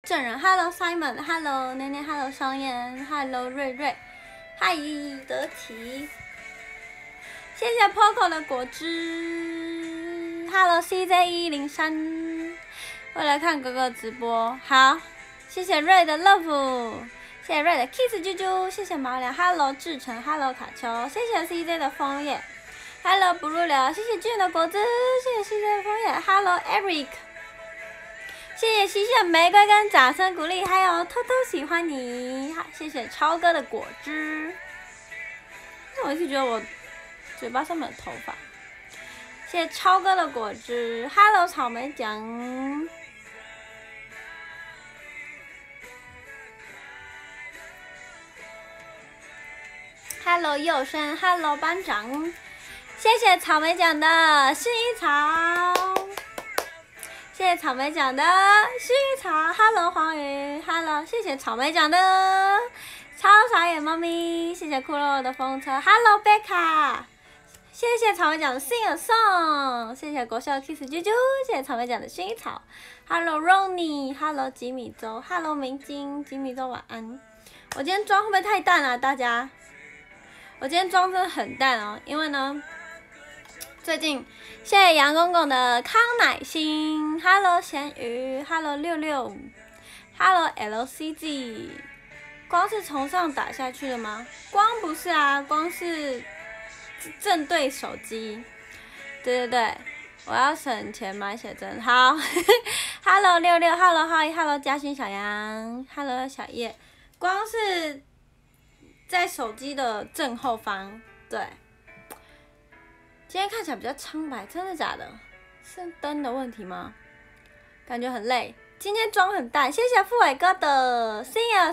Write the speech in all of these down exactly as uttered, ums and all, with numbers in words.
证人 ，Hello Simon，Hello 年年 ，Hello 双燕 ，Hello 瑞瑞，嗨德奇，谢谢 Poco 的果汁 ，Hello C J 一零三，我来看哥哥直播，好，谢谢瑞的 love， 谢谢瑞的 kiss 啾啾，谢谢毛良 ，Hello 志成 ，Hello 卡丘，谢谢 C J 的枫叶 ，Hello 不入流，谢谢俊的果汁，谢谢 C J 的枫叶 ，Hello Eric。谢谢西西的玫瑰跟掌声鼓励，还有偷偷喜欢你，谢谢超哥的果汁。我一直觉得我嘴巴上面有头发。谢谢超哥的果汁 ，Hello 草莓酱。Hello 佑生 ，Hello 班长，谢谢草莓酱的薰衣草。谢谢草莓酱的薰衣草 ，Hello 黄宇 ，Hello， 谢谢草莓酱的超傻眼猫咪，谢谢骷髅的风车 ，Hello 贝卡，谢谢草莓酱的 Sing a Song， 谢谢国校的 Kiss 啾啾，谢谢草莓酱的薰衣草 ，Hello Ronnie，Hello 吉米周 ，Hello 明晶，吉米周晚安。我今天妆会不会太淡啊，大家？我今天妆真的很淡哦，因为呢。最近，谢谢杨公公的康乃馨 ，Hello 咸鱼 ，Hello 六六 ，Hello L C G， 光是从上打下去的吗？光不是啊，光是正对手机。对对对，我要省钱买写真。好，Hello 六六 ，Hello 浩一 ，Hello 嘉欣小杨 ，Hello 小叶，光是在手机的正后方，对。今天看起来比较苍白，真的假的？是灯的问题吗？感觉很累。今天妆很淡，谢谢富伟哥的 Sing a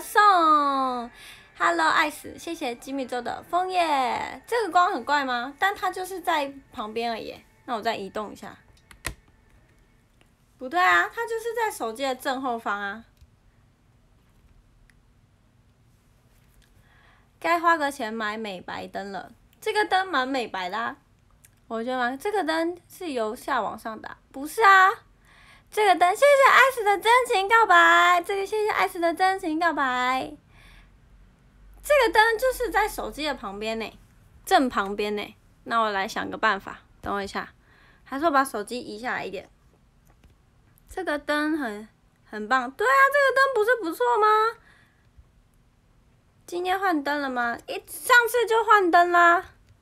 Song。Hello 爱死，谢谢吉米周的枫叶。这个光很怪吗？但它就是在旁边而已。那我再移动一下。不对啊，它就是在手机的正后方啊。该花个钱买美白灯了。这个灯蛮美白的啊。我觉得吗？这个灯是由下往上打，不是啊？这个灯，谢谢艾斯的真情告白，这个谢谢艾斯的真情告白。这个灯就是在手机的旁边呢，正旁边呢。那我来想个办法，等我一下，还是我把手机移下来一点。这个灯很很棒，对啊，这个灯不是不错吗？今天换灯了吗？一上次就换灯啦。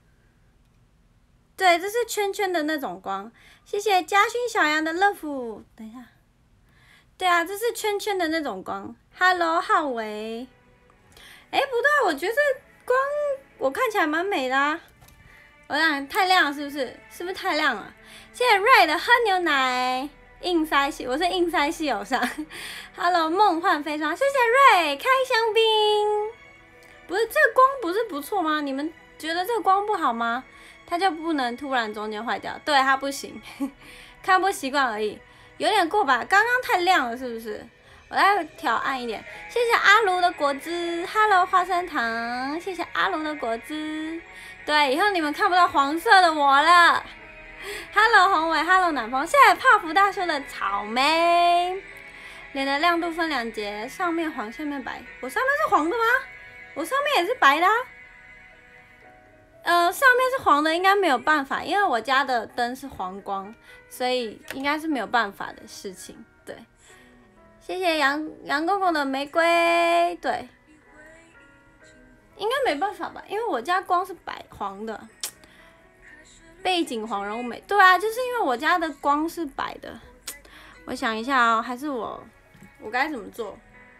对，这是圈圈的那种光。谢谢嘉勋小杨的乐福。等一下，对啊，这是圈圈的那种光。Hello 浩维。哎，不对，我觉得光我看起来蛮美的啊。我想太亮了，是不是？是不是太亮了？谢谢瑞的喝牛奶。硬塞系，我是硬塞系友上。Hello 梦幻飞霜，谢谢瑞开香槟。不是这个光不是不错吗？你们觉得这个光不好吗？它就不能突然中间坏掉，对它不行，看不习惯而已，有点过吧？刚刚太亮了，是不是？我再调暗一点。谢谢阿卢的果汁 ，Hello 花生糖，谢谢阿卢的果汁。对，以后你们看不到黄色的我了。Hello 宏伟 ，Hello 南风，谢谢泡芙大叔的草莓。脸的亮度分两节，上面黄，下面白。我上面是黄的吗？我上面也是白的啊。呃，上面是黄的，应该没有办法，因为我家的灯是黄光，所以应该是没有办法的事情。对，谢谢杨杨公公的玫瑰，对，应该没办法吧，因为我家光是白黄的，背景黄柔美。对啊，就是因为我家的光是白的。我想一下哦，还是我我该怎么做？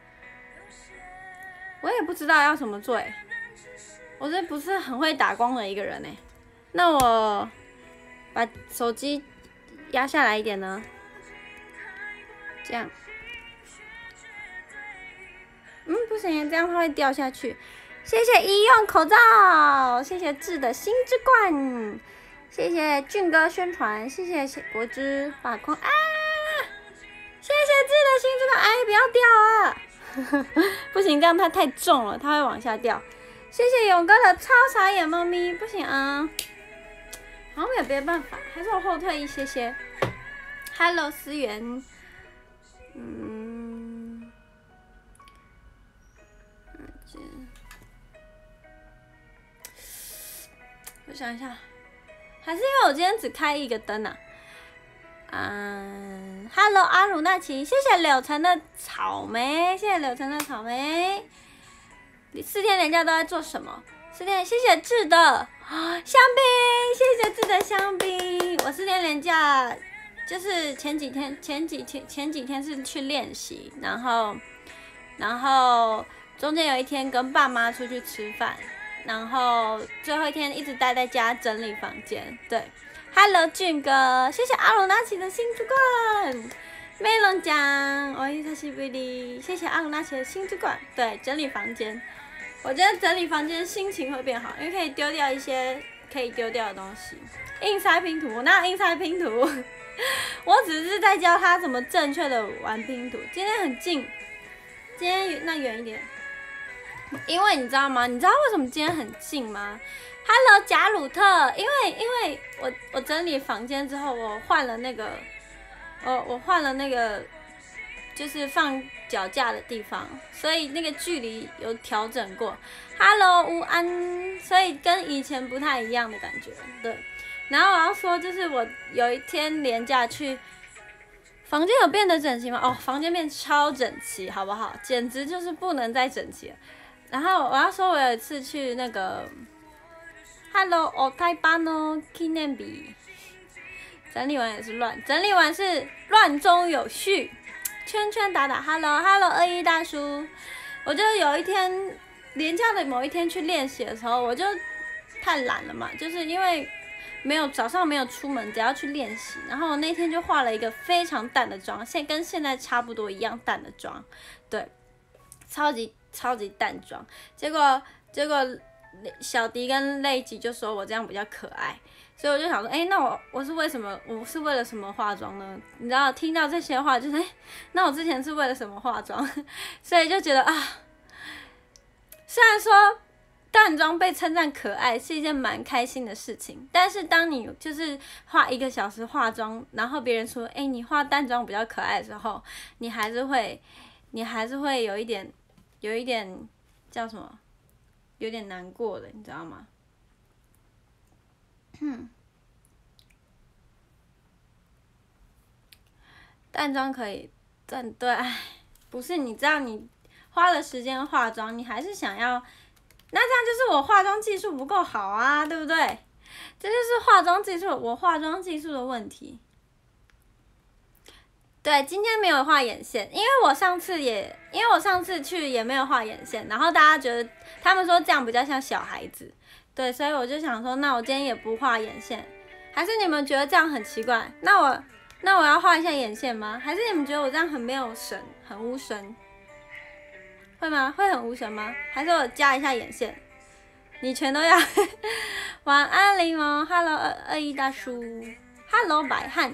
我也不知道要怎么做哎。我这不是很会打光的一个人哎，那我把手机压下来一点呢，这样，嗯，不行，这样它会掉下去。谢谢医用口罩，谢谢智的心之冠，谢谢俊哥宣传，谢谢果汁把控啊，谢谢智的心之冠，哎，不要掉啊，不行，这样它太重了，它会往下掉。谢谢勇哥的超傻眼猫咪，不行啊，好像没有别的办法，还是我后退一些些。Hello 思源，嗯， 想一下，还是因为我今天只开一个灯啊。嗯 ，Hello 阿鲁纳奇，谢谢柳橙的草莓，谢谢柳橙的草莓。四天连假都在做什么？四天，谢谢志的香槟，谢谢志的香槟。我四天连假就是前几天，前几天前几天是去练习，然后然后中间有一天跟爸妈出去吃饭，然后最后一天一直待在家整理房间。对 ，Hello 俊哥，谢谢阿鲁纳奇的新主管。梅龙酱，我伊萨西贝利，谢谢阿鲁纳奇的新主管。对，整理房间。我觉得整理房间心情会变好，因为可以丢掉一些可以丢掉的东西。硬塞拼图，我哪有硬塞拼图？我只是在教他怎么正确的玩拼图。今天很近，今天那远一点，因为你知道吗？你知道为什么今天很近吗 ？Hello 贾鲁特，因为因为我我整理房间之后，我换了那个，我我换了那个。就是放脚架的地方，所以那个距离有调整过。Hello 吴安，所以跟以前不太一样的感觉，对。然后我要说，就是我有一天连假去，房间有变得整齐吗？哦，房间变超整齐，好不好？简直就是不能再整齐了。然后我要说，我有一次去那个 Hello Otaibano Kinembi， 整理完也是乱，整理完是乱中有序。圈圈打打 ，Hello Hello 二一大叔，我就有一天连假的某一天去练习的时候，我就太懒了嘛，就是因为没有早上没有出门，只要去练习，然后我那天就化了一个非常淡的妆，现跟现在差不多一样淡的妆，对，超级超级淡妆，结果结果小迪跟lei吉就说我这样比较可爱。所以我就想说，哎、欸，那我我是为什么？我是为了什么化妆呢？你知道，听到这些话就是，哎、欸，那我之前是为了什么化妆？所以就觉得啊，虽然说淡妆被称赞可爱是一件蛮开心的事情，但是当你就是花一个小时化妆，然后别人说，哎、欸，你化淡妆比较可爱的时候，你还是会，你还是会有一点，有一点叫什么？有点难过的，你知道吗？嗯，淡妆可以，但对，唉，不是，你知道你花了时间化妆，你还是想要，那这样就是我化妆技术不够好啊，对不对？这就是化妆技术，我化妆技术的问题。对，今天没有画眼线，因为我上次也，因为我上次去也没有画眼线，然后大家觉得，他们说这样比较像小孩子。对，所以我就想说，那我今天也不画眼线，还是你们觉得这样很奇怪？那我那我要画一下眼线吗？还是你们觉得我这样很没有神，很无神？会吗？会很无神吗？还是我加一下眼线？你全都要。晚安柠檬 ，Hello 二二一大叔 ，Hello 白汉。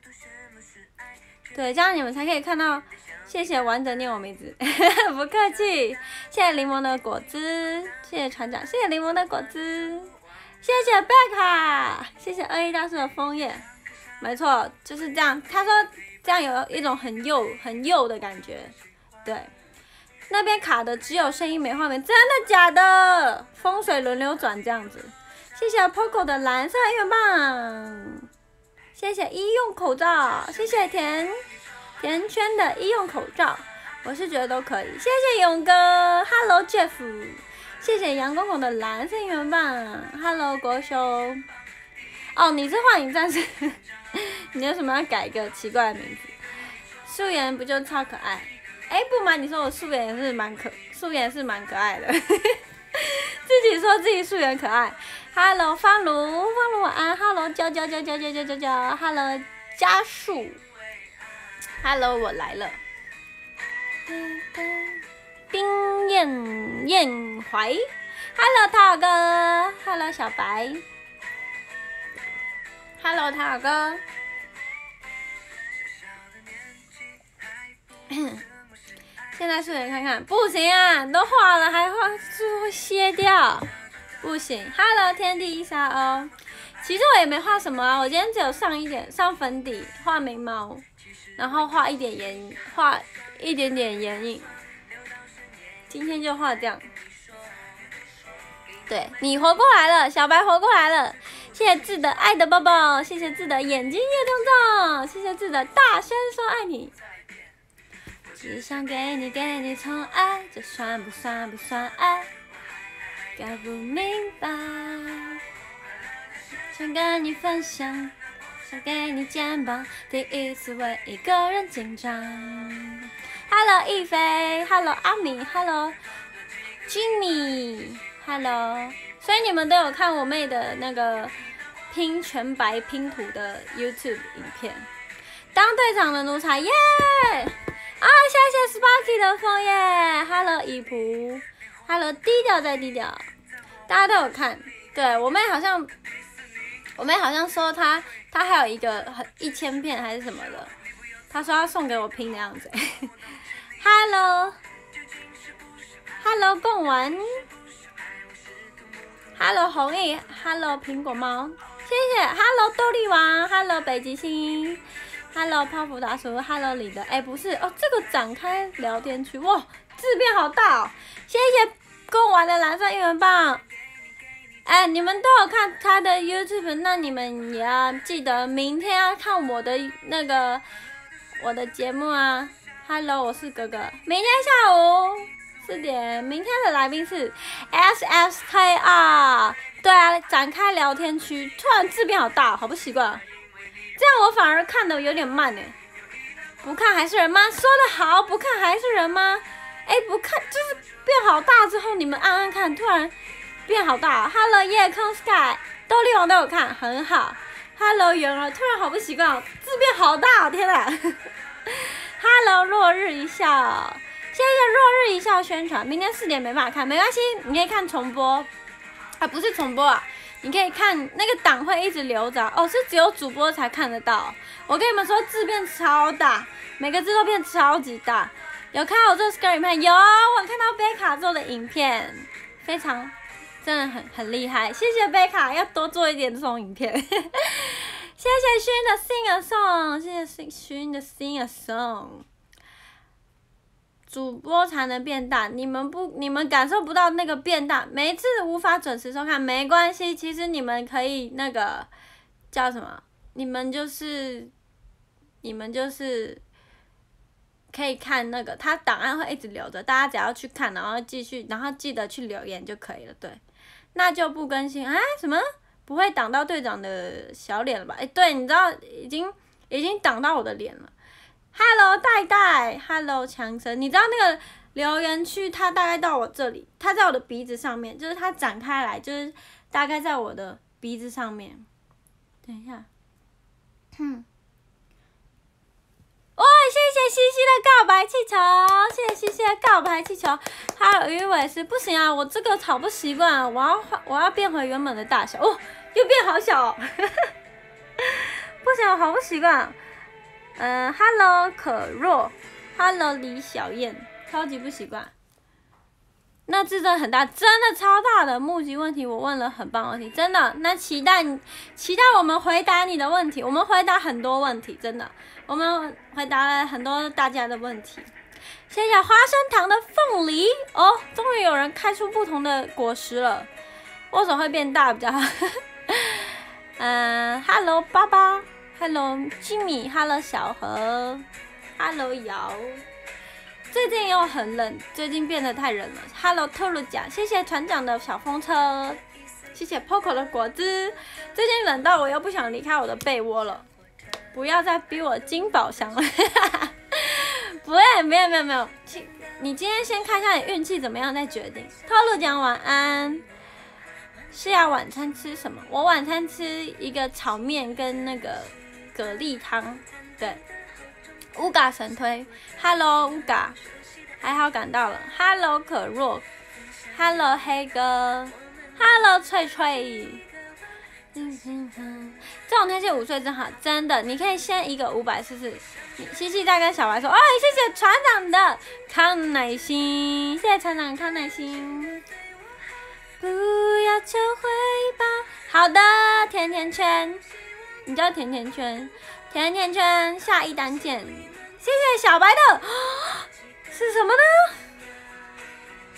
对，这样你们才可以看到。谢谢完整念我名字，不客气。谢谢柠檬的果汁，谢谢船长，谢谢柠檬的果汁，谢谢贝卡，谢谢二一大叔的枫叶。没错，就是这样。他说这样有一种很幼、很幼的感觉。对，那边卡的只有声音没画面，真的假的？风水轮流转这样子。谢谢 Poco 的蓝色音乐棒，谢谢医用口罩，谢谢田。甜圈的医用口罩，我是觉得都可以。谢谢勇哥 ，Hello Jeff， 谢谢杨公公的蓝色圆棒 ，Hello 国雄。哦，你是幻影战士，你为什么要改一个奇怪的名字？素颜不就超可爱？哎、欸，不瞒你说，我素颜也是蛮可，素颜是蛮可爱的。自己说自己素颜可爱。Hello 方如，方如晚安。Hello 娇娇娇娇娇娇娇娇 ，Hello 家树。Hello， 我来了。冰燕燕怀 ，Hello 涛哥 ，Hello 小白 ，Hello 涛哥。现在素颜看看，不行啊，都画了还画，是不是会歇掉？不行。Hello 天地一沙鸥，其实我也没画什么啊，我今天只有上一点上粉底，画眉毛。然后画一点眼，画一点点眼影。今天就画这样。 对你活过来了，小白活过来了。谢谢志的爱的抱抱，谢谢志的眼睛越动动，谢谢志的大声说爱你。只想给你给你宠爱，这算不算不算爱？搞不明白，想跟你分享，想给你肩膀，第一次为一个人紧张。Hello 亦菲 ，Hello 阿米 ，Hello Jimmy，Hello。所以你们都有看我妹的那个拼全白拼图的 YouTube 影片。当队长的奴才耶！啊，谢谢 Sparky 的枫叶 ，Hello 以普 ，Hello 低调再低调，大家都有看。对我妹好像，我妹好像说她她还有一个很一千片还是什么的，她说要送给我拼的样子。Hello Hello 贡丸 ，Hello 弘毅 ，Hello 苹果猫，谢谢 ，Hello 豆粒王 ，Hello 北极星。Hello 泡芙大叔 ，Hello 李的，哎、欸、不是哦，这个展开聊天区，哇，字变好大哦，谢谢贡丸的蓝色英文棒，哎、欸，你们都有看他的 YouTube， 那你们也要记得明天要看我的那个我的节目啊 ，Hello 我是哥哥，明天下午四点，明天的来宾是 S S K R， 对啊，展开聊天区，突然字变好大，好不习惯。这样我反而看的有点慢哎，不看还是人吗？说的好，不看还是人吗？哎，不看就是变好大之后，你们按按看，突然变好大。Hello 夜空 Sky， 豆粒王都有看，很好。Hello 圆儿，突然好不习惯，字变好大，天哪 ！Hello 落日一笑，谢谢落日一笑宣传，明天四点没办法看，没关系，你可以看重播，啊不是重播啊。你可以看那个档会一直留着哦，是只有主播才看得到。我跟你们说，字变超大，每个字都变超级大。有看到我做 screen 影片？有，我看到贝卡做的影片，非常真的很很厉害。谢谢贝卡，要多做一点这种影片。谢谢勋的 sing a song， 谢谢勋的 sing a song。主播才能变大，你们不，你们感受不到那个变大。每一次无法准时收看没关系，其实你们可以那个叫什么？你们就是你们就是可以看那个，它档案会一直留着，大家只要去看，然后继续，然后记得去留言就可以了。对，那就不更新。哎，什么？不会挡到队长的小脸了吧？哎，对，你知道已经已经挡到我的脸了。Hello 戴戴 ，Hello 强生，你知道那个留言区，它大概到我这里，它在我的鼻子上面，就是它展开来，就是大概在我的鼻子上面。等一下，嗯，哇、哦，谢谢西西的告白气球，谢谢西西的告白气球。Hello 鱼尾是不行啊，我这个好不习惯，我要我要变回原本的大小，哦，又变好小、哦，不行，我好不习惯。嗯、呃、，Hello 可若 ，Hello 李小燕，超级不习惯。那字真的很大，真的超大的。目击问题我问了很棒的问题，真的。那期待期待我们回答你的问题，我们回答很多问题，真的，我们回答了很多大家的问题。谢谢花生糖的凤梨哦，终于有人开出不同的果实了。握手会变大比较好。嗯、呃、，Hello 爸爸。Hello Jimmy，Hello 小何 ，Hello 瑶，最近又很冷，最近变得太冷了。Hello 特鲁奖，谢谢船长的小风车，谢谢 Poco 的果汁。最近冷到我又不想离开我的被窝了，不要再逼我金宝箱了。不会，没有没有没有，你今天先看一下你运气怎么样再决定。特鲁奖晚安。是要晚餐吃什么？我晚餐吃一个炒面跟那个蛤蜊汤。对，乌嘎神推 ，Hello 乌嘎，还好赶到了。Hello 可若 ，Hello 黑哥 ，Hello 翠翠。这种天气午睡真好，真的，你可以先一个五百试试。西西在跟小白说，哦，谢谢船长的康乃馨，谢谢船长康乃馨。不要求回报。好的，甜甜圈，你叫甜甜圈，甜甜圈，下一单见。谢谢小白的，是什么呢？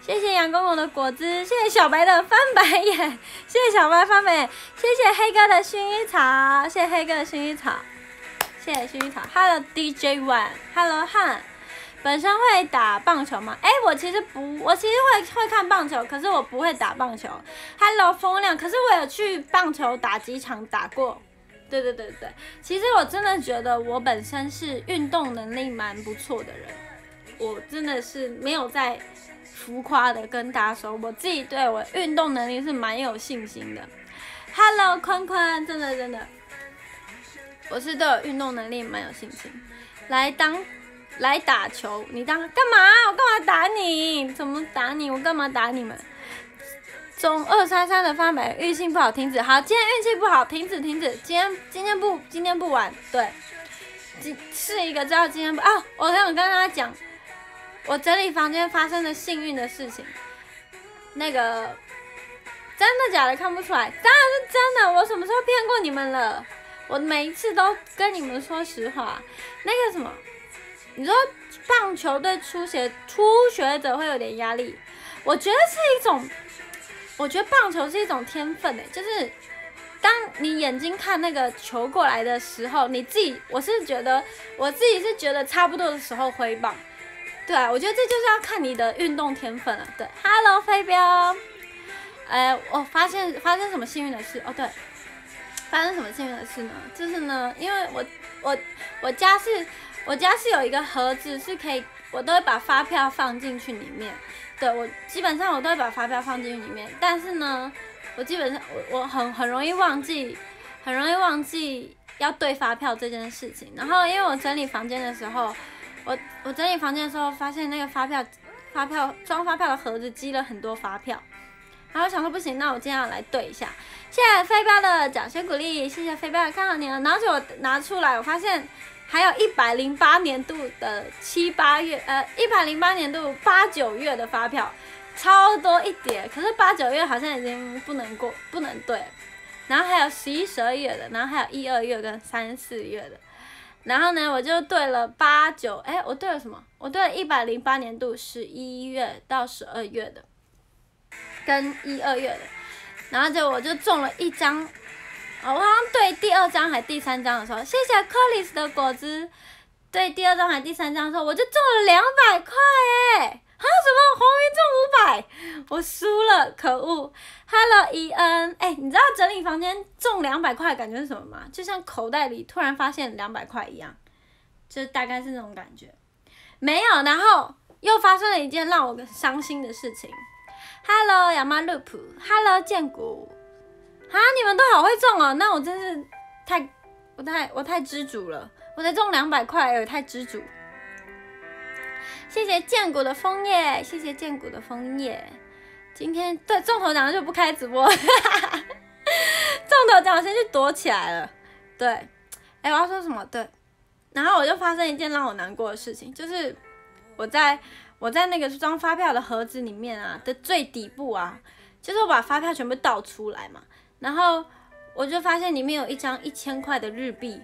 谢谢杨公公的果汁，谢谢小白的翻白眼，谢谢小白翻白眼，谢谢黑哥的薰衣草，谢谢黑哥的薰衣草，谢谢薰衣草。Hello D J One，Hello 汉，本身会打棒球吗？哎、欸，我其实不，我其实会会看棒球，可是我不会打棒球。Hello 风亮，可是我有去棒球打几场打过。对对对对，其实我真的觉得我本身是运动能力蛮不错的人，我真的是没有在浮夸的跟大家说，我自己对我运动能力是蛮有信心的。Hello 坤坤，真的真的，我是对我运动能力蛮有信心。来当来打球，你当干嘛？我干嘛打你？怎么打你？我干嘛打你们？中二三三的翻白，运气不好停止。好，今天运气不好，停止停止。今天今天不今天不玩，对，是一个知道今天不啊。我想跟大家讲，我整理房间发生的幸运的事情。那个真的假的看不出来，当然是真的。我什么时候骗过你们了？我每一次都跟你们说实话。那个什么，你说棒球对初学初学者会有点压力，我觉得是一种。我觉得棒球是一种天分诶，就是当你眼睛看那个球过来的时候，你自己，我是觉得，我自己是觉得差不多的时候挥棒，对啊，我觉得这就是要看你的运动天分了。对 ，Hello 飞镖，呃，我发现发生什么幸运的事？哦，对，发生什么幸运的事呢？就是呢，因为我我我家是，我家是有一个盒子，是可以，我都会把发票放进去里面。对，我基本上我都会把发票放进去里面，但是呢，我基本上我我很很容易忘记，很容易忘记要对发票这件事情。然后因为我整理房间的时候，我我整理房间的时候发现那个发票发票装发票的盒子积了很多发票，然后我想说不行，那我今天要来对一下。谢谢飞镖的掌声鼓励，谢谢飞镖，看到你了。然后就我拿出来，我发现。还有一百零八年度的七八月，呃，一百零八年度八九月的发票，超多一叠。可是八九月好像已经不能过，不能对。然后还有十一、十二月的，然后还有一二月跟三四月的。然后呢，我就对了八九，哎，我对了什么？我对了一百零八年度十一月到十二月的，跟一二月的。然后就我就中了一张。我好像对第二张还第三张的时候，谢谢克里斯的果汁。对第二张还第三张的时候，我就中了两百块哎！啊什么黄鱼中五百，我输了，可恶 ！Hello 伊恩，哎，你知道整理房间中两百块的感觉是什么吗？就像口袋里突然发现两百块一样，就大概是那种感觉。没有，然后又发生了一件让我伤心的事情。Hello 亚麻露普 ，Hello 剑骨。啊！你们都好会中哦，那我真是太我太我太知足了，我才中两百块，我太知足。谢谢剑骨的枫叶，谢谢剑骨的枫叶。今天对中头奖就不开直播，中头奖我先去躲起来了。对，哎、欸，我要说什么？对，然后我就发生一件让我难过的事情，就是我在我在那个装发票的盒子里面啊的最底部啊，就是我把发票全部倒出来嘛。然后我就发现里面有一张一千块的日币，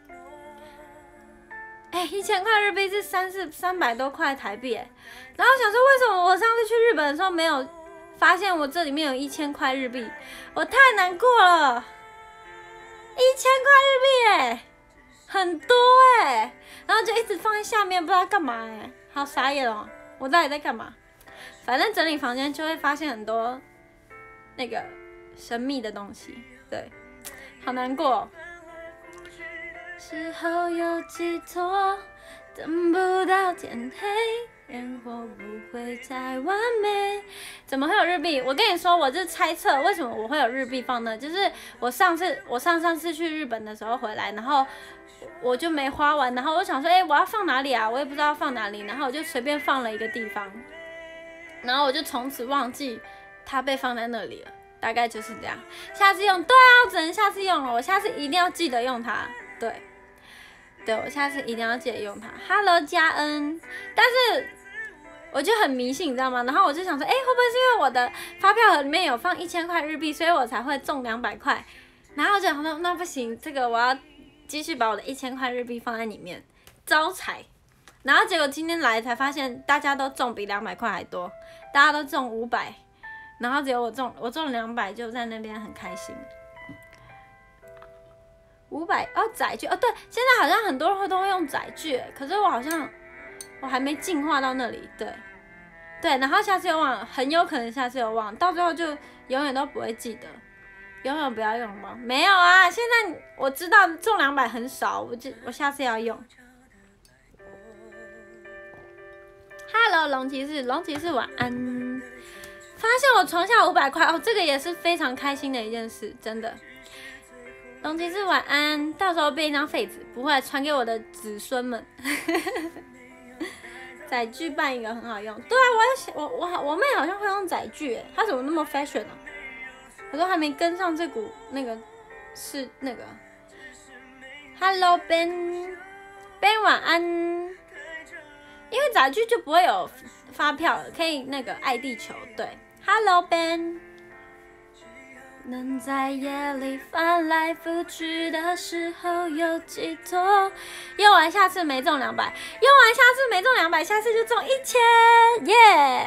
哎，一千块日币是三四三百多块台币，哎，然后想说为什么我上次去日本的时候没有发现我这里面有一千块日币，我太难过了，一千块日币，哎，很多哎，然后就一直放在下面，不知道干嘛，哎，好傻眼哦，我到底在干嘛？反正整理房间就会发现很多那个。神秘的东西，对，好难过哦。时候有寄托，等不到天黑，烟火不会再完美。怎么会有日币？我跟你说，我就猜测为什么我会有日币放呢？就是我上次，我上上次去日本的时候回来，然后我就没花完，然后我想说，哎、欸，我要放哪里啊？我也不知道放哪里，然后我就随便放了一个地方，然后我就从此忘记它被放在那里了。大概就是这样，下次用，对啊，我只能下次用了，我下次一定要记得用它，对，对我下次一定要记得用它。Hello 嘉恩，但是我就很迷信，你知道吗？然后我就想说，哎、欸，会不会是因为我的发票盒里面有放一千块日币，所以我才会中两百块？然后我就想说，那不行，这个我要继续把我的一千块日币放在里面，招财。 然后结果今天来才发现，大家都中比两百块还多，大家都中五百，然后只有我中，我中了两百，就在那边很开心。五百哦，载具哦，对，现在好像很多人会都会用载具，可是我好像我还没进化到那里，对，对，然后下次又忘了，很有可能下次又忘了，到最后就永远都不会记得。永远不要用吗？没有啊，现在我知道中两百很少，我就我下次要用。Hello， 龙骑士，龙骑士晚安。发现我床下五百块哦，这个也是非常开心的一件事，真的。龙骑士晚安，到时候变一张废纸，不会传给我的子孙们。载具办一个很好用，对啊，我我我我妹好像会用载具，哎，她怎么那么 fashion 啊？我都还没跟上这股那个是那个 ，Hello Ben Ben 晚安，因为载具就不会有发票了，可以那个爱地球，对 ，Hello Ben， 能在夜里翻来覆去的时候有寄托，用完下次没中两百，用完下次没中两百，下次就中一千，耶、yeah ！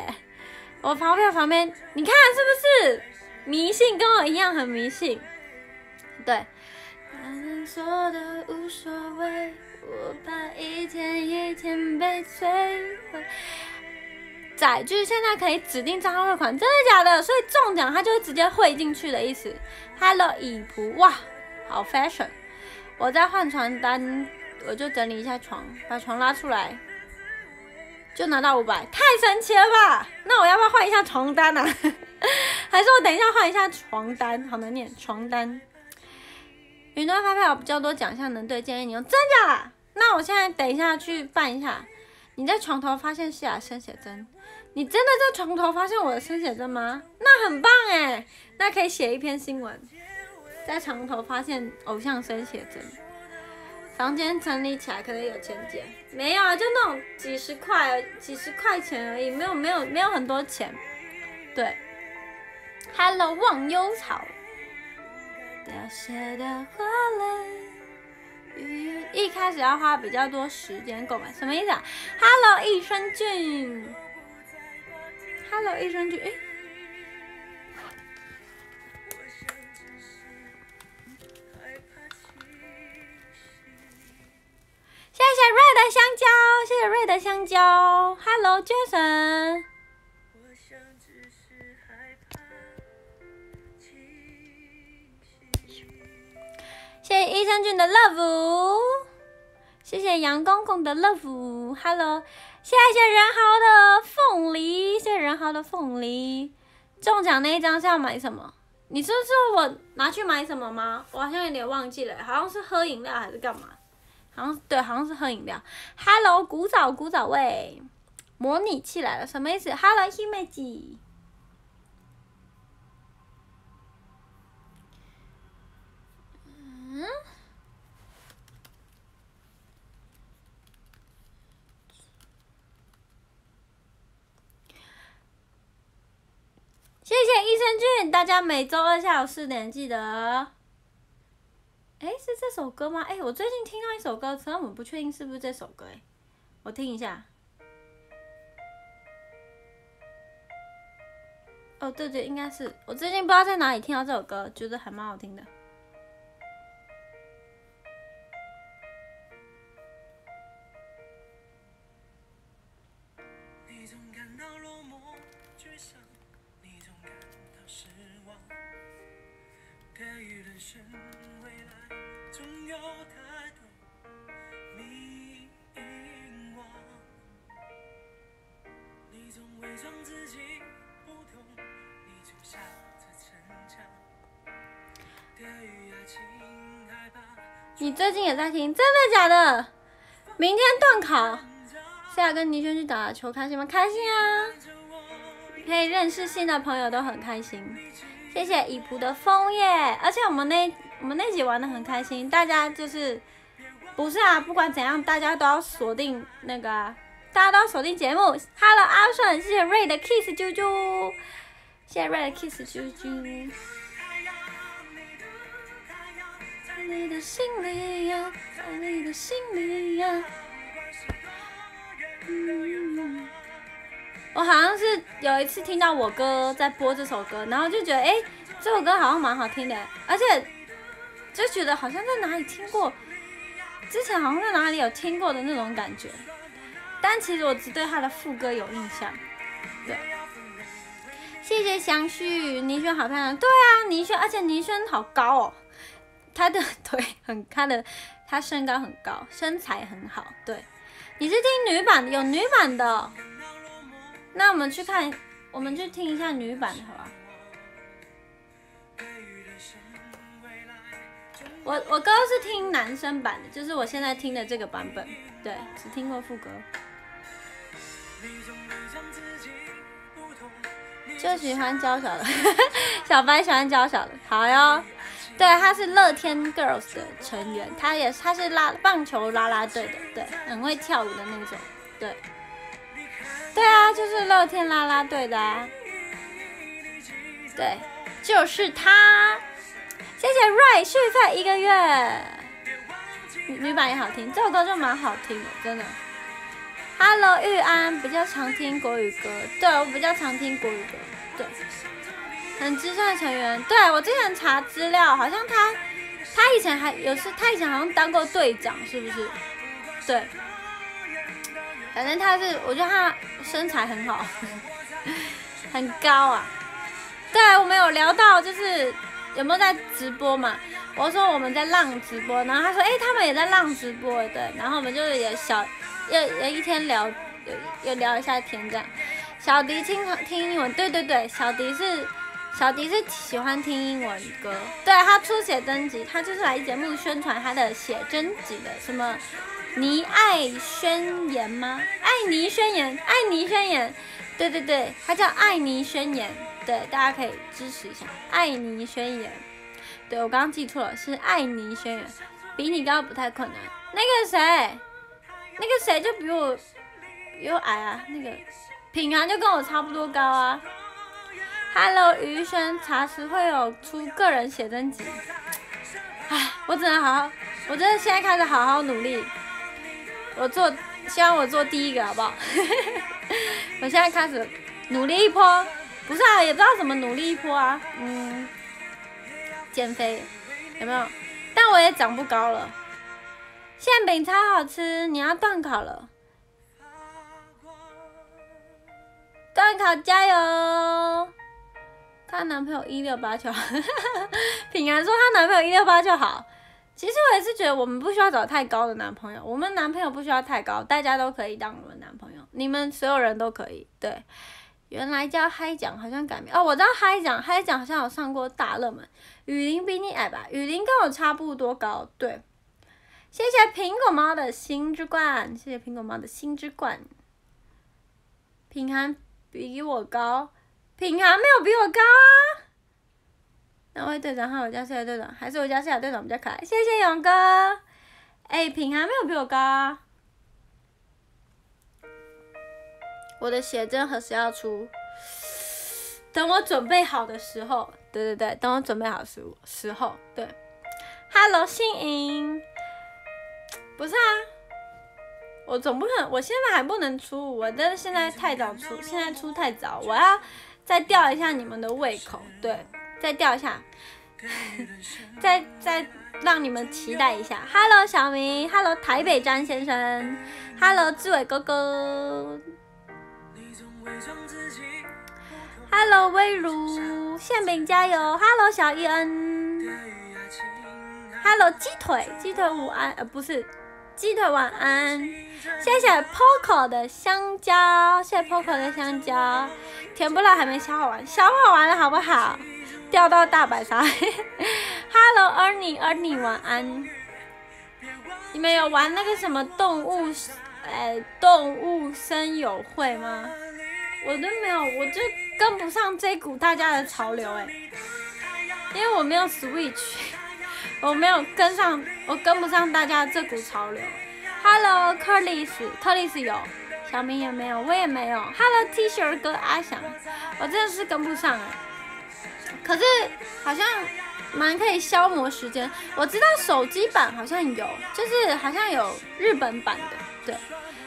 我发票旁边，你看是不是？迷信跟我一样很迷信，对。他人说的无所谓，我怕一天一天被摧毁。载具现在可以指定账号汇款，真的假的？所以中奖它就会直接汇进去的意思。Hello 以仆，哇，好 fashion！ 我在换床单，我就整理一下床，把床拉出来，就拿到五百，太神奇了吧？那我要不要换一下床单啊？还是我等一下换一下床单，好难念，床单。云端发票有比较多奖项能兑，建议你用。真假？那我现在等一下去办一下。你在床头发现西雅生写真，你真的在床头发现我的生写真吗？那很棒哎，那可以写一篇新闻，在床头发现偶像生写真。房间整理起来可能有钱捡，没有啊，就那种几十块、几十块钱而已，没有没有没有很多钱。对。Hello， 忘忧草，凋谢的花蕾，一开始要花比较多时间购买，什么意思啊 ？Hello， 益生菌 ，Hello， 益生菌，哎，谢谢瑞的香蕉，谢谢瑞的香蕉 ，Hello，Jason。谢谢益生菌的 love， 谢谢杨公公的 love，hello， 谢谢仁豪的凤梨，谢谢仁豪的凤梨。中奖那一张是要买什么？你说是我拿去买什么吗？我好像有点忘记了，好像是喝饮料还是干嘛？好像对，好像是喝饮料。Hello， 古早古早味，模拟器来了，什么意思 ？Hello， Himeji。嗯，谢谢益生菌，大家每周二下午四点记得。哎，是这首歌吗？哎，我最近听到一首歌词，但我不确定是不是这首歌。哎，我听一下。哦，对对，应该是。我最近不知道在哪里听到这首歌，觉得还蛮好听的。你最近也在听？真的假的？明天段考，是要跟倪轩去打球，开心吗？开心啊！可以认识新的朋友都很开心。谢谢以仆的枫叶，而且我们那我们那集玩的很开心，大家就是不是啊，不管怎样，大家都要锁定那个、啊，大家都要锁定节目。Hello 阿顺，谢谢瑞的 kiss 啾啾，谢谢瑞的 kiss 啾啾。在你的心里呀，在你的心里呀。 我好像是有一次听到我哥在播这首歌，然后就觉得，哎、欸，这首歌好像蛮好听的，而且就觉得好像在哪里听过，之前好像在哪里有听过的那种感觉。但其实我只对他的副歌有印象。对，谢谢相续，倪轩好漂亮。对啊，倪轩，而且倪轩好高哦，他的腿很，他的他身高很高，身材很好。对，你是听女版的，有女版的。那我们去看，我们去听一下女版的好吧？我我哥是听男生版的，就是我现在听的这个版本，对，只听过副歌。就喜欢娇小的，小白喜欢娇小的，好哟。对，他是乐天 Girls 的成员，他也他是拉棒球啦啦队的，对，很会跳舞的那种，对。对啊，就是乐天啦啦队的啊，对，就是他。谢谢瑞续费一个月，女版也好听，这首歌就蛮好听的，真的。Hello 玉安，比较常听国语歌，对我比较常听国语歌，对，很资深的成员。对我之前查资料，好像他他以前还有是，他以前好像当过队长，是不是？对。反正他是，我觉得他身材很好，很高啊。对，我们有聊到，就是有没有在直播嘛？我说我们在浪直播，然后他说，哎、欸，他们也在浪直播，对。然后我们就也小，也也一天聊，有有聊一下天这样。小迪听听英文，对对对，小迪是小迪是喜欢听英文歌，对他出写真集，他就是来节目宣传他的写真集的，什么。尼爱宣言吗？爱妮宣言，爱妮宣言，对对对，它叫爱妮宣言，对，大家可以支持一下爱妮宣言。对我刚刚记错了，是爱妮宣言，比你高不太困难。那个谁，那个谁就比我比我矮啊，那个品涵就跟我差不多高啊。Hello， 余轩，茶时会有出个人写真集，唉，我只能好好，我真的现在开始好好努力。我做，希望我做第一个好不好？我现在开始努力一波，不是啊，也不知道怎么努力一波啊。嗯，减肥有没有？但我也长不高了。馅饼超好吃，你要段考了，段考加油！她男朋友一六八就好，品涵说她男朋友一六八就好。其实我也是觉得我们不需要找太高的男朋友，我们男朋友不需要太高，大家都可以当我们男朋友，你们所有人都可以。对，原来叫嗨奖好像改名哦，我知道嗨奖，嗨奖好像有上过大热门。雨林比你矮吧？雨林跟我差不多高。对，谢谢苹果猫的心之冠，谢谢苹果猫的心之冠。品涵比我高，品涵没有比我高啊。那位队长和我家谢队长，还是我家谢队长比较可爱。谢谢勇哥。哎、欸，品涵没有比我高啊。我的写真何时要出？等我准备好的时候。对对对，等我准备好的时时候。对。Hello， 欣莹。不是啊，我总不可能，我现在还不能出，我的现在太早出，现在出太早，我要再吊一下你们的胃口。对。再吊一下，再再让你们期待一下。Hello 小明 ，Hello 台北詹先生 ，Hello 志伟哥哥 ，Hello 微如，馅饼加油 ，Hello 小伊恩 ，Hello 鸡腿，鸡腿午安，呃不是，鸡腿晚安。谢谢 Poco 的香蕉，谢谢 Poco 的香蕉，甜不辣还没消化完，消化完了好不好？掉到大白鲨，Hello Ernie Ernie 晚安。你们有玩那个什么动物，呃，动物森友会吗？我都没有，我就跟不上这股大家的潮流哎、欸，因为我没有 Switch， 我没有跟上，我跟不上大家这股潮流。Hello 克里斯，克里斯有，小明也没有，我也没有。Hello T 恤哥阿翔，我真的是跟不上哎、欸。可是好像蛮可以消磨时间。我知道手机版好像有，就是好像有日本版的，对。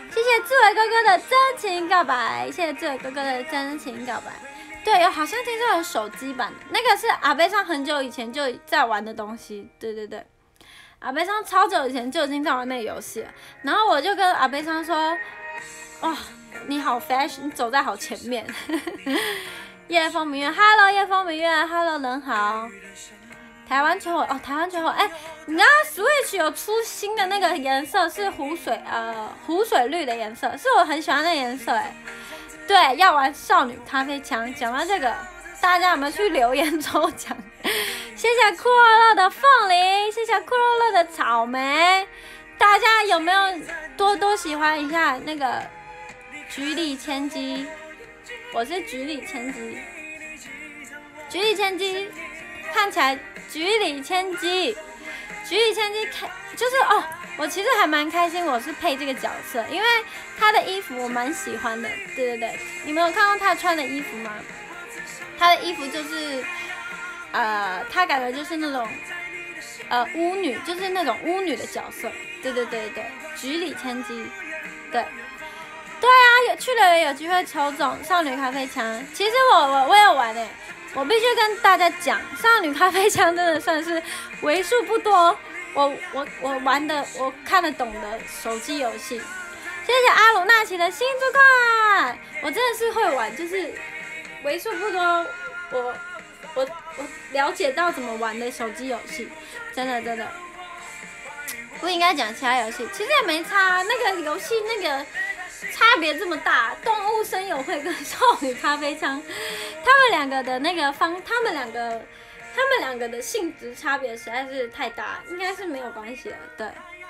谢谢志伟哥哥的真情告白，谢谢志伟哥哥的真情告白。对，有好像听说有手机版的，那个是阿贝桑很久以前就在玩的东西。对对对，阿贝桑超久以前就已经在玩那个游戏了。然后我就跟阿贝桑说：“哇、哦，你好 fashion， 你走在好前面。”夜风明月 ，Hello 夜风明月 ，Hello 人好。台湾球火哦，台湾球火，哎，你知道 Switch 有出新的那个颜色是湖水呃湖水绿的颜色，是我很喜欢的颜色哎。对，要玩少女咖啡枪。讲到这个，大家有没有去留言抽奖？谢谢酷乐乐的凤梨，谢谢酷乐乐的草莓。大家有没有多多喜欢一下那个菊里千机？我是菊里千机，菊里千机看起来。菊里千机，菊里千机开就是哦，我其实还蛮开心，我是配这个角色，因为他的衣服我蛮喜欢的。对对对，你们有看到他穿的衣服吗？他的衣服就是，呃，他感觉就是那种，呃，巫女，就是那种巫女的角色。对对对对，菊里千机，对，对啊，有去了有机会抽中少女咖啡枪。其实我我我有玩诶。我必须跟大家讲，少女咖啡枪真的算是为数不多我我我玩的我看得懂的手机游戏。谢谢阿鲁纳奇的新主管，我真的是会玩，就是为数不多我我我了解到怎么玩的手机游戏，真的真的。不应该讲其他游戏，其实也没差，那个游戏那个。差别这么大，动物森友会跟少女咖啡枪，他们两个的那个方，他们两个，他们两个的性质差别实在是太大，应该是没有关系了。对，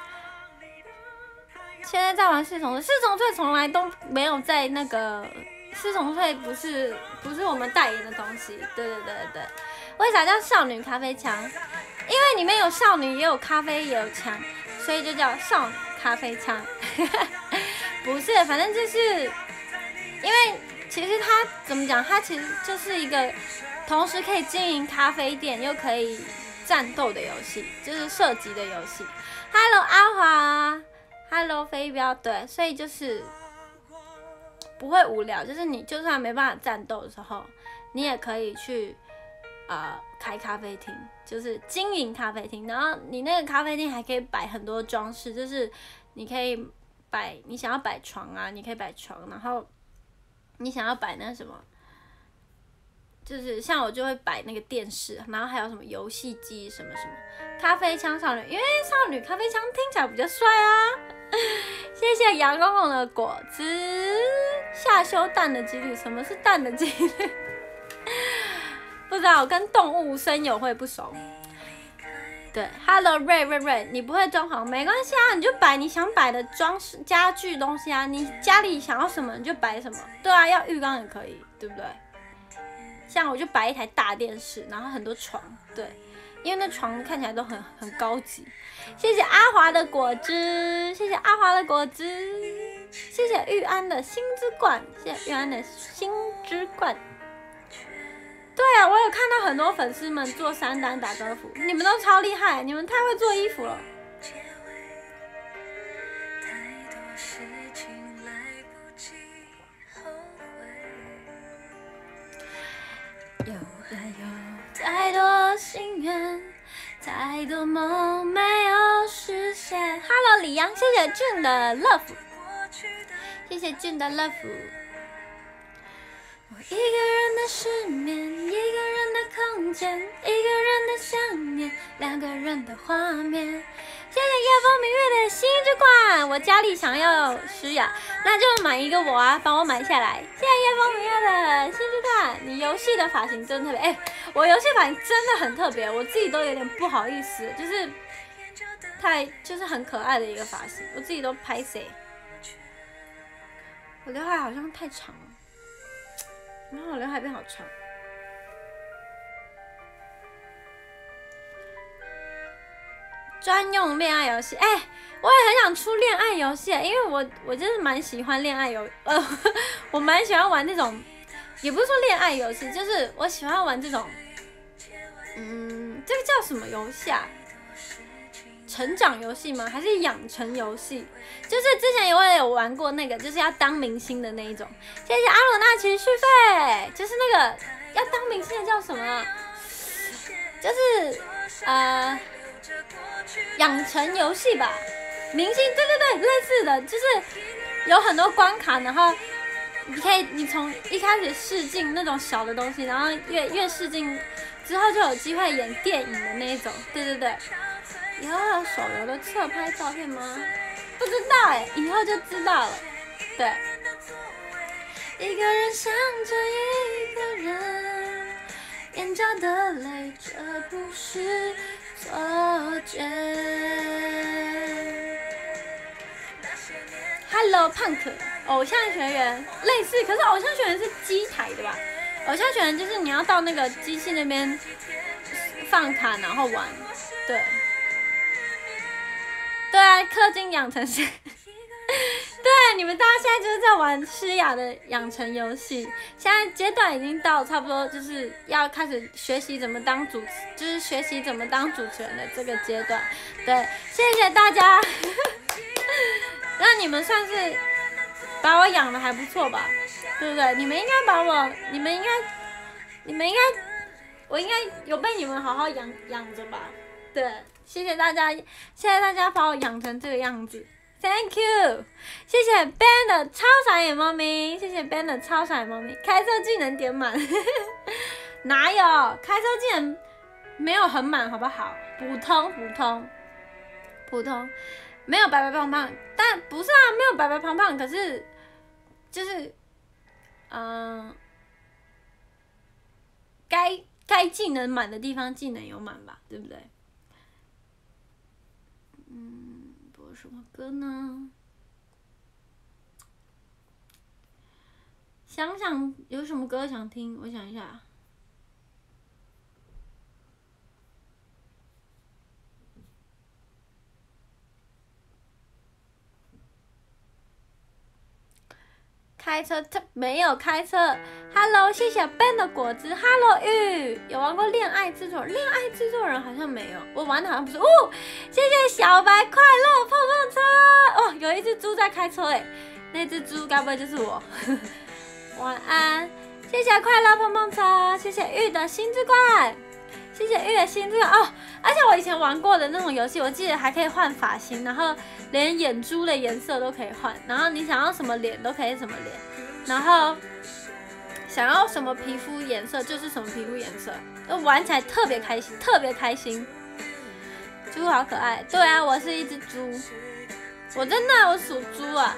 现在在玩四重翠，四重翠从来都没有在那个四重翠不是不是我们代言的东西。对对对对，为啥叫少女咖啡枪？因为里面有少女，也有咖啡，也有枪，所以就叫少女咖啡枪。不是，反正就是因为其实它怎么讲，它其实就是一个同时可以经营咖啡店又可以战斗的游戏，就是射击的游戏。Hello 阿华 ，Hello 飞镖，对，所以就是不会无聊，就是你就算没办法战斗的时候，你也可以去呃开咖啡厅，就是经营咖啡厅，然后你那个咖啡厅还可以摆很多装饰，就是你可以。摆你想要摆床啊，你可以摆床，然后你想要摆那什么，就是像我就会摆那个电视，然后还有什么游戏机什么什么，咖啡枪少女，因为少女咖啡枪听起来比较帅啊。谢谢杨公公的果子，下修蛋的几率，什么是蛋的几率？不知道，我跟动物森友会不熟。对 ，Hello 瑞瑞瑞，你不会装潢没关系啊，你就摆你想摆的装饰家具东西啊，你家里想要什么你就摆什么。对啊，要浴缸也可以，对不对？像我就摆一台大电视，然后很多床，对，因为那床看起来都很很高级。谢谢阿华的果汁，谢谢阿华的果汁，谢谢玉安的星之冠，谢谢玉安的星之冠。对啊，我有看到很多粉丝们做三单打歌服，你们都超厉害，你们太会做衣服了。有太多心愿，太多梦没有实现。Hello 李阳，谢谢俊的 love， 谢谢俊的 love。我一个人的失眠，一个人的空间，一个人的想念，两个人的画面。谢谢夜风明月的心之冠，我家里想要诗雅，那就买一个我啊，帮我买下来。谢谢夜风明月的心之冠，你游戏的发型真特别，哎、欸，我游戏发型真的很特别，我自己都有点不好意思，就是太就是很可爱的一个发型，我自己都拍谁，我刘海好像太长了。然后我刘海变好长，专用恋爱游戏，哎、欸，我也很想出恋爱游戏，因为我我真的蛮喜欢恋爱游，呃，我蛮喜欢玩那种，也不是说恋爱游戏，就是我喜欢玩这种，嗯，这个叫什么游戏啊？ 成长游戏吗？还是养成游戏？就是之前我也有玩过那个，就是要当明星的那一种。谢谢阿鲁纳奇续费，就是那个要当明星的叫什么？就是呃养成游戏吧，明星，对对对，类似的，就是有很多关卡，然后你可以你从一开始试镜那种小的东西，然后越越试镜之后就有机会演电影的那一种，对对对。以后有手游的侧拍照片吗？不知道哎，以后就知道了。对，一个人想着一个人，眼角的泪，这不是错觉。Hello Punk， 偶像学员类似，可是偶像学员是机台的吧？偶像学员就是你要到那个机器那边放卡，然后玩，对。对啊，氪金养成是，对，你们大家现在就是在玩诗雅的养成游戏，现在阶段已经到差不多就是要开始学习怎么当主持，就是学习怎么当主持人的这个阶段。对，谢谢大家，那你们算是把我养的还不错吧？对不对？你们应该把我，你们应该，你们应该，我应该有被你们好好养养着吧？对。谢谢大家，谢谢大家把我养成这个样子 ，Thank you， 谢谢 Ben 的超傻眼猫咪，谢谢 Ben 的超傻眼猫咪，开车技能点满，哪有开车技能没有很满好不好？普通普通普通，没有白白胖胖，但不是啊，没有白白胖胖，可是就是嗯，该该技能满的地方技能有满吧，对不对？嗯，播什么歌呢？想想有什么歌想听，我想一下。开车，他没有开车。Hello， 谢谢 Ben 的果汁。Hello， 玉有玩过恋爱制作人？恋爱制作人好像没有，我玩的好像不是。哦，谢谢小白快乐碰碰车。哦，有一只猪在开车哎，那只猪该不会就是我？晚安，谢谢快乐碰碰车，谢谢玉的心之冠，谢谢玉的心之冠哦。而且我以前玩过的那种游戏，我记得还可以换发型，然后连眼珠的颜色都可以换，然后你想要什么脸都可以什么脸，然后想要什么皮肤颜色就是什么皮肤颜色，玩起来特别开心，特别开心。猪好可爱，对啊，我是一只猪，我真的我属猪啊。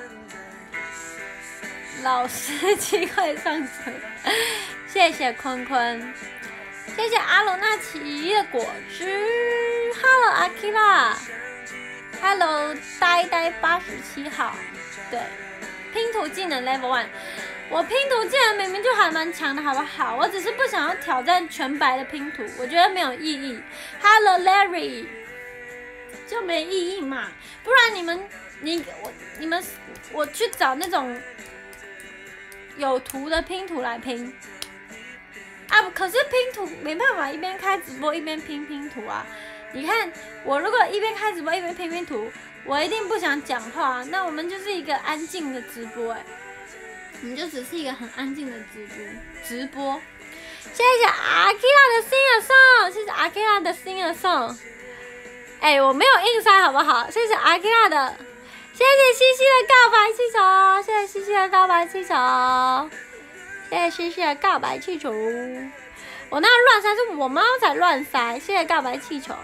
老司机快上车，谢谢坤坤。谢谢阿罗纳奇的果汁 ，Hello 阿 Kira，Hello 呆呆八十七号，对，拼图技能 Level One， 我拼图技能明明就还蛮强的，好不好？我只是不想要挑战全白的拼图，我觉得没有意义。Hello Larry， 就没意义嘛，不然你们你我你们我去找那种有图的拼图来拼。啊，可是拼图没办法一边开直播一边拼拼图啊！你看我如果一边开直播一边拼拼图，我一定不想讲话，那我们就是一个安静的直播哎、欸，我们就只是一个很安静的直播直播。谢谢阿 Kira 的 Sing a Song， 谢谢阿 Kira 的 Sing a Song。哎、欸，我没有硬塞好不好？谢谢阿 Kira 的，谢谢西西的告白气球，谢谢西西的告白气球。谢谢谢谢告白气球，我那乱塞是我猫才乱塞。谢谢告白气球。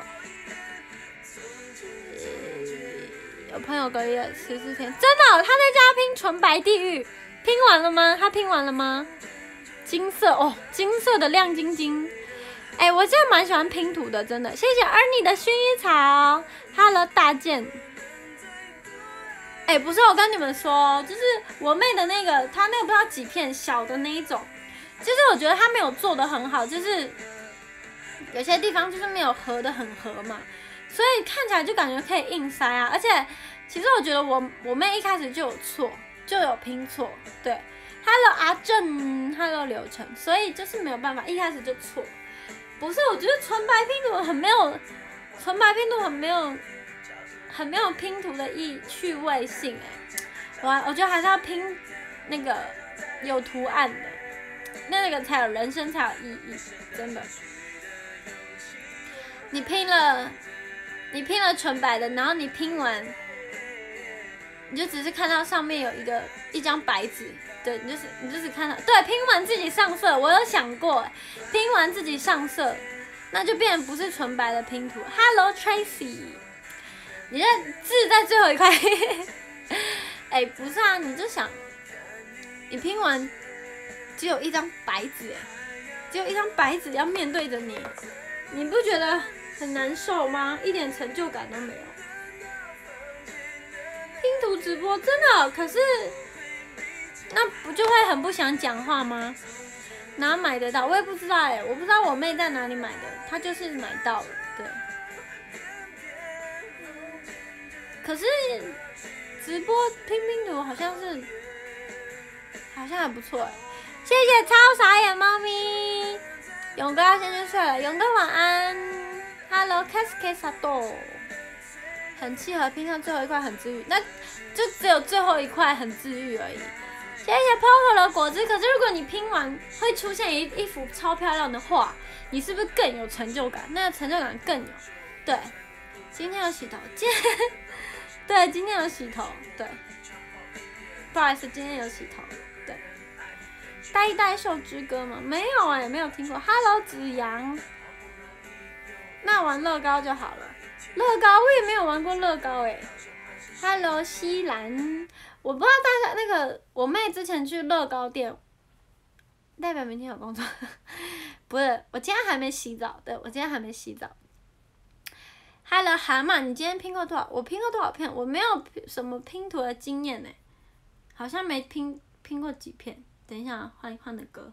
有朋友隔离了十四天，真的、哦，他在家拼纯白地狱，拼完了吗？他拼完了吗？金色哦，金色的亮晶晶。哎、欸，我真的蛮喜欢拼图的，真的。谢谢 Ernie 的薰衣草 ，Hello 大健。哎、欸，不是，我跟你们说，就是我妹的那个，她那个不知道几片小的那一种，就是我觉得她没有做的很好，就是有些地方就是没有合的很合嘛，所以看起来就感觉可以硬塞啊。而且其实我觉得我我妹一开始就有错，就有拼错，对。Hello 阿正 ，Hello 刘晨，所以就是没有办法，一开始就错。不是，我觉得纯白拼图很没有，纯白拼图很没有。 很没有拼图的意趣味性哎。我我觉得还是要拼那个有图案的，那个才有人生，才有意义，真的。你拼了，你拼了纯白的，然后你拼完，你就只是看到上面有一个一张白纸，对，你就是你就是看到，对，拼完自己上色，我有想过，拼完自己上色，那就变成不是纯白的拼图。Hello Tracy， 你的字在最后一块。哎、欸，不是啊，你就想，你拼完只有一张白纸，只有一张白纸要面对着你，你不觉得很难受吗？一点成就感都没有。拼图直播真的，可是那不就会很不想讲话吗？哪买得到？我也不知道哎、欸，我不知道我妹在哪里买的，她就是买到了，对。可是。直播拼拼图好像是，好像还不错哎，谢谢超傻眼猫咪，勇哥要先去睡了，勇哥晚安 ，Hello Cascado， 很契合拼上最后一块很治愈，那就只有最后一块很治愈而已。谢谢 Poco 的果汁，可是如果你拼完会出现一一幅超漂亮的画，你是不是更有成就感？那个成就感更有。对，今天有洗头，今天。对，今天有洗头，对，不好意思，今天有洗头，对。呆一呆秀之歌吗？没有哎、欸，没有听过。Hello 子阳，那玩乐高就好了。乐高我也没有玩过乐高哎、欸。Hello 西兰，我不知道大家那个，我妹之前去乐高店，代表明天有工作。不是，我今天还没洗澡，对，我今天还没洗澡。Hello 蛤蟆，你今天拼过多少？我拼过多少片？我没有什么拼图的经验呢，好像没拼拼过几片。等一下，换一换的歌。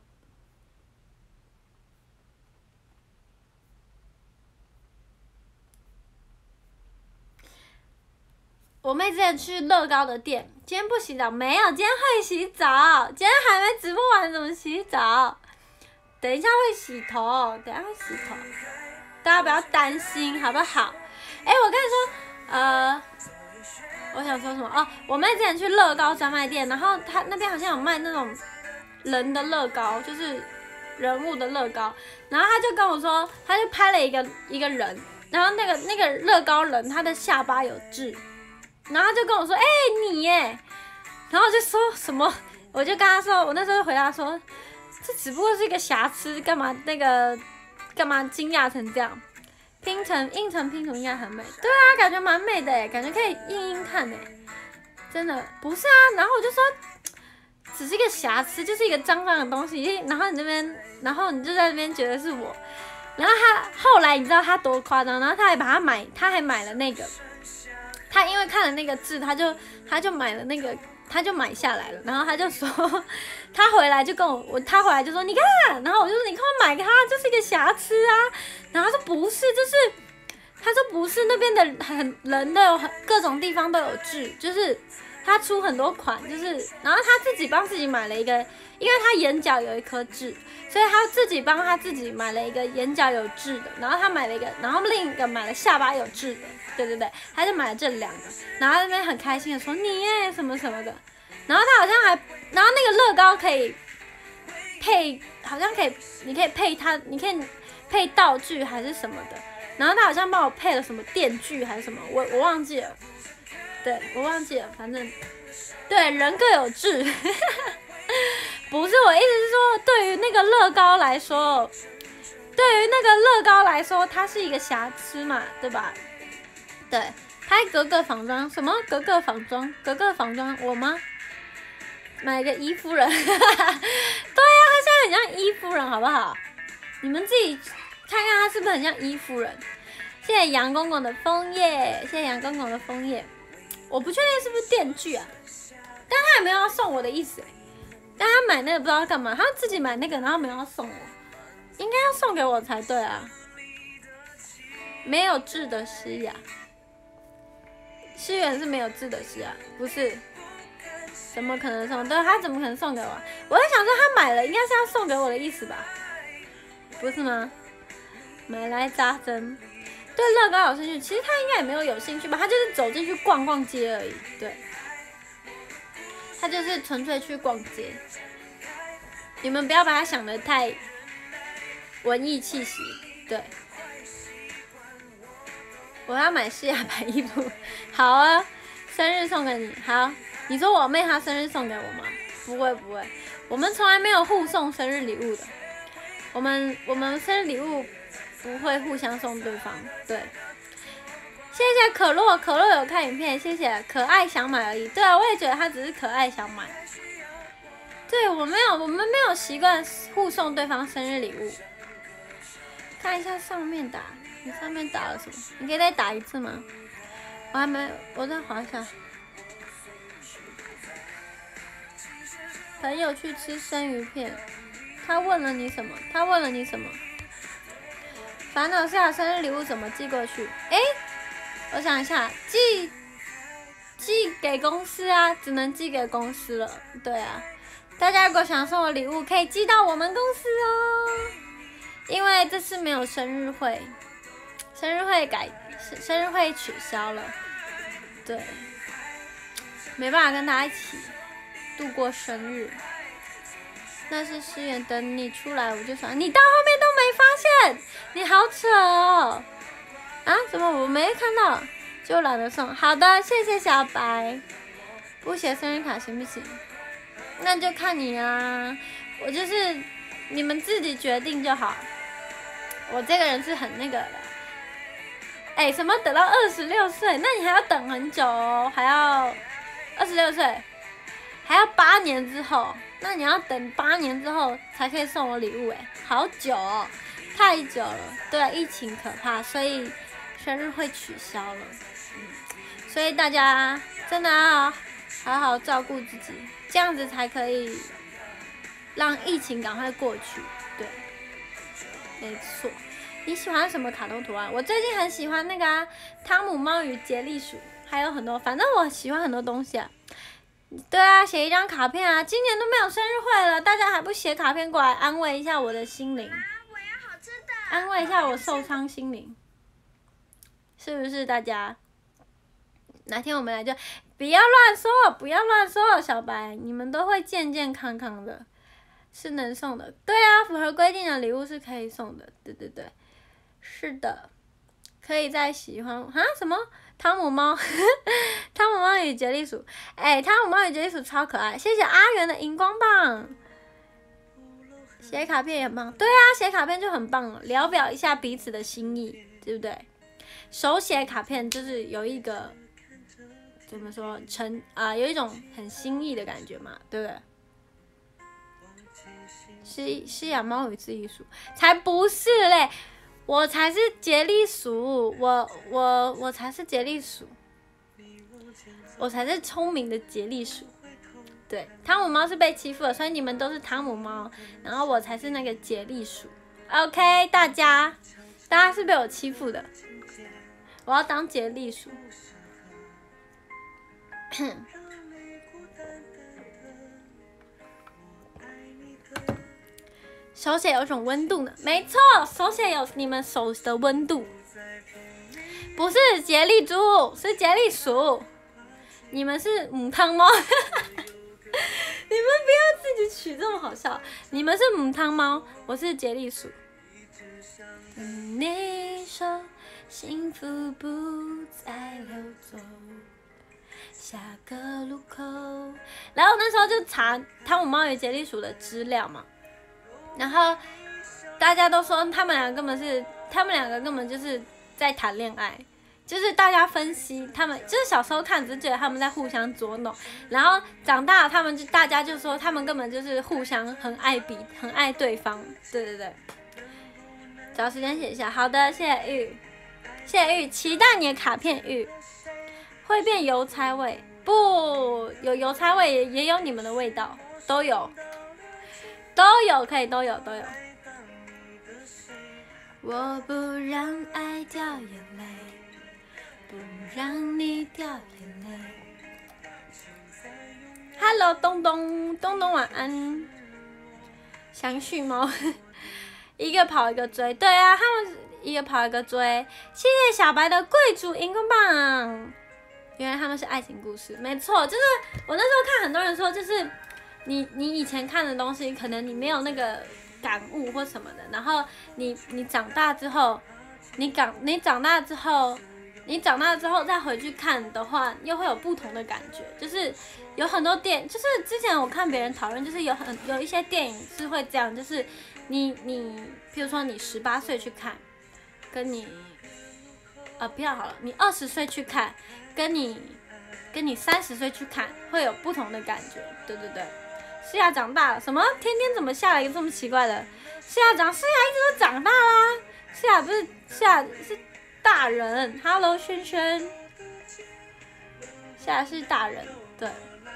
我妹之前去乐高的店，今天不洗澡，没有，今天会洗澡，今天还没直播完，怎么洗澡？等一下会洗头，等一下会洗头，大家不要担心，好不好？哎、欸，我跟你说，呃，我想说什么？哦，我妹之前去乐高专卖店，然后她那边好像有卖那种人的乐高，就是人物的乐高，然后她就跟我说，她就拍了一个一个人，然后那个那个乐高人他的下巴有痣，然后她就跟我说，哎、欸，你耶，然后我就说什么，我就跟她说，我那时候就回答说，这只不过是一个瑕疵，干嘛那个干嘛惊讶成这样？拼成印成拼图应该很美，对啊，感觉蛮美的哎，感觉可以印印看哎，真的不是啊。然后我就说，只是一个瑕疵，就是一个脏脏的东西。然后你那边，然后你就在那边觉得是我。然后他后来你知道他多夸张，然后他还把它买，他还买了那个，他因为看了那个字，他就他就买了那个，他就买下来了。然后他就说，他回来就跟我我他回来就说你看，然后我就说你看我买给他，这是一个瑕疵啊。然后他说不是，就是他说不是，那边的很人都有很各种地方都有痣，就是他出很多款，就是然后他自己帮自己买了一个，因为他眼角有一颗痣，所以他自己帮他自己买了一个眼角有痣的，然后他买了一个，然后另一个买了下巴有痣的，对对对，他就买了这两个，然后那边很开心的说你耶什么什么的，然后他好像还，然后那个乐高可以配，好像可以，你可以配他，你可以。配道具还是什么的，然后他好像帮我配了什么电锯还是什么，我我忘记了，对我忘记了，反正对人各有志，不是我意思是说，对于那个乐高来说，对于那个乐高来说，它是一个瑕疵嘛，对吧？对，拍格格仿妆，什么格格仿妆？格格仿妆我吗？买个伊夫人，对呀、啊，他现在很像伊夫人，好不好？你们自己看看他是不是很像伊夫人？谢谢杨公公的枫叶，谢谢杨公公的枫叶。我不确定是不是电锯啊，但他也没有要送我的意思。但他买那个不知道干嘛，他自己买那个，然后没有要送我，应该要送给我才对啊。没有痣的诗雅，诗媛是没有痣的诗雅，不是？怎么可能送？对，他怎么可能送给我？我在想说他买了，应该是要送给我的意思吧？不是吗？买来扎针， 对乐高有兴趣，其实他应该也没有有兴趣吧，他就是走进去逛逛街而已。对，他就是纯粹去逛街。你们不要把他想得太文艺气息。对，我要买诗雅牌衣服。好啊，生日送给你。好，你说我妹她生日送给我吗？不会不会，我们从来没有互送生日礼物的。我们我们生日礼物不会互相送对方。对，谢谢可乐，可乐有看影片，谢谢。可爱想买而已。对啊，我也觉得他只是可爱想买。对，我没有，我们没有习惯互送对方生日礼物。看一下上面打，你上面打了什么？你可以再打一次吗？我还没，我再滑一下。朋友去吃生鱼片，他问了你什么？他问了你什么？烦恼是啊，生日礼物怎么寄过去？哎，我想一下，寄寄给公司啊，只能寄给公司了。对啊，大家如果想送我礼物，可以寄到我们公司哦。因为这次没有生日会，生日会改，生日会取消了。对，没办法跟大家一起度过生日。那是誓言，等你出来我就爽。你到后面都没发现，你好扯哦！啊？怎么我没看到？就懒得送。好的，谢谢小白。不写生日卡行不行？那就看你啊，我就是你们自己决定就好。我这个人是很那个的。哎，什么等到二十六岁？那你还要等很久哦，还要二十六岁，还要八年之后。那你要等八年之后才可以送我礼物，哎，好久哦，太久了。对，疫情可怕，所以生日会取消了。嗯，所以大家真的要好好照顾自己，这样子才可以让疫情赶快过去。对，没错。你喜欢什么卡通图案？我最近很喜欢那个啊，汤姆猫与杰利鼠，还有很多，反正我喜欢很多东西啊。对啊，写一张卡片啊！今年都没有生日会了，大家还不写卡片过来安慰一下我的心灵？ 我要好吃的， 安慰一下我受伤心灵，是不是？大家哪天我们来就不要乱说，不要乱说，小白，你们都会健健康康的，是能送的。对啊，符合规定的礼物是可以送的。对对对，是的，可以再喜欢啊什么？汤姆猫，汤姆猫与杰利鼠，哎、欸，汤姆猫与杰利鼠超可爱，谢谢阿元的荧光棒。写卡片也很棒，对啊，写卡片就很棒了，聊表一下彼此的心意，对不对？手写卡片就是有一个怎么说，成啊、呃，有一种很心意的感觉嘛，对不对？是是养猫与智艺鼠，才不是嘞！我才是杰利鼠，我我我才是杰利鼠，我才是聪明的杰利鼠。对，汤姆猫是被欺负了，所以你们都是汤姆猫，然后我才是那个杰利鼠。OK， 大家，大家是被我欺负的，我要当杰利鼠。手写有种温度呢，没错，手写有你们手的温度，不是杰利猪，是杰利鼠，你们是母汤猫，你们不要自己取这么好笑，你们是母汤猫，我是杰利鼠。跟你说，幸福不再溜走，下个路口。然后那时候就查汤姆猫与杰利鼠的资料嘛。然后大家都说他们两个根本是，他们两个根本就是在谈恋爱，就是大家分析他们，就是小时候看只是觉得他们在互相捉弄，然后长大了他们就大家就说他们根本就是互相很爱彼，很爱对方。对对对，找时间写一下。好的，谢谢玉，谢谢玉，期待你的卡片玉。会变邮差味？不，有邮差味也也有你们的味道，都有。都有，可以都有都有。我不让爱掉眼泪，不让你掉眼泪。Hello， 东东，东东晚安。相续猫，一个跑一个追，对啊，他们一个跑一个追。谢谢小白的贵族荧光棒。原来他们是爱情故事，没错，就是我那时候看很多人说，就是你你以前看的东西，可能你没有那个感悟或什么的，然后你你长大之后，你长你长大之后，你长大之后再回去看的话，又会有不同的感觉。就是有很多电，就是之前我看别人讨论，就是有很有一些电影是会这样，就是你你，譬如说你十八岁去看，跟你呃不要好了，你二十岁去看。跟你跟你三十岁去看会有不同的感觉，对对对。诗雅长大了，什么？天天怎么下了一个这么奇怪的？诗雅长，诗雅一直都长大啦。诗雅不是诗雅是大人。Hello， 轩轩，诗雅是大人，对，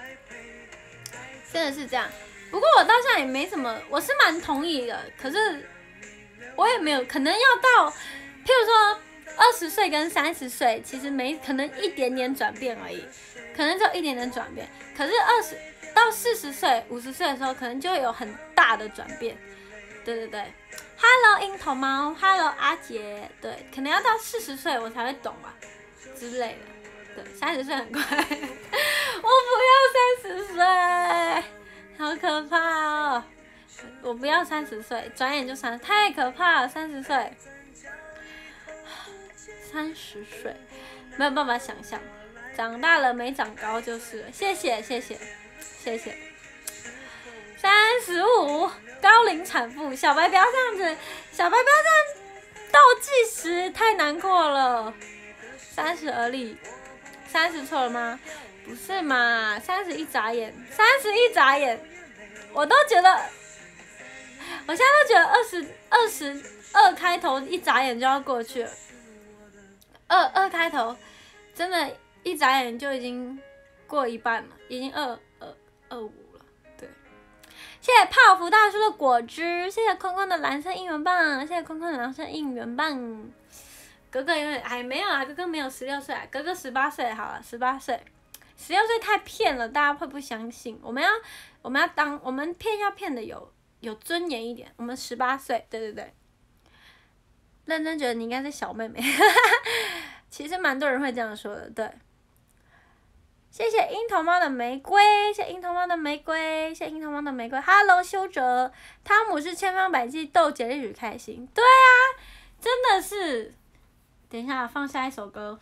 真的是这样。不过我到现在也没什么，我是蛮同意的，可是我也没有，可能要到，譬如说。二十岁跟三十岁其实没可能一点点转变而已，可能只有一点点转变。可是二十到四十岁、五十岁的时候，可能就会有很大的转变。对对对 ，Hello 樱桃猫 ，Hello 阿杰，对，可能要到四十岁我才会懂吧之类的。对，三十岁很快，我不要三十岁，好可怕哦！我不要三十岁，转眼就三，太可怕了，三十岁。三十岁，没有办法想象，长大了没长高就是了。谢谢谢谢谢谢。三十五，高龄产妇，小白不要这样子，小白不要这样倒计时，太难过了。三十而立，三十错了吗？不是嘛，三十一眨眼，三十一眨眼，我都觉得，我现在都觉得二十二十二开头一眨眼就要过去了。二二开头，真的，一眨眼就已经过一半了，已经二二二五了。对，谢谢泡芙大叔的果汁，谢谢坤坤的蓝色应援棒，谢谢坤坤的蓝色应援棒。哥哥有点还没有啊，哥哥没有十六岁啊，哥哥十八岁好了，十八岁，十六岁太骗了，大家会不相信。我们要我们要当我们骗要骗的有有尊严一点，我们十八岁，对对对。认真觉得你应该是小妹妹，其实蛮多人会这样说的，对。谢谢樱桃猫的玫瑰，谢谢樱桃猫的玫瑰，谢谢樱桃猫的玫瑰。Hello， 修哲，汤姆是千方百计逗节日开心，对啊，真的是。等一下，放下一首歌。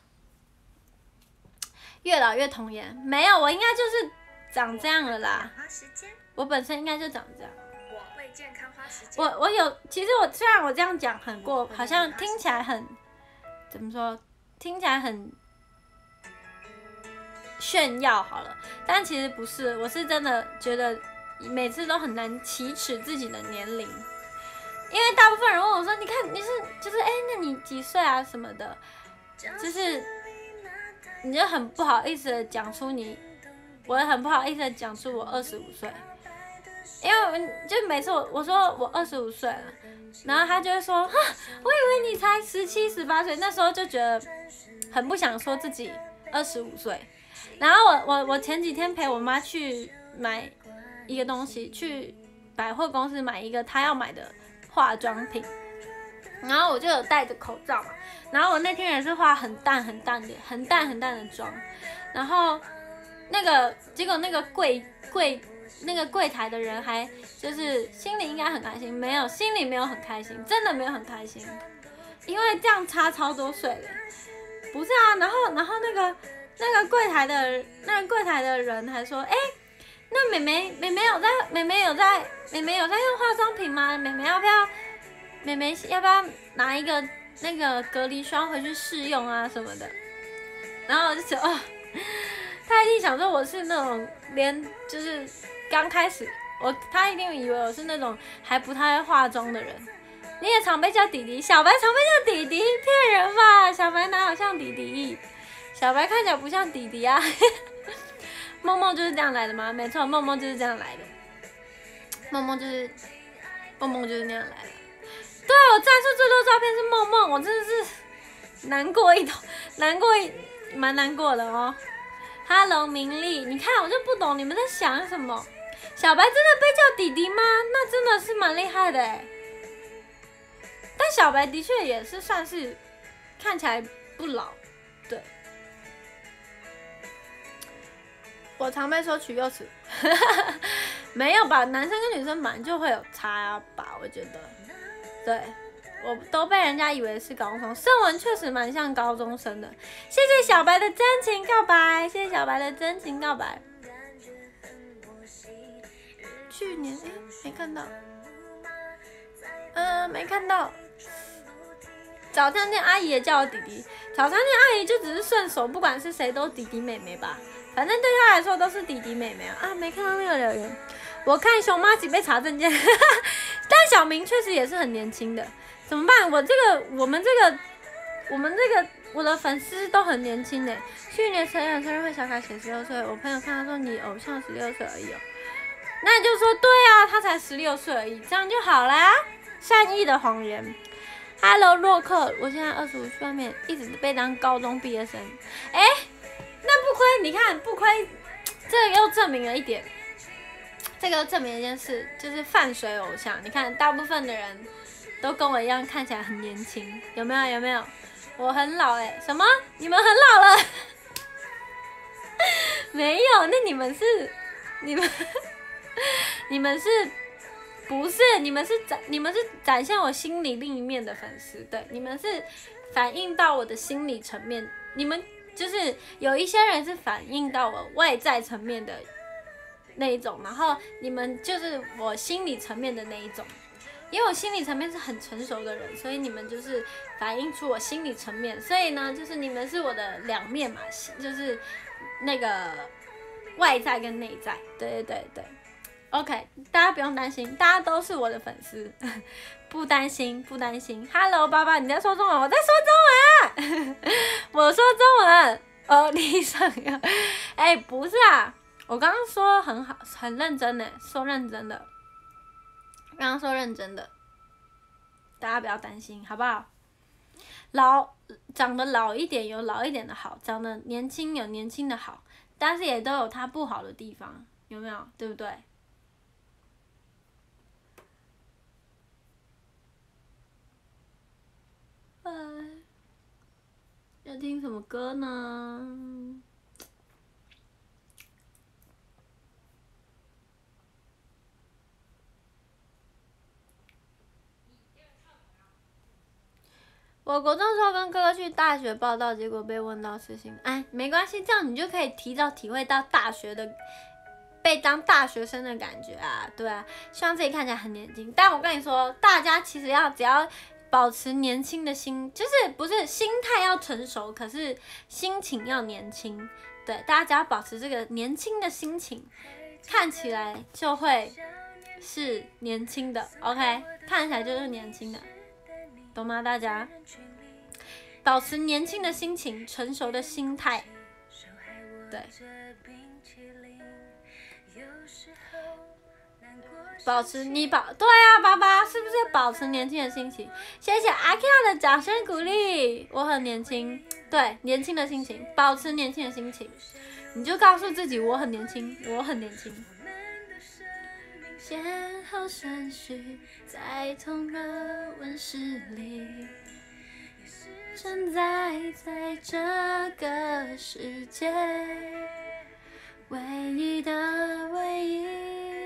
越老越童颜，没有，我应该就是长这样了啦。我本身应该就长这样。健康花时间。我我有，其实我虽然我这样讲很过，好像听起来很怎么说，听起来很炫耀好了，但其实不是，我是真的觉得每次都很难启齿自己的年龄，因为大部分人问我说，你看你是就是哎、欸，那你几岁啊什么的，就是你就很不好意思的讲出你，我也很不好意思的讲出我二十五岁。因为就每次我我说我二十五岁了，然后他就会说，哈，我以为你才十七、十八岁，那时候就觉得很不想说自己二十五岁。然后我我我前几天陪我妈去买一个东西，去百货公司买一个她要买的化妆品，然后我就有戴着口罩嘛，然后我那天也是化很淡很淡的、很淡很淡的妆，然后那个结果那个柜柜。那个柜台的人还就是心里应该很开心，没有，心里没有很开心，真的没有很开心，因为这样差超多岁的，不是啊，然后然后那个那个柜台的那个柜台的人还说，哎、欸，那妹妹妹妹有在妹妹有在妹妹有在用化妆品吗？妹妹要不要妹妹要不要拿一个那个隔离霜回去试用啊什么的？然后我就觉得，哦，他一定想说我是那种连就是。刚开始，我他一定以为我是那种还不太会化妆的人。你也常被叫弟弟，小白常被叫弟弟，骗人吧？小白哪有像弟弟？小白看起来不像弟弟啊。梦梦就是这样来的吗？没错，梦梦就是这样来的。梦梦就是，梦梦就是那样来的。对，我赞数最多照片是梦梦，我真的是难过一头，难过一，蛮难过的哦。Hello， 明丽，你看我就不懂你们在想什么。小白真的被叫弟弟吗？那真的是蛮厉害的哎。但但小白的确也是算是看起来不老，对。我常被说取幼齿，没有吧？男生跟女生本来就会有差吧？我觉得，对，我都被人家以为是高中生，盛文确实蛮像高中生的。谢谢小白的真情告白，谢谢小白的真情告白。去年哎、欸，没看到，嗯、呃，没看到。早餐店阿姨也叫我弟弟，早餐店阿姨就只是顺手，不管是谁都弟弟妹妹吧。反正对他来说都是弟弟妹妹啊！没看到那个留言，我看熊妈几被查证件，但小明确实也是很年轻的，怎么办？我这个，我们这个，我们这个，我的粉丝都很年轻呢。去年陈远生日会小卡写十六岁，我朋友看他说你偶像十六岁而已哦，那你就说对啊，他才十六岁而已，这样就好啦。善意的谎言。Hello， 洛克，我现在二十五，去外面一直被当高中毕业生，哎、欸。那不亏，你看不亏，这个又证明了一点，这个又证明了一件事，就是泛水偶像。你看，大部分的人都跟我一样看起来很年轻，有没有？有没有？我很老哎、欸，什么？你们很老了？没有，那你们是，你们，你们是，不是？你们是展，你们是展现我心里另一面的粉丝，对，你们是反映到我的心理层面，你们。就是有一些人是反映到我外在层面的那一种，然后你们就是我心理层面的那一种，因为我心理层面是很成熟的人，所以你们就是反映出我心理层面，所以呢，就是你们是我的两面嘛，就是那个外在跟内在，对对对对 ，OK， 大家不用担心，大家都是我的粉丝。不担心，不担心。Hello， 爸爸，你在说中文，我在说中文。我说中文。哦，你想要？哎、欸，不是啊，我刚刚说很好，很认真呢，说认真的。刚刚说认真的，大家不要担心，好不好？老长得老一点有老一点的好，长得年轻有年轻的好，但是也都有它不好的地方，有没有？对不对？要听什么歌呢？我国中时候跟哥哥去大学报到，结果被问到事情，哎，没关系，这样你就可以提早体会到大学的被当大学生的感觉啊，对啊，希望自己看起来很年轻。但我跟你说，大家其实要只要保持年轻的心，就是不是心态要成熟，可是心情要年轻。对，大家只要保持这个年轻的心情，看起来就会是年轻的 ，OK， 看起来就是年轻的，懂吗？大家保持年轻的心情，成熟的心态，对。保持你保对啊，爸爸是不是保持年轻的心情？谢谢阿 Q 的掌声鼓励，我很年轻，对，年轻的心情，保持年轻的心情，你就告诉自己我很年轻，我很年轻。先后顺序在同个温室里，存在在这个世界，唯一的唯一。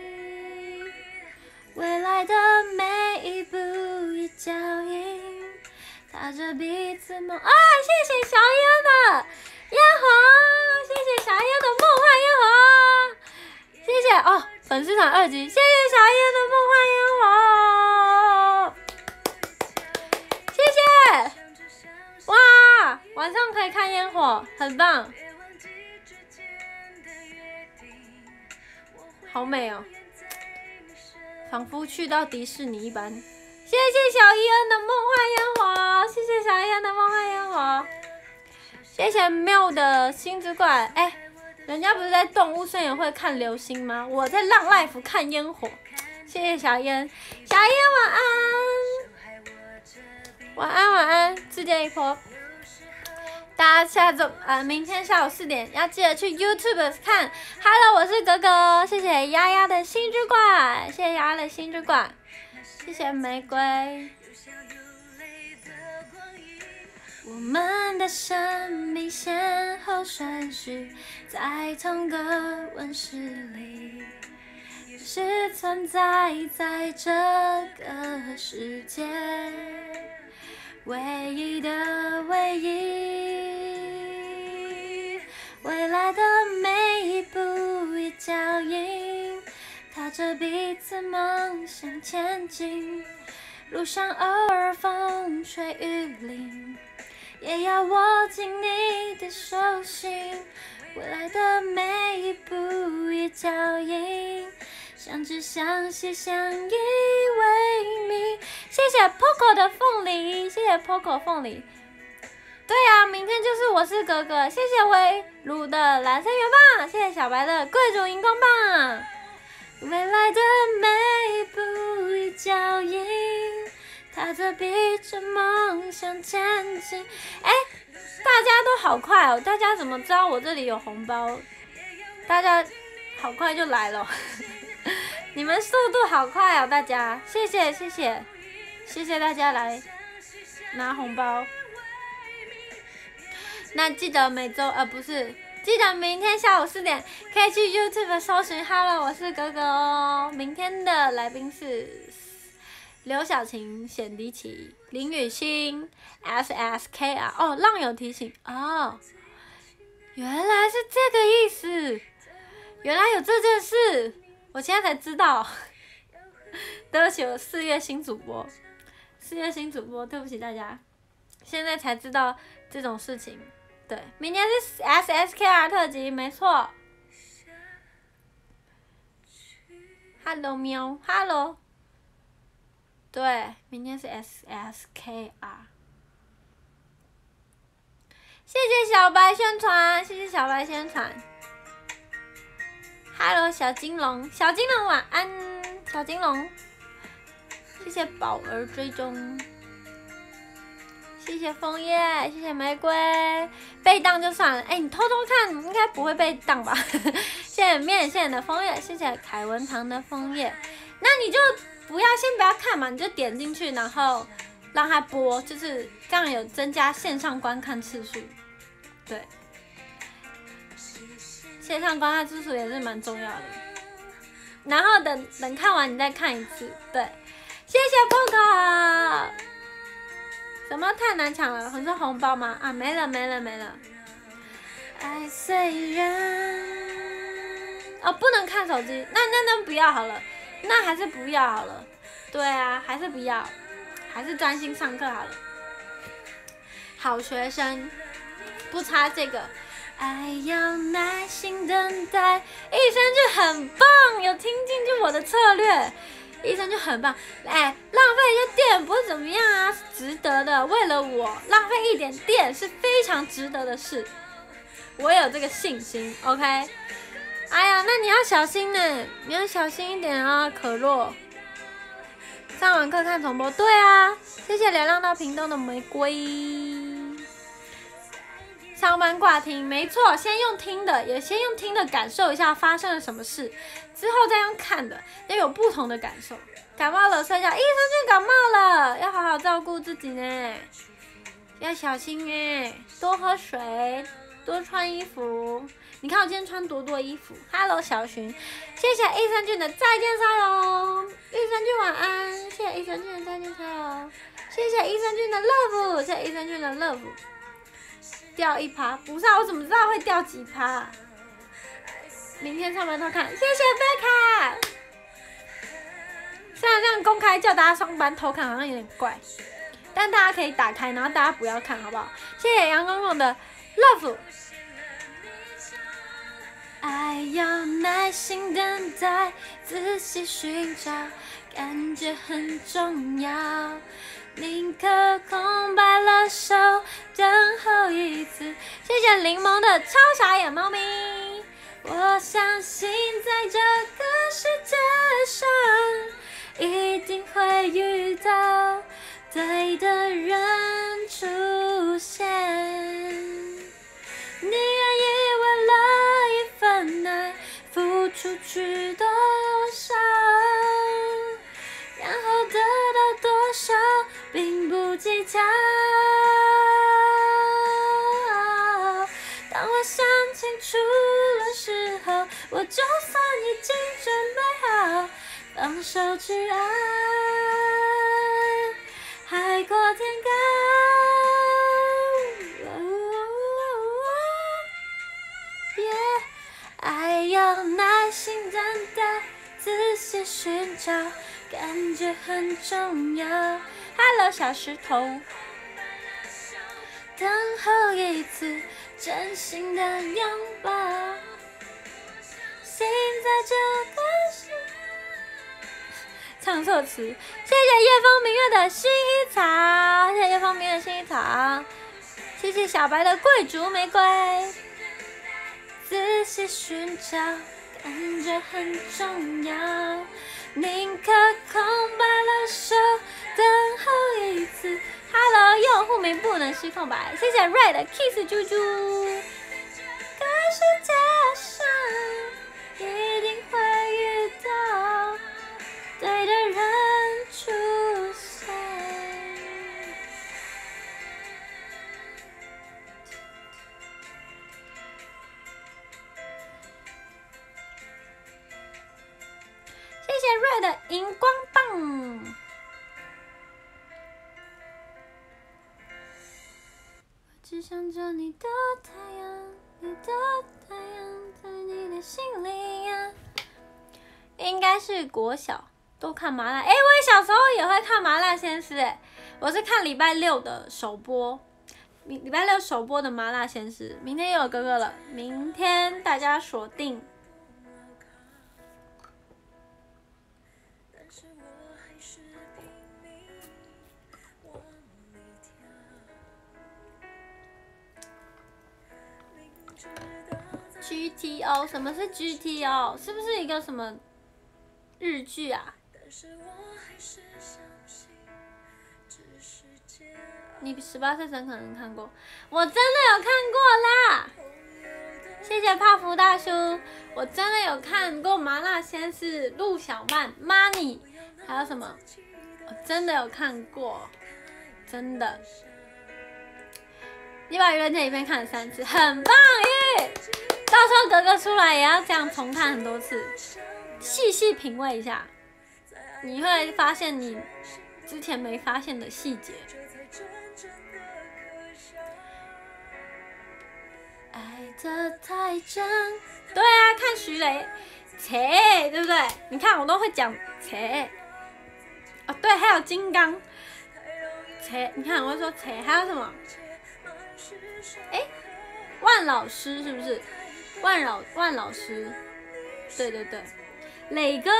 未来的每一步一脚印，踏着彼此梦。啊，谢谢小烟的烟火，谢谢小烟的梦幻烟火，谢谢哦，粉丝团二级，谢谢小烟的梦幻烟火，谢谢。哇，晚上可以看烟火，很棒，好美哦。仿佛去到迪士尼一般，谢谢小伊恩的梦幻烟火，谢谢小伊恩的梦幻烟火，谢谢妙的星之怪，哎、欸，人家不是在动物森友会看流星吗？我在浪 life 看烟火，谢谢小烟，小烟晚安，晚安晚安，自建一波。大家下周呃，明天下午四点要记得去 YouTube 看。Hello， 我是格格，谢谢丫丫的心之冠，谢谢丫丫的心之冠。 谢谢玫瑰。我们的生命先后顺序在同个温室里，是存在在这个世界唯一的唯一。未来的每一步一脚印，踏着彼此梦想前进，路上偶尔风吹雨淋，也要握紧你的手心。未来的每一步一脚印，相知相惜相依为命。谢谢 Poco 的凤梨，谢谢 Poco 凤梨。对啊，明天就是我是哥哥。谢谢微鲁的蓝山圆棒，谢谢小白的贵族荧光棒。未来的每一步一脚印，踏着彼此梦想前进。哎，大家都好快哦！大家怎么知道我这里有红包？大家好快就来了，你们速度好快哦！大家，谢谢谢谢谢谢大家来拿红包。那记得每周呃不是，记得明天下午四点可以去 YouTube 搜寻 Hello 我是哥哥哦。明天的来宾是刘晓晴、显迪奇、林雨欣、S S K R 哦，浪有提醒哦，原来是这个意思，原来有这件事，我现在才知道。对不起，我四月新主播，四月新主播，对不起大家，现在才知道这种事情。对，明天是 S S K R 特辑，没错。Hello 喵 ，Hello。对，明天是 S S K R。谢谢小白宣传，谢谢小白宣传。Hello 小金龙，小金龙晚安，小金龙。谢谢宝儿追踪。谢谢枫叶，谢谢玫瑰，被当就算了。哎、欸，你偷偷看，应该不会被当吧？谢谢面线的枫叶，谢谢凯文堂的枫叶。那你就不要先不要看嘛，你就点进去，然后让它播，就是这样有增加线上观看次数。对，线上观看次数也是蛮重要的。然后等等看完你再看一次。对，谢谢 Poco。什么太难抢了？很是红包吗？啊，没了没了没了。爱虽然哦，不能看手机，那那那不要好了，那还是不要好了。对啊，还是不要，还是专心上课好了。好学生，不差这个。爱要耐心等待，益生菌很棒，有听进去我的策略。医生就很棒，哎，浪费一些电不会怎么样啊，值得的。为了我浪费一点电是非常值得的事，我有这个信心 ，OK。哎呀，那你要小心呢，你要小心一点啊，可乐。上完课看重播，对啊，谢谢流浪到屏东的玫瑰。上班挂听，没错，先用听的，也先用听的感受一下发生了什么事，之后再用看的，要有不同的感受。感冒了睡觉，医生就感冒了，要好好照顾自己呢，要小心哎，多喝水，多穿衣服。你看我今天穿多多衣服。Hello 小寻，谢谢益生菌的再见沙龙，益生菌晚安，谢谢益生菌的再见沙龙，谢谢益生菌的 love， 谢谢益生菌的 love。掉一趴，不是啊，我怎么知道会掉几趴、啊？明天上班偷看，谢谢贝卡。虽然这样公开叫大家上班偷看好像有点怪，但大家可以打开，然后大家不要看，好不好？谢谢杨公公的 love。爱要耐心等待，仔细寻找，感觉很重要。宁可空白了手，等候一次。谢谢柠檬的超傻眼猫咪。我相信在这个世界上，一定会遇到对的人出现。你愿意为了一份爱付出去多少？然后手，并不计较。当我想清楚的时候，我就算已经准备好放手去爱，海阔天高。爱要耐心等待，仔细寻找，感觉很重要。Hello， 小石头。等候一次真心的拥抱，心在这个时。唱错词，谢谢夜风明月的薰衣草，谢谢夜风明月的薰衣草，谢谢小白的桂竹玫瑰。仔细寻找，感觉很重要，宁可空白了手，等候一次。Hello， 用户名不能是空白，谢谢 Red 的 Kiss 猪猪。可世界上一定会遇到对的人出现。谢谢 Red 的荧光棒。只想做你的太阳，你的太阳在你的心里呀。应该是国小都看麻辣，哎、欸，我也小时候也会看麻辣鲜师，哎，我是看礼拜六的首播，礼拜六首播的麻辣鲜师，明天又有哥哥了，明天大家锁定。G T O 什么是 G T O？ 是不是一个什么日剧啊？你十八岁生可能看过，我真的有看过啦！谢谢泡芙大叔，我真的有看过《麻辣鲜师》陆小曼、Money， 还有什么？我真的有看过，真的。你把愚人节影片看了三次，很棒耶！到时候格格出来也要这样重看很多次，细细品味一下，你会发现你之前没发现的细节。爱得太真，对啊，看徐雷，切，对不对？你看我都会讲切，哦对，还有金刚，切，你看我会说切，还有什么？哎，万老师是不是？万老万老师，对对对，磊哥，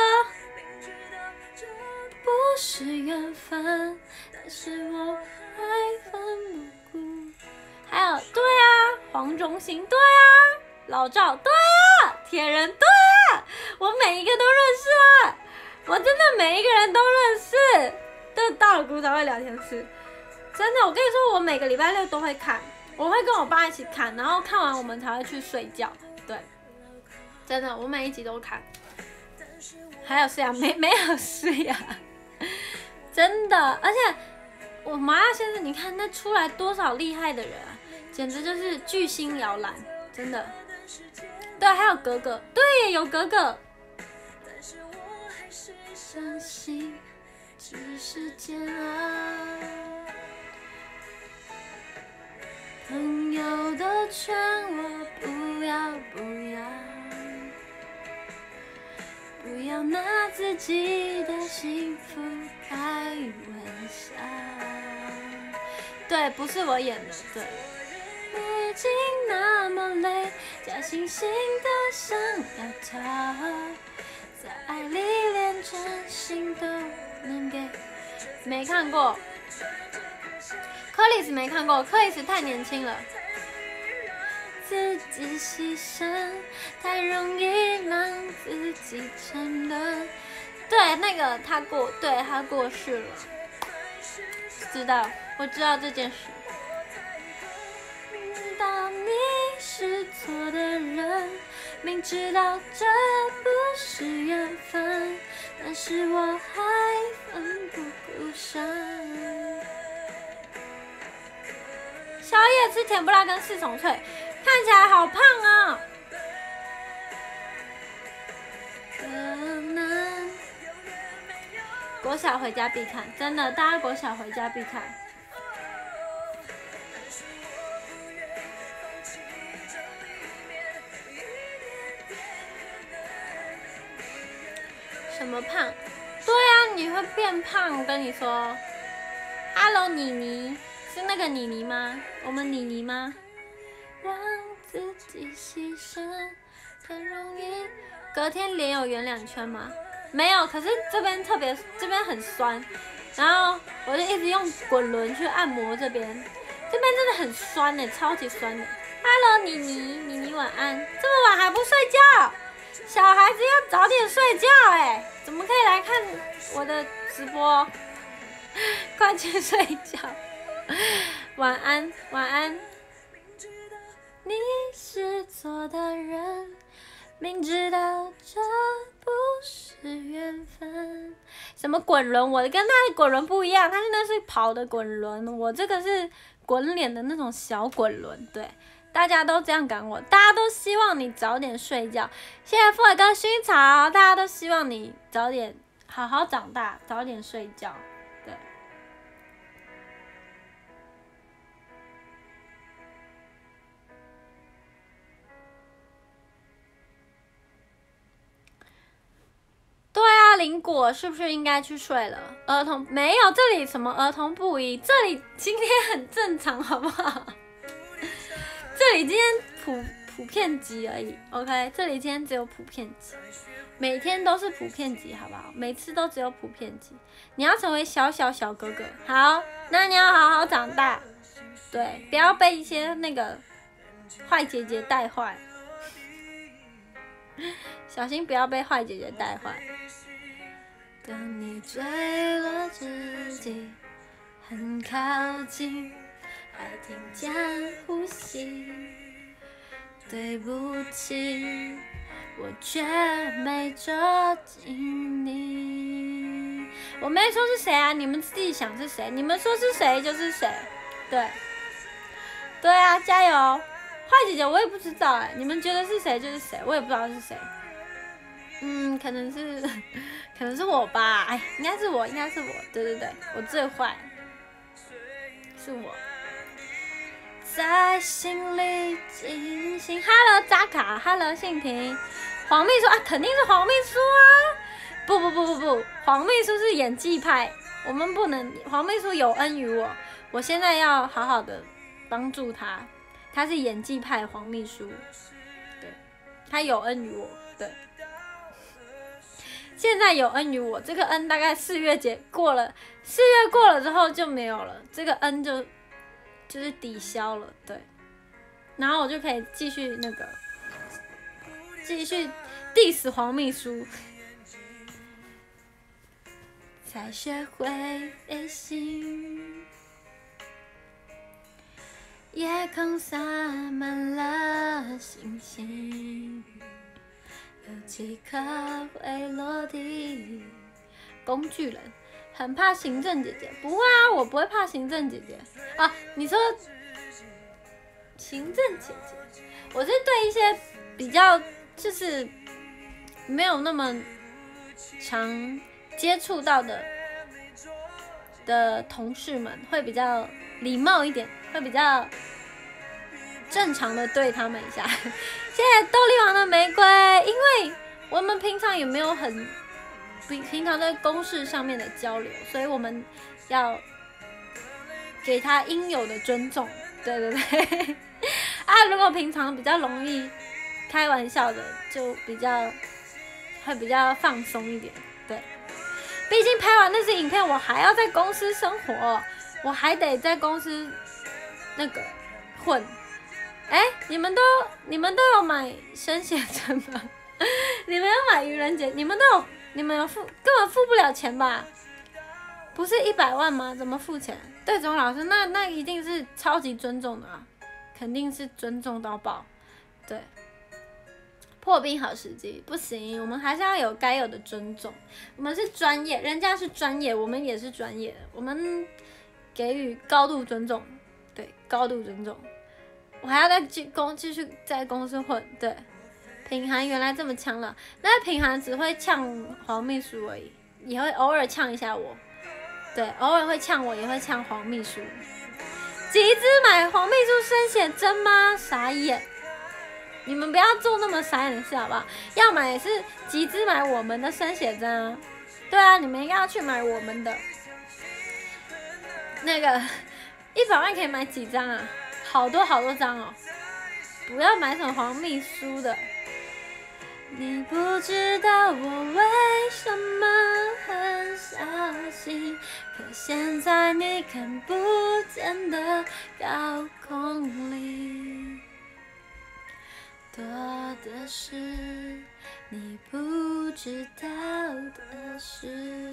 不是缘分，但是我还奋不顾。还有对啊，黄忠兴对啊，老赵对啊，铁人对啊，我每一个都认识啊，我真的每一个人都认识，都到了鼓掌会聊天室，真的，我跟你说，我每个礼拜六都会看。我会跟我爸一起看，然后看完我们才会去睡觉。对，真的，我每一集都看。还有谁啊？没没有谁啊？真的，而且我麻辣鲜师，你看那出来多少厉害的人啊，简直就是巨星摇篮，真的。对，还有格格，对，有格格。相信只是煎熬。朋友都劝我不要不要，不要拿自己的幸福开玩笑。对，不是我演的，对。我已经那么累，假惺惺的想要逃，在爱里连真心都能给。没看过。克里斯没看过，克里斯太年轻了。自己牺牲，太容易让自己沉沦。对，那个他过，对他过世了。知道，我知道这件事。明知道你是错的人，明知道这不是缘分，但是我还奋不顾身。 谢吃甜不辣跟四重脆，看起来好胖啊！国小回家必看，真的，大家国小回家必看。什么胖？对啊，你会变胖，我跟你说。Hello， 妮妮，是那个妮妮吗？我们妮妮吗？让自己牺牲很容易。隔天脸有圆两圈吗？没有，可是这边特别，这边很酸，然后我就一直用滚轮去按摩这边，这边真的很酸呢，超级酸的。Hello， 妮妮，妮妮晚安，这么晚还不睡觉？小孩子要早点睡觉哎，怎么可以来看我的直播？快去睡觉，晚安，晚安。你是错的人，明知道这不是缘分。什么滚轮？我跟他的滚轮不一样，他那是跑的滚轮，我这个是滚脸的那种小滚轮。对，大家都这样赶我，大家都希望你早点睡觉。谢谢富尔跟薰衣草，大家都希望你早点好好长大，早点睡觉。对。对啊，林果是不是应该去睡了？儿童没有，这里什么儿童不宜，这里今天很正常，好不好？这里今天普普遍级而已 ，OK？ 这里今天只有普遍级，每天都是普遍级，好不好？每次都只有普遍级。你要成为小小小哥哥，好，那你要好好长大，对，不要被一些那个坏姐姐带坏。小心不要被坏姐姐带坏。当你坠落自己很靠近，还听见呼吸，对不起，我却没捉紧你。我没说是谁啊，你们自己想是谁，你们说是谁就是谁。对，对啊，加油！坏姐姐我也不知道哎、欸，你们觉得是谁就是谁，我也不知道是谁。嗯，可能是，可能是我吧，哎，应该是我，应该是我，对对对，我最坏，是我。在心里进行 ，Hello 扎卡 ，Hello 信婷，黄秘书啊，肯定是黄秘书啊，不不不不不，黄秘书是演技派，我们不能，黄秘书有恩于我，我现在要好好的帮助他。他是演技派黄秘书，对，他有恩于我，对，现在有恩于我，这个恩大概四月节过了，四月过了之后就没有了，这个恩就就是抵消了，对，然后我就可以继续那个继续 diss 黄秘书，才学会飞行。夜空洒满了星星，有几颗会落地。工具人很怕行政姐姐，不会啊，我不会怕行政姐姐啊。你说行政姐姐，我是对一些比较就是没有那么常接触到的的同事们会比较礼貌一点，会比较正常的对他们一下。谢谢豆粒王的玫瑰，因为我们平常也没有很平平常在公事上面的交流，所以我们要给他应有的尊重。对对对。啊，如果平常比较容易开玩笑的，就比较会比较放松一点。对，毕竟拍完那支影片，我还要在公司生活，我还得在公司那个混。哎、欸，你们都你们都有买生写真吗？你们有买愚人节？你们都有？你们有付？根本付不了钱吧？不是一百万吗？怎么付钱？对总老师，那那一定是超级尊重的啊，肯定是尊重到爆。对，破冰好时机不行，我们还是要有该有的尊重。我们是专业，人家是专业，我们也是专业的，我们给予高度尊重。 对，高度尊重。我还要在继公继续在公司混，对。品涵原来这么呛了，那品涵只会呛黄秘书而已，也会偶尔呛一下我，对，偶尔会呛我，也会呛黄秘书。集资买黄秘书生写真吗？傻眼！你们不要做那么傻眼的事好不好？要买也是集资买我们的生写真啊，对啊，你们应该要去买我们的。那个一百万可以买几张啊？好多好多张哦！不要买什么黄秘书的。你不知道我为什么很小心，可现在你看不见的高空里，多的是你不知道的事。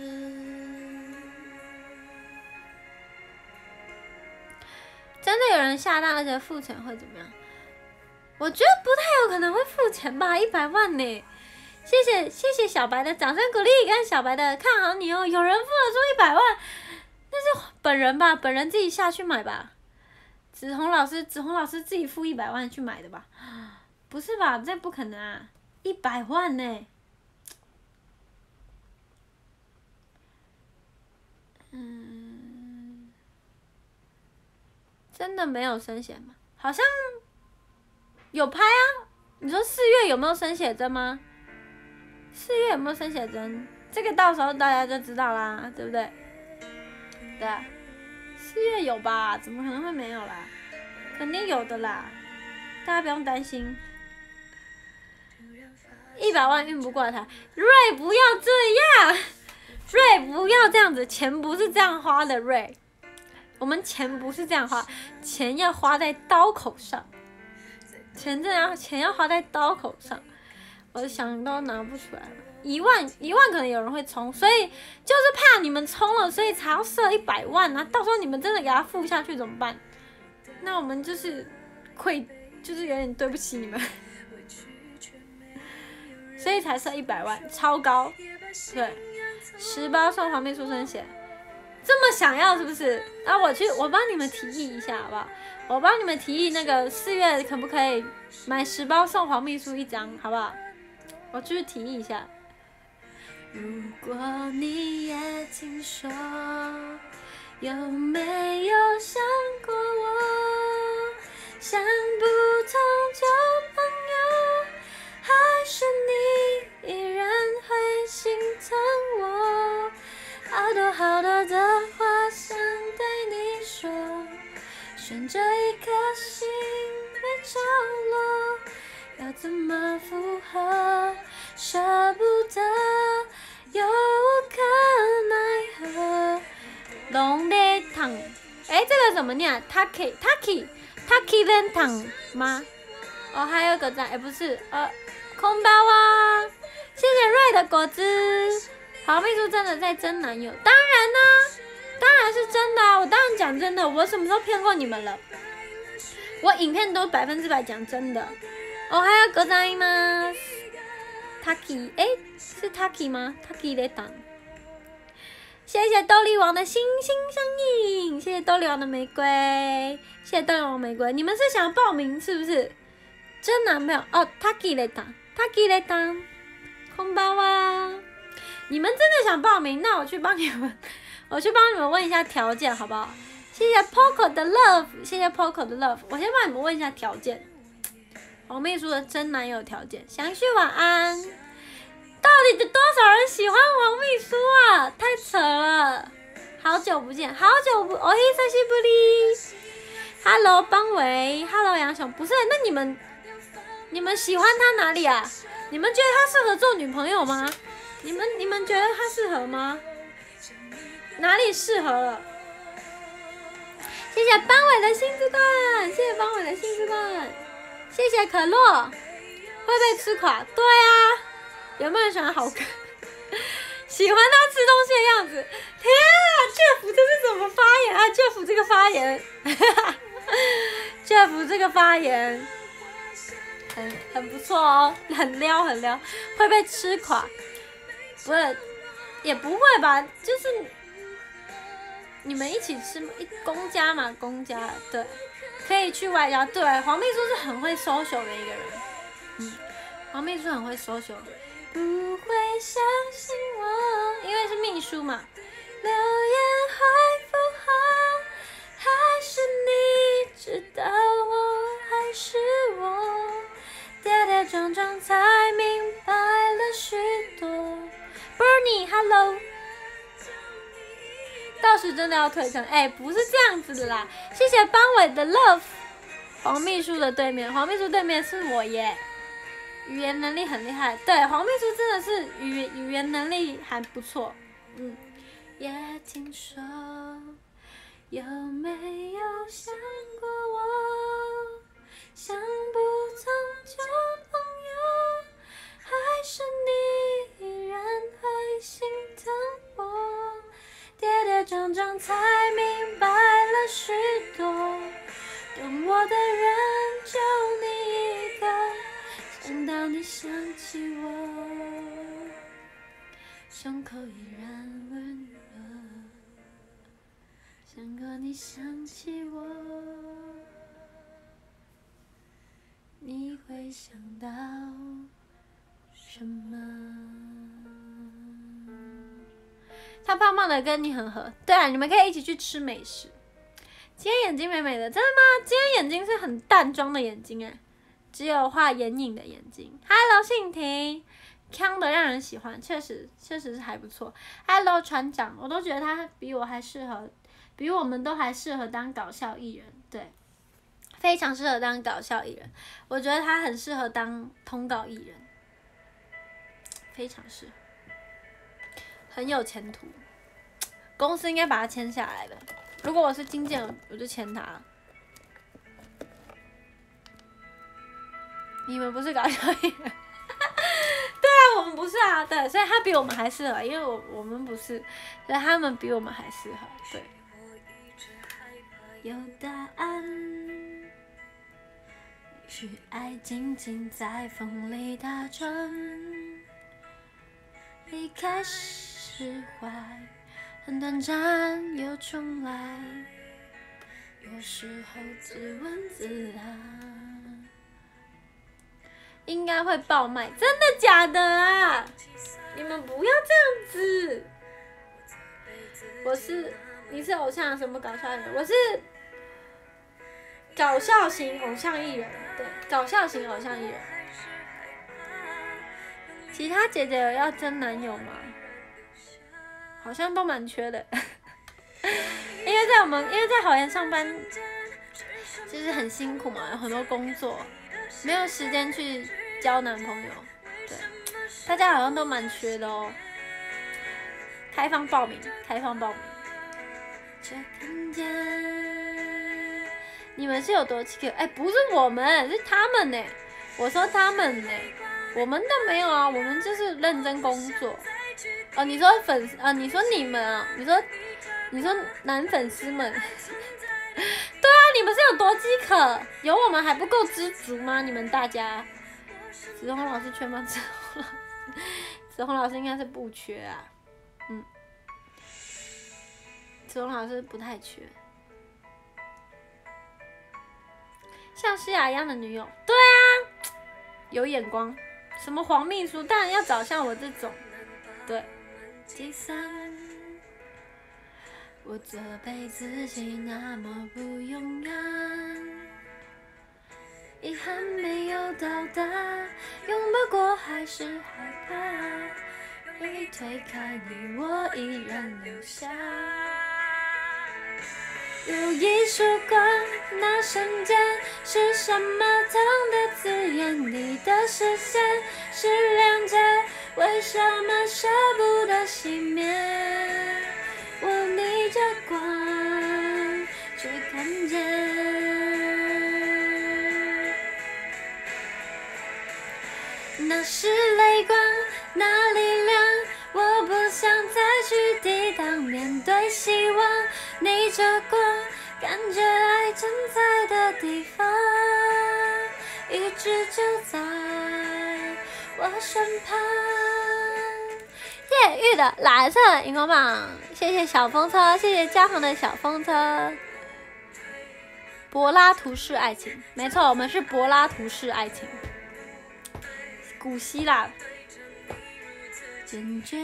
真的有人下单而且付钱会怎么样？我觉得不太有可能会付钱吧，一百万呢！谢谢谢谢小白的掌声鼓励跟小白的看好你哦。有人付得出一百万，那是本人吧？本人自己下去买吧。子红老师，子红老师自己付一百万去买的吧？不是吧？这不可能啊！一百万呢？嗯，真的没有生写吗？好像。有拍啊！你说四月有没有生写真吗？四月有没有生写真？这个到时候大家就知道啦，对不对？对啊，四月有吧？怎么可能会没有啦？肯定有的啦，大家不用担心。一百万运不过他，瑞不要这样，瑞不要这样子，钱不是这样花的，瑞，我们钱不是这样花，钱要花在刀口上。钱真的要钱要花在刀口上，我想都拿不出来了。一万一万可能有人会冲，所以就是怕你们冲了，所以才要设一百万啊！到时候你们真的给他付下去怎么办？那我们就是愧，就是有点对不起你们，所以才设一百万，超高。对，十包送黄秘书生写，这么想要是不是？然后我去，我帮你们提议一下好不好？我帮你们提议那个四月可不可以买十包送黄秘书一张，好不好？我去提议一下。如果你也听说，有没有想过我？想不通旧朋友，还是你依然会心疼我？好多好多的话想对你说。顺着一颗心被着落，要怎么附和？舍不得，又无可奈何。龙泪糖，哎，这个怎么念 ？Taki Taki Taki 冷糖吗？哦，还有个赞，哎，不是，呃，空包啊！谢谢瑞的果汁。黄秘书真的在争男友？当然啦、啊。当然是真的啊！我当然讲真的，我什么时候骗过你们了？我影片都百分之百讲真的。哦，还有ございます。Taki， 哎，是 Taki 吗 ？Taki 在等。谢谢豆粒王的星星相印，谢谢豆粒王的玫瑰，谢谢豆粒王玫瑰。你们是想报名是不是？真男朋友哦 ，Taki 在等 ，Taki 在等，空包啊！你们真的想报名？那我去帮你们。我去帮你们问一下条件，好不好？谢谢 Poco 的 Love， 谢谢 Poco 的 Love。我先帮你们问一下条件。黄秘书的真男友条件，详细晚安。到底有多少人喜欢黄秘书啊？太扯了！好久不见，好久不，哦嘿，久しぶり。Hello， 邦维 ，Hello， 杨雄，不是，那你们，你们喜欢他哪里啊？你们觉得他适合做女朋友吗？你们，你们觉得他适合吗？哪里适合了？谢谢邦伟的星之冠，谢谢邦伟的星之冠，谢谢可乐。会被吃垮？对啊，有没有人喜欢豪哥？喜欢他吃东西的样子。天啊 ，Jeff 这是怎么发言啊 ？Jeff 这个发言，Jeff 这个发言很很不错哦，很撩很撩，会被吃垮？不是，也不会吧，就是。 你们一起吃吗？一公家嘛，公家对，可以去外家。对，黄秘书是很会 social 的一个人，嗯，黄秘书很会 social。不会相信我，因为是秘书嘛。留言回复后，还是你知道我还是我，跌跌撞撞才明白了许多。Bernie，Hello。到时真的要推成，哎、欸，不是这样子的啦。谢谢邦伟的 love。黄秘书的对面，黄秘书对面是我耶。语言能力很厉害，对，黄秘书真的是语语言能力还不错。嗯，也听说，有没有想过我？想不通旧朋友，还是你依然会心疼我？跌跌撞撞才明白了许多，懂我的人就你一个，想到你想起我，胸口依然温热，想过你想起我，你会想到什么？他胖胖的跟你很合，对啊，你们可以一起去吃美食。今天眼睛美美的，真的吗？今天眼睛是很淡妆的眼睛哎，只有画眼影的眼睛。Hello， 信婷，康的让人喜欢，确实确实是还不错。Hello， 船长，我都觉得他比我还适合，比我们都还适合当搞笑艺人，对，非常适合当搞笑艺人。我觉得他很适合当通告艺人，非常适合。很有前途，公司应该把他签下来的。如果我是经纪人，我就签他了。你们不是搞笑艺人？对啊，我们不是啊，对，所以他比我们还适合，因为我我们不是，所以他们比我们还适合，对。有答案，许爱静静在风里打转，离开释怀，很短暂又重来，有时候自问自答，应该会爆卖，真的假的啊？你们不要这样子。我是，你是偶像什么搞笑艺人？我是搞笑型偶像艺人，对，搞笑型偶像艺人。其他姐姐有要争男友吗？好像都蛮缺的，因为在我们，因为在好言上班，就是很辛苦嘛，有很多工作，没有时间去交男朋友。对，大家好像都蛮缺的哦。开放报名，开放报名。却看见你们是有多气 Q？ 哎，不是我们，是他们呢。我说他们呢，我们都没有啊，我们就是认真工作。哦，你说粉丝啊？你说你们啊？你说你说男粉丝们？对啊，你们是有多饥渴？有我们还不够知足吗？你们大家？子红老师缺吗？子红老师，子红老师应该是不缺啊。嗯，子红老师不太缺。像诗雅一样的女友，对啊，有眼光。什么黄秘书，当然要找像我这种。对。计算，我责备自己那么不勇敢，遗憾没有到达，拥抱过还是害怕，用力推开你，我依然留下。有一束光，那瞬间是什么痛的字眼？你的视线是亮着，为什么舍不得熄灭？我逆着光，却看见那是泪光，那力量，我不想再去抵挡，面对希望，逆着光，感觉爱正在的地方，一直就在我身旁。耶、 玉的蓝色荧光棒，谢谢小风车，谢谢嘉恒的小风车。柏拉图式爱情，没错，我们是柏拉图式爱情，古希腊。坚决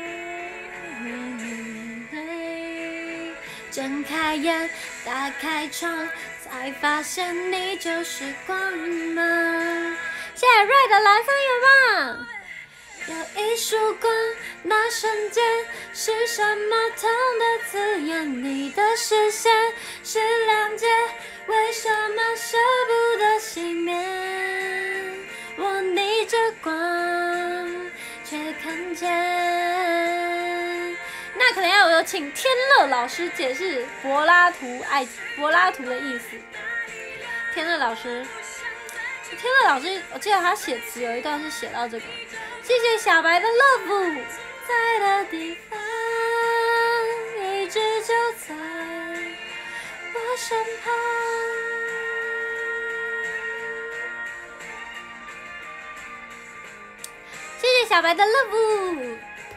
睁开眼，打开窗，才发现你就是光芒。谢谢瑞的蓝色眼棒。有一束光，那瞬间是什么痛的字眼？你的视线是谅解，为什么舍不得熄灭？我逆着光，却看见。那可能要有请天乐老师解释柏拉图爱柏拉图的意思。天乐老师，天乐老师，我记得他写词有一段是写到这个。谢谢小白的 love， 在的地方一直就在我身旁。谢谢小白的 love。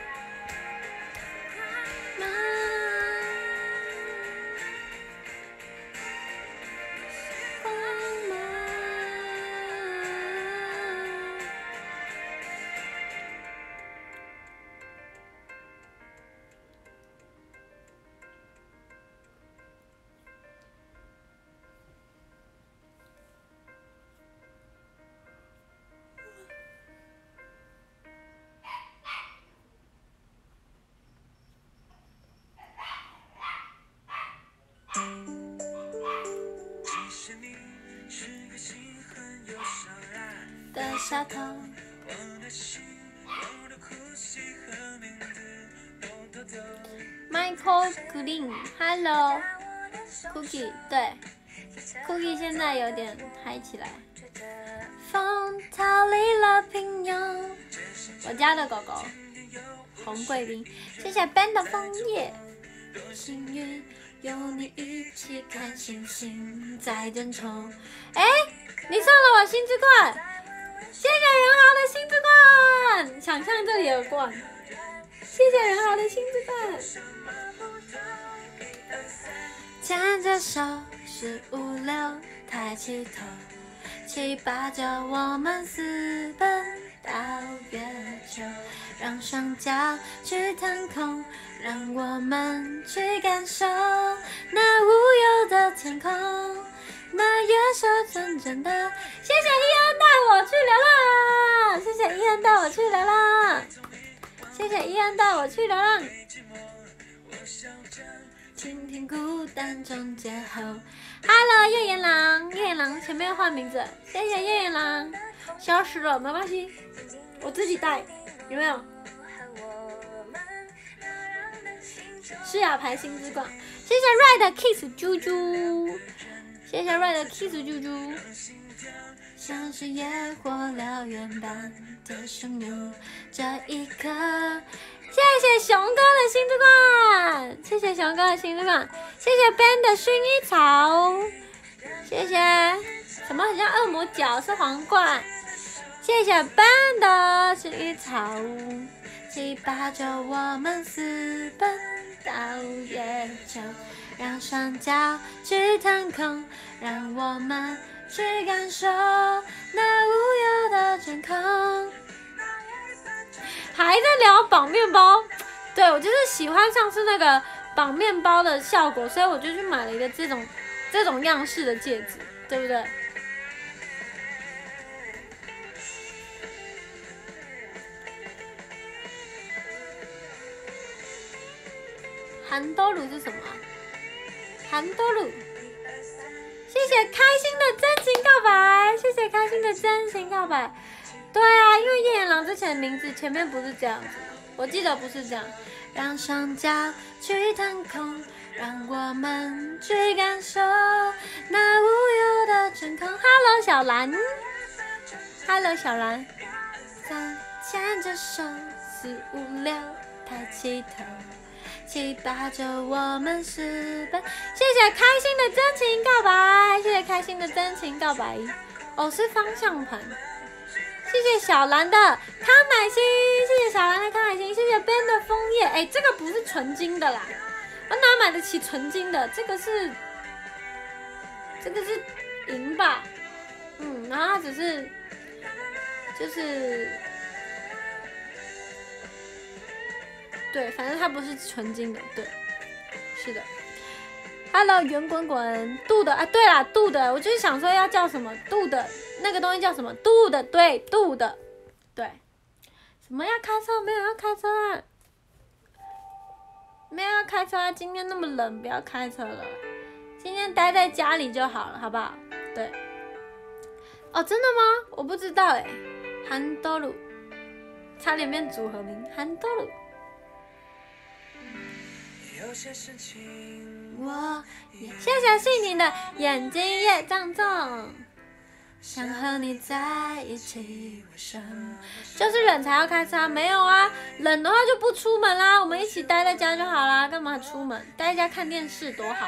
小偷 Michael Green，Hello Cookie， 对 Cookie 现在有点嗨起来。风逃离了平庸，我家的狗狗红贵宾，谢谢 Ben 的枫叶。幸运有你一起看星星在等候。哎，你送了我星之冠。谢谢任豪的星之冠，想象这里有冠。谢谢任豪的星之冠。牵着手是五六，抬起头，七八九，我们私奔到月球，让双脚去腾空，让我们去感受那无忧的天空。那月色真正的，谢谢伊恩带我去流浪，谢谢伊恩带我去流浪，谢谢伊恩带我去流浪。倾听孤单中结后 ，Hello 叶岩狼，叶岩狼前面换名字，谢谢叶岩狼，消失了没关系，我自己带，有没有？施雅排星之冠，谢谢 Red Kiss 猪猪。谢谢 Red Kiss 猪猪，像是野火燎原般的汹涌，这一刻，谢谢熊哥的星之冠，谢谢熊哥的星之冠，谢谢 Ben 的薰衣草，谢谢什么很像恶魔角是皇冠，谢谢 Ben 的薰衣草，七八九我们私奔到月球。让双脚去腾空，让我们去感受那无忧的真空。还在聊绑面包，对，我就是喜欢上次那个绑面包的效果，所以我就去买了一个这种这种样式的戒指，对不对？韩多鲁是什么啊？韩多鲁，谢谢开心的真情告白，谢谢开心的真情告白。对啊，因为叶岩狼之前的名字前面不是这样子，我记得不是这样。让双脚去腾空，让我们去感受那无忧的真空。Hello 小兰 ，Hello 小兰，三牵着手，四五六，抬起头。七八九，我们私奔。谢谢开心的真情告白，谢谢开心的真情告白。哦，是方向盘。谢谢谢小兰的康乃馨，谢谢小兰的康乃馨，谢谢 Ben 的枫叶。哎，这个不是纯金的啦，我哪买得起纯金的？这个是，这个是银吧？嗯，然后它只是，就是，对，反正它不是纯金的，对，是的。Hello， 圆滚滚，镀的啊，对啦，镀的，我就是想说要叫什么镀的，那个东西叫什么镀的，对，镀的，对。什么要开车？没有要开车啊，没有要开车啊，今天那么冷，不要开车了，今天待在家里就好了，好不好？对。哦，真的吗？我不知道哎、欸，韩多鲁，差点变组合名，韩多鲁。有些事情我也谢谢信你的眼睛业障重，想和你在一起，为什么就是冷才要开车？没有啊，冷的话就不出门啦，我们一起待在家就好啦，干嘛出门？待在家看电视多好。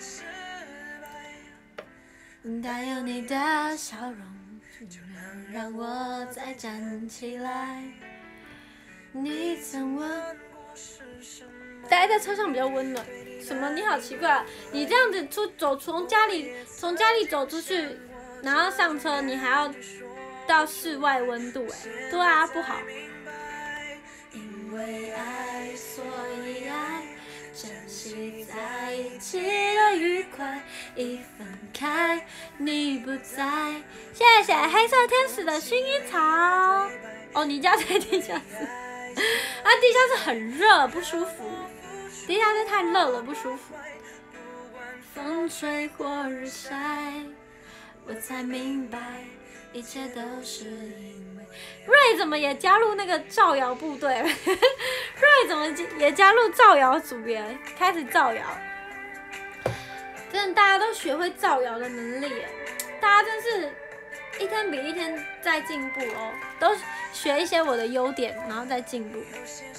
带有你的笑容，就能让我再站起来。你曾问我是什么？待在车上比较温暖。什么？你好奇怪、啊，你这样子出走从家里从家里走出去，然后上车，你还要到室外温度、欸，哎，对啊，不好。因为爱，所以爱。珍惜在一起的愉快，一分开你不在。谢谢黑色天使的薰衣草。哦，你家在地下室？啊，地下室很热，不舒服。地下室太热了，不舒服。风吹或日晒，我才明白，一切都是因为。瑞怎么也加入那个造谣部队了？瑞怎么也加入造谣组别，开始造谣？真的，大家都学会造谣的能力耶！大家真是一天比一天在进步哦，都学一些我的优点，然后再进步。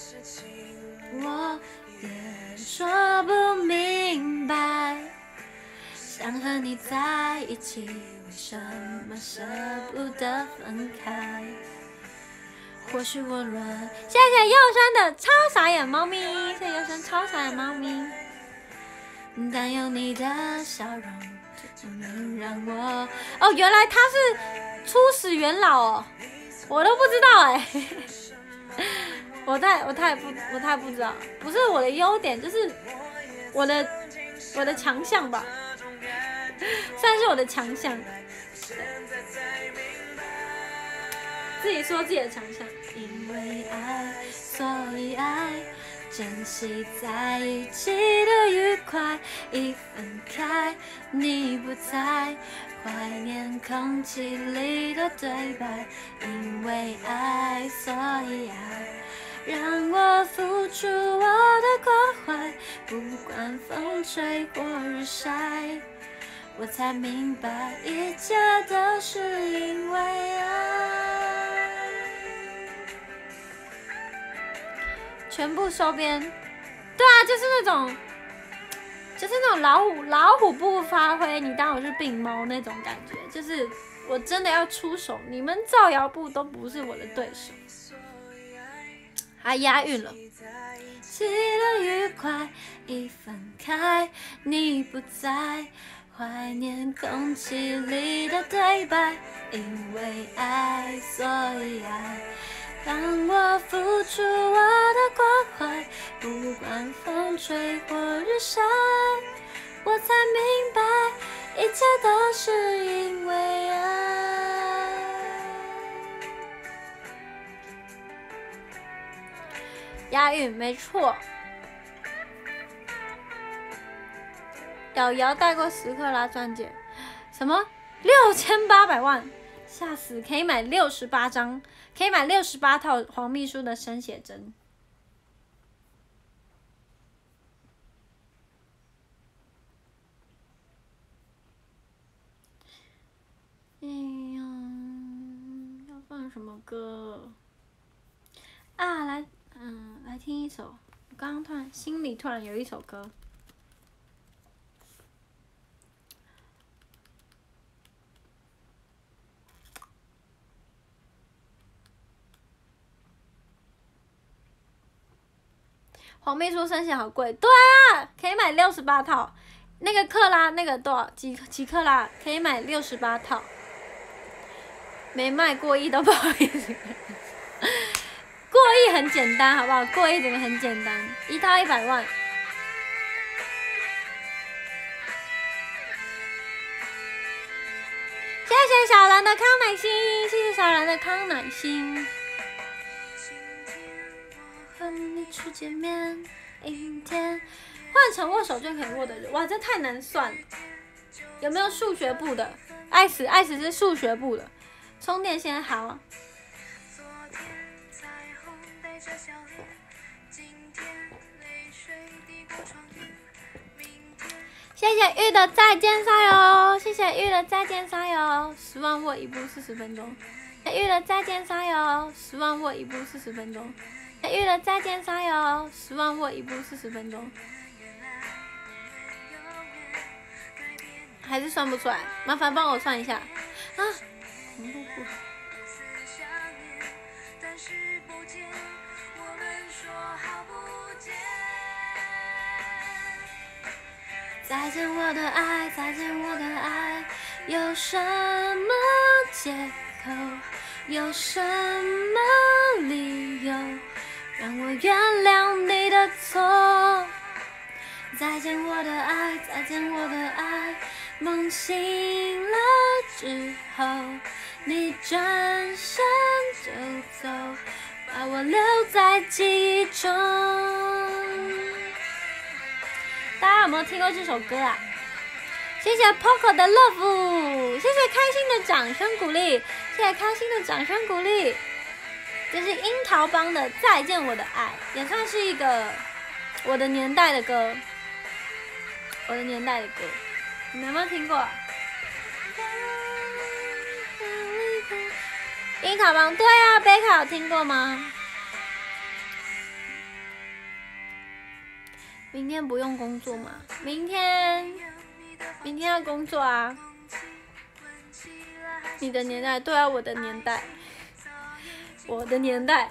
我也说不明白，想和你在一起，为什么舍不得分开？或许我软，谢谢佑山的超傻眼猫咪，谢谢佑山超傻眼猫咪。但有你的笑容，就能让我……哦，原来他是初始元老哦，我都不知道哎、欸，我太我太不我太不知道，不是我的优点，就是我的我的强项吧，算是我的强项。自己说自己的强项。因为爱，所以爱，珍惜在一起的愉快，一分开你不在，怀念空气里的对白。因为爱，所以爱，让我付出我的关怀，不管风吹或日晒，我才明白一切都是因为爱。全部收编，对啊，就是那种，就是那种老虎老虎不发挥，你当我是病猫那种感觉，就是我真的要出手，你们造谣部都不是我的对手，还押韵了。起了愉快，一分开你不在，怀念空气里的对白。因为爱，所以爱，让我付出我的关怀，不管风吹或日晒，我才明白一切都是因为爱。押韵没错。瑶瑶带过十克拉钻戒，什么六千八百万，吓死！可以买六十八张，可以买六十八套黄秘书的生写真。哎呀，要放什么歌啊？来，嗯，来听一首。我刚刚突然心里突然有一首歌。 黄秘书生鲜好贵，对啊，可以买六十八套。那个克拉那个多少几几克拉可以买六十八套，没卖过亿都不好意思。过亿很简单，好不好？过亿整个很简单，一套一百万。谢谢小兰的康乃馨，谢谢小兰的康乃馨。和你初见面，阴天，换成握手就可以握的人，哇，这太难算了。有没有数学部的？爱死爱死是数学部的。充电线好。谢谢玉的再见沙游，谢谢玉的再见沙游，十万握一步四十分钟。谢谢玉的再见沙游，十万握一步四十分钟。谢谢玉的再见沙游，十万握一步四十分钟。还是算不出来，麻烦帮我算一下啊！同步不好。再见我的爱，再见我的爱，有什么借口？有什么理由让我原谅你的错？再见我的爱，再见我的爱，梦醒了之后，你转身就走，把我留在记忆中。大家有没有听过这首歌啊？谢谢 Poco 的 Love， 谢谢开心的掌声鼓励，谢谢开心的掌声鼓励。这是樱桃帮的《再见我的爱》，也算是一个我的年代的歌，我的年代的歌，你们有没有听过？樱桃帮，对啊，贝卡有听过吗？明天不用工作吗？明天，明天要工作啊。你的年代，对啊，我的年代，我的年代。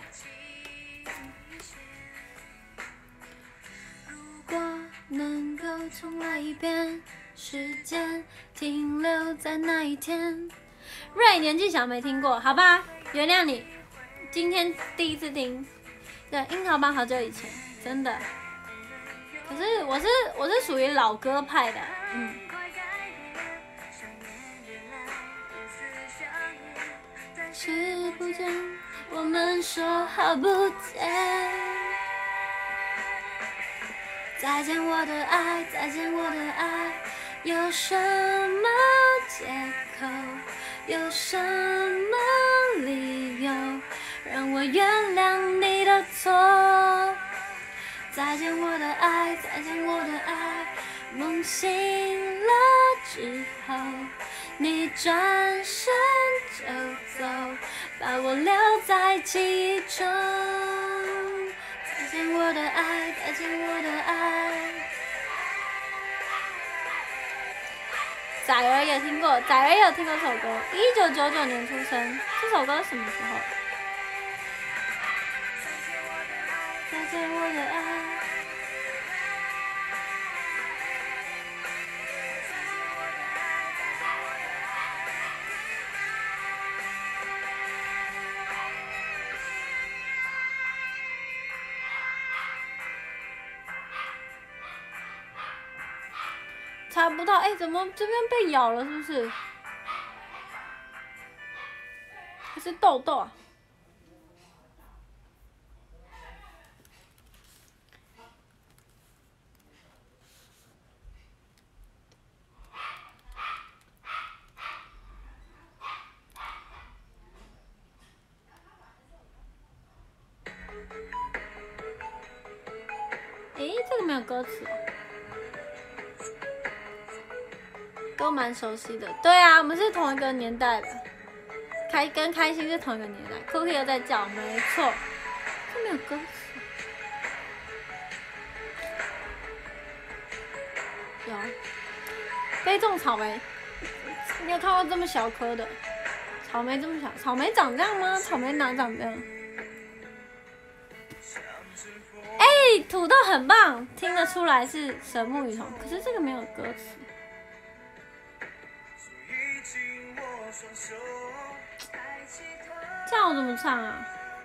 如果能够重来一遍，时间停留在那一天。瑞年纪小没听过，好吧，原谅你。今天第一次听，对，樱桃帮好久以前，真的。可是我是我是属于老歌派的，嗯。视不见，我们说好不见。再见我的爱，再见我的爱，有什么借口？有什么理由让我原谅你的错？再见我的爱，再见我的爱，梦醒了之后，你转身就走，把我留在记忆中。再见我的爱，再见我的爱。仔儿也听过，仔儿也有听过这首歌，一九九九年出生，这首歌什么时候？再见我的爱。查不到，哎、欸，怎么这边被咬了？是不是？还是痘痘啊？哎、欸，这个没有歌词哦。都蛮熟悉的，对啊，我们是同一个年代的，开跟开心是同一个年代。Cookie 又在叫，没错，这没有歌词。有，杯种草莓，你有看过这么小颗的草莓？这么小，草莓长这样吗？草莓哪长这样？哎、 以土豆很棒，听得出来是神木雨桐，可是这个没有歌词。这样我怎么唱啊？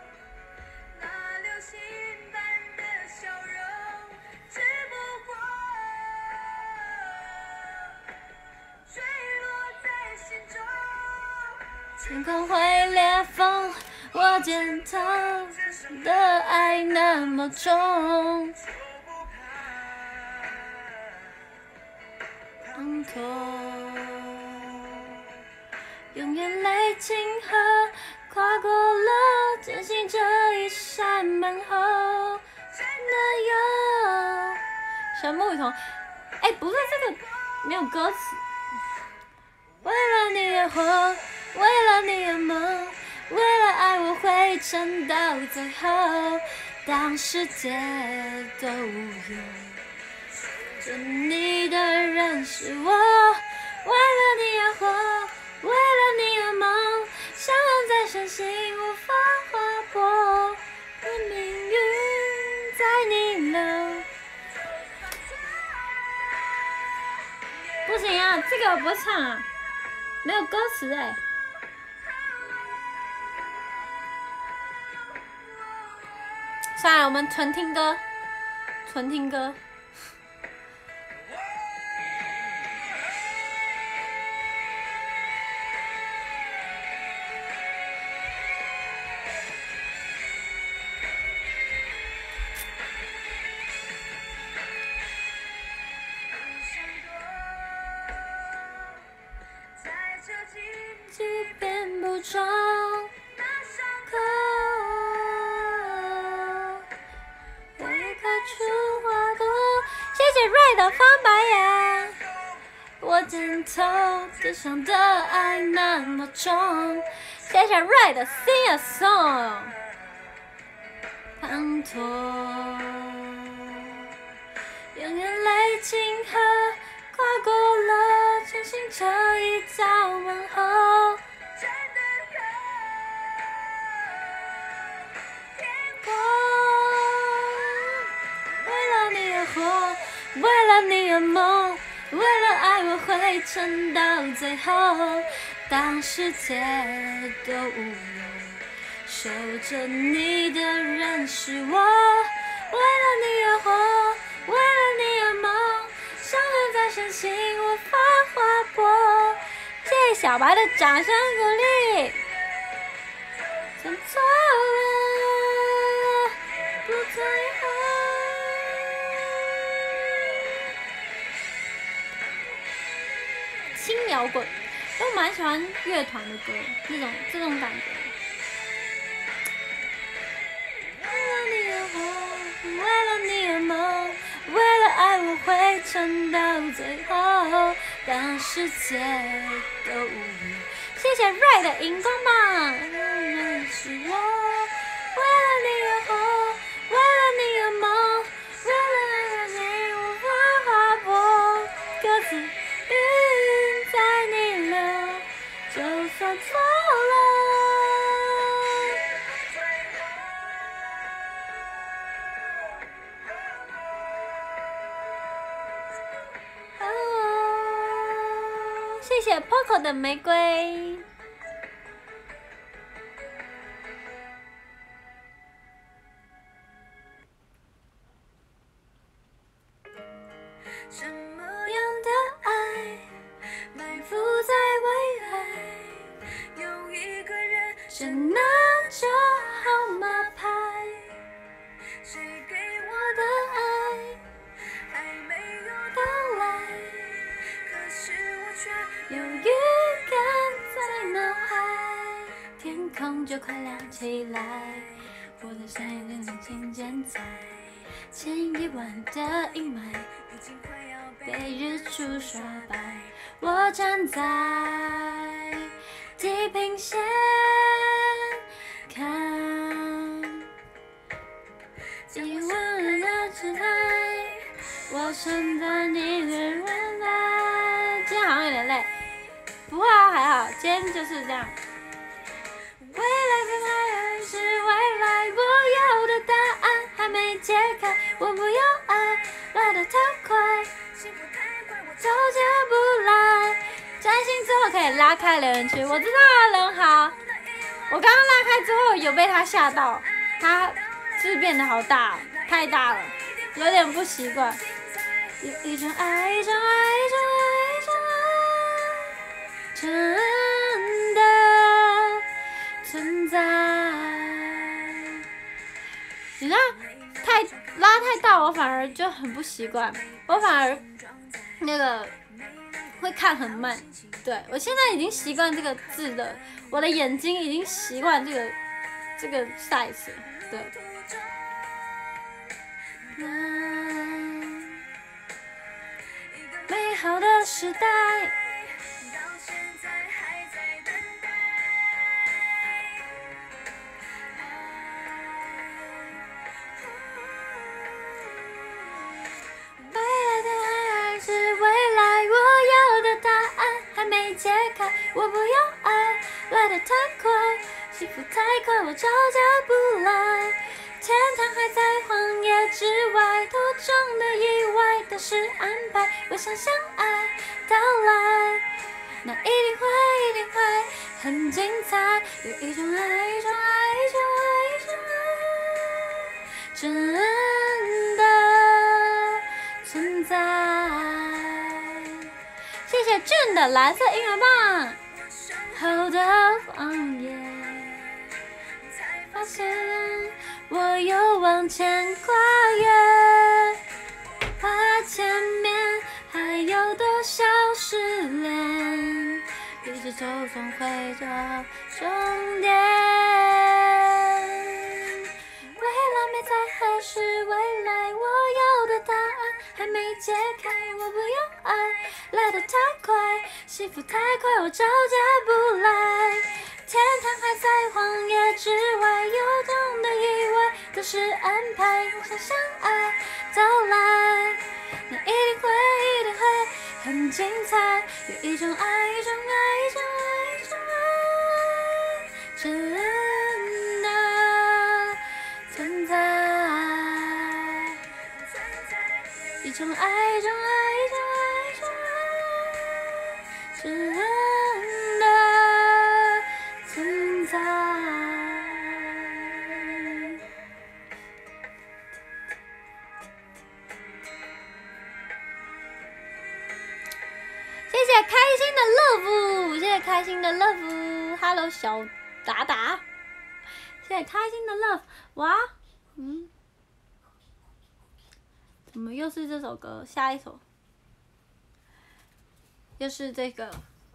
天空会裂缝，我肩头的爱那么重，滂沱，用眼泪清河，跨过了艰辛这一扇门后，真的有神木雨桐。哎，不是这个没有歌词。为了你而活，为了你而梦，为了爱我会撑到最后，当世界都无用，做你的人是我。为了你而活，为了你而梦，相拥在身心无法划破，任命运在逆流。不行啊，这个我不会唱啊，没有歌词哎。算了，我们纯听歌，纯听歌。即便不中那伤口，会开出花朵。谢谢瑞的翻白眼。我肩头地上的爱那么重。谢谢瑞的 Sing a Song。滂沱，用眼泪清河。跨过了艰辛这一道门后，真的有天空。为了你而活，为了你而梦，为了爱我会撑到最后，当世界都无用，守着你的人是我。为了你而活，为了你而梦，相拥在身心无法划破。谢谢小白的掌声鼓励。真错了，不再爱。轻摇滚，我蛮喜欢乐团的歌，这种这种感觉。为了你而活，为了你而梦。为了爱我会撑到最后，当世界都无用。谢谢瑞的荧光棒，认识我。为了你而活，为了你而梦，为了爱你无法划破。歌词云在逆流，就算错了。谢谢 Poco 的玫瑰。什么样的爱埋伏在未来？有一个人正拿着号码牌，谁给我的爱还没有到来，可是我却有预感在脑海，天空就快亮起来，我的声音渐渐在，前一晚的阴霾已经快要被日出刷白，我站在地平线看一万的姿态，我承担你的未来。今天好像有点累，不会啊，还好，今天就是这样。未来的爱还是未来，我要的答案还没揭开， 我不要爱来得太快，招架不来。专心之后可以拉开留言区，我知道了，人好。我刚刚拉开之后有被他吓到，他字变得好大，太大了，有点不习惯。有一种爱，一种爱，一种爱，一种爱，真的存在。你知道，太拉太大，我反而就很不习惯，我反而那个会看很慢。对，我现在已经习惯这个字的，我的眼睛已经习惯这个这个 size 了。对。美好的时代。未来的爱是未来，我要的答案还没解开。我不要爱来得太快，幸福太快，我招架不来。天堂还在荒野之外，途中的意外都是安排。我想象爱到来，那一定会，一定会很精彩。有一种爱，一种爱，一种爱，一种爱，真的存在。谢谢俊的蓝色音乐棒。后的荒野，才发现我又往前跨越，怕前面还有多少失恋，一直走总会到终点。未来没在，还是未来，我要的答案还没解开。我不要爱来得太快，幸福太快，我招架不来。天堂还在荒野之外，有痛的意外都是安排。我想象爱到来，那一定会，一定会很精彩。有一种爱，一种爱，一种爱，一种爱，真的存在。一种爱，一种爱，一种爱，一种爱，真的存在。谢谢开心的 love， 谢谢开心的 love，Hello 小达达，谢谢开心的 love， 哇，嗯，怎么又是这首歌？下一首又是这个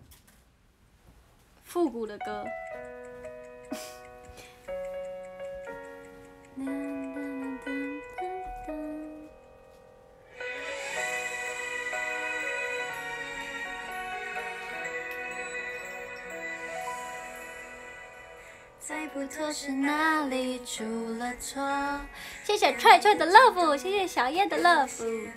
复古的歌。猜不透是哪里出了错。谢谢踹踹的 love， 谢谢小叶的 love。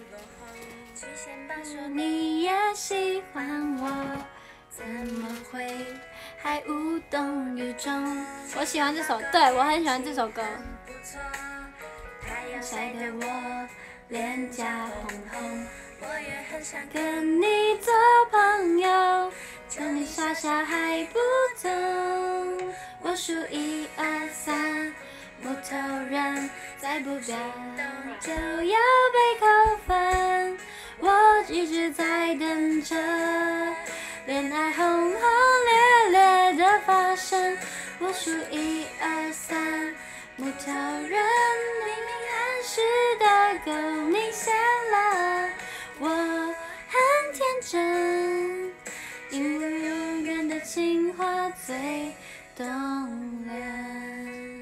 你也喜欢我，怎么会还无动于衷？我喜欢这首，对，我很喜欢这首歌。太阳晒得我脸颊红红，我也很想跟你做朋友，可你傻傻还不懂。我数一二三，木头人再不表就要被扣分。我一直在等着恋爱轰轰烈烈的发生。我数一二三，木头人明明暗示的够明显了。我很天真，因为永远的情话最动人。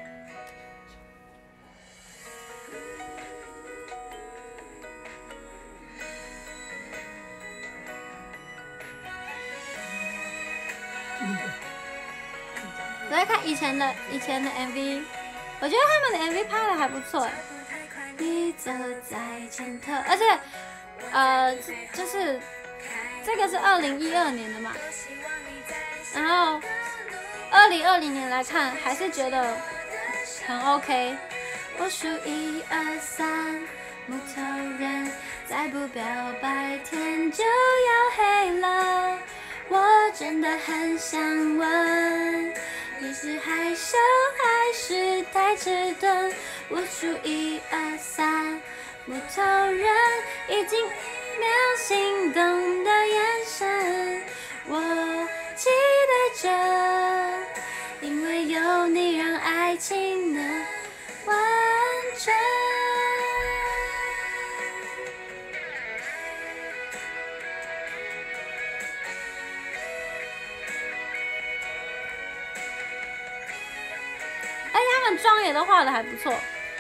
我在看以前的以前的 M V， 我觉得他们的 M V 拍的还不错。你走在前头，而且呃，就是这个是二零一二年的嘛，然后二零二零年来看，还是觉得很 OK。 我数一二三，木头人再不表白天就要黑了。我真的很想问，你是害羞还是太迟钝？我数一二三，木头人已经一秒心动的眼神，我期待着，因为有你让爱情能完整。哎，他们妆也都画的还不错。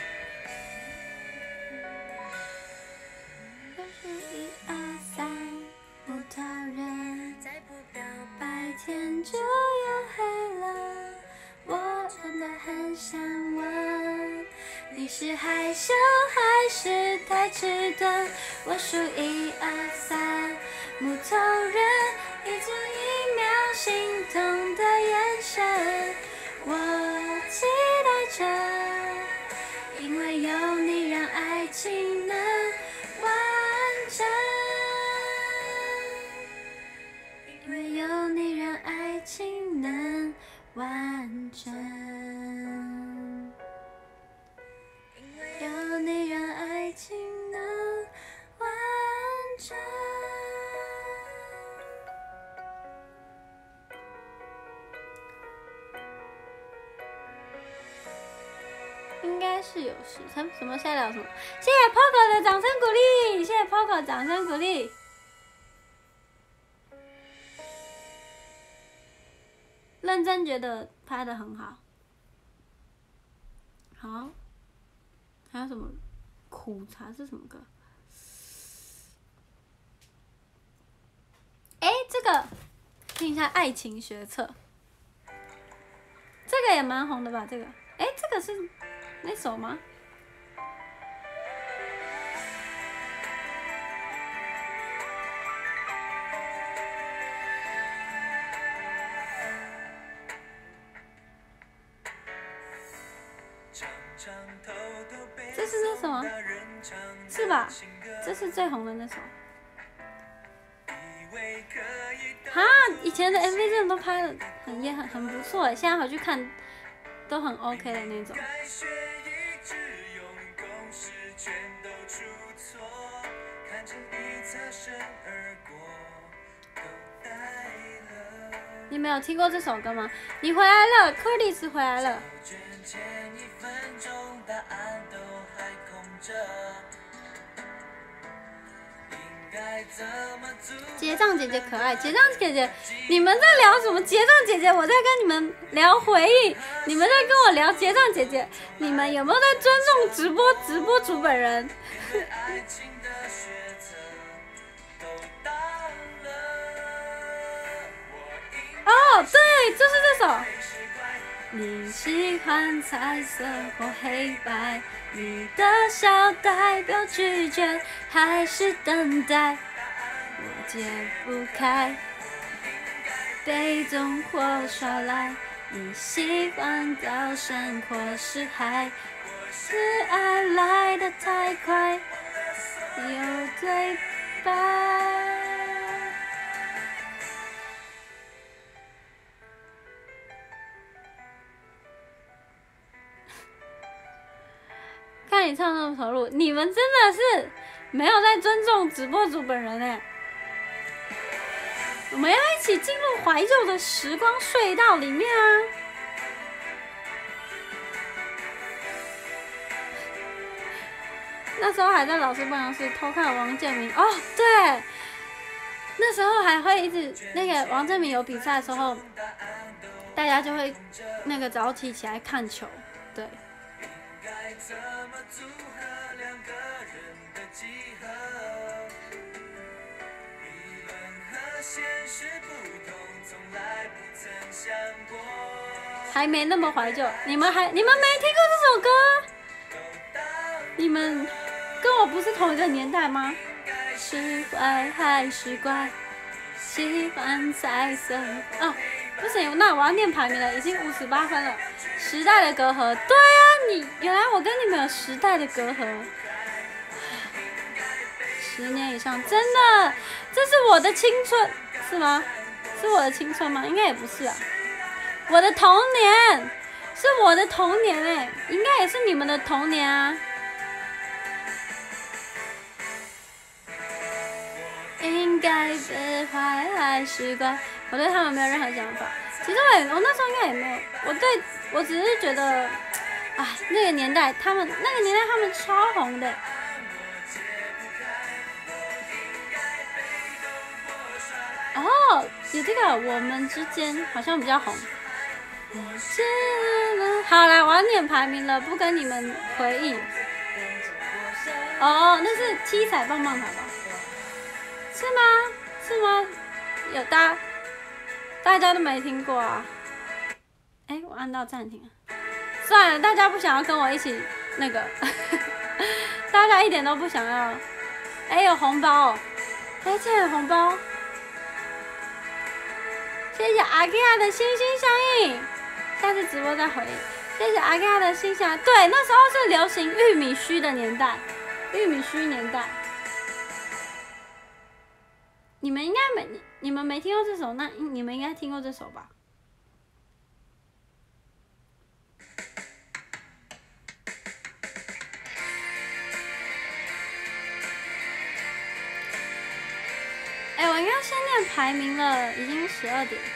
一二三，木头人，再不表白天就要黑了。我真的很想问，你是害羞还是太迟钝？我数一二三，木头人已经一秒心动的眼神，我期待着，因为有你让爱情能完整，因为有你让爱情能完整，有你让爱情能完整。应该是有时辰，什么现在聊什么？谢谢 Poco 的掌声鼓励，谢谢 Poco 掌声鼓励。认真觉得拍得很好。好，还有什么？苦茶是什么歌？哎，这个听一下《爱情学册》，这个也蛮红的吧？这个，哎，这个是那首吗？这是那什么？是吧？这是最红的那首。哈，以前的 M V 真的都拍的很也很很不错哎，现在回去看都很 OK 的那种。你们有听过这首歌吗？你回来了 ，Curtis 回来了。结账姐姐可爱，结账姐姐，你们在聊什么？结账姐姐，我在跟你们聊回忆，你们在跟我聊结账姐姐，你们有没有在尊重直播直播主本人？哦，对，就是这首。你喜欢彩色或黑白，你的笑代表拒绝还是等待？我解不开，被动或耍赖，你喜欢高山或是海？是爱来得太快，有对白。看你唱那么投入，你们真的是没有在尊重直播主本人哎！我们要一起进入怀旧的时光隧道里面啊！那时候还在老师办公室偷看王建民哦，对，那时候还会一直那个王建民有比赛的时候，大家就会那个早起起来看球，对。还没那么怀旧，你们还你们没听过这首歌？你们跟我不是同一个年代吗？是坏还是怪？喜欢彩色哦， 不行，那我要念排名了，已经五十八分了。时代的隔阂，对啊，你原来我跟你们有时代的隔阂，十年以上，真的，这是我的青春，是吗？是我的青春吗？应该也不是啊，我的童年，是我的童年哎、欸，应该也是你们的童年啊。应该是坏坏习惯，我对他们没有任何想法。其实我也，我那时候应该也没有，我对我只是觉得，哎，那个年代他们，那个年代他们超红的。哦，有这个我们之间好像比较红。好来，我要念排名了，不跟你们回忆。哦，那是七彩棒棒糖吧？是吗？是吗？有大家大家都没听过啊？哎、欸，我按到暂停了。算了，大家不想要跟我一起那个，大家一点都不想要。哎、欸，有红包哦！哎、欸，这有红包。谢谢阿 K 亚的心心相印，下次直播再回应。谢谢阿 K 亚的心相，对，那时候是流行玉米须的年代，玉米须年代。你们应该没，你们没听过这首，那你们应该听过这首吧？哎、欸，我应该先念排名了，已经十二点。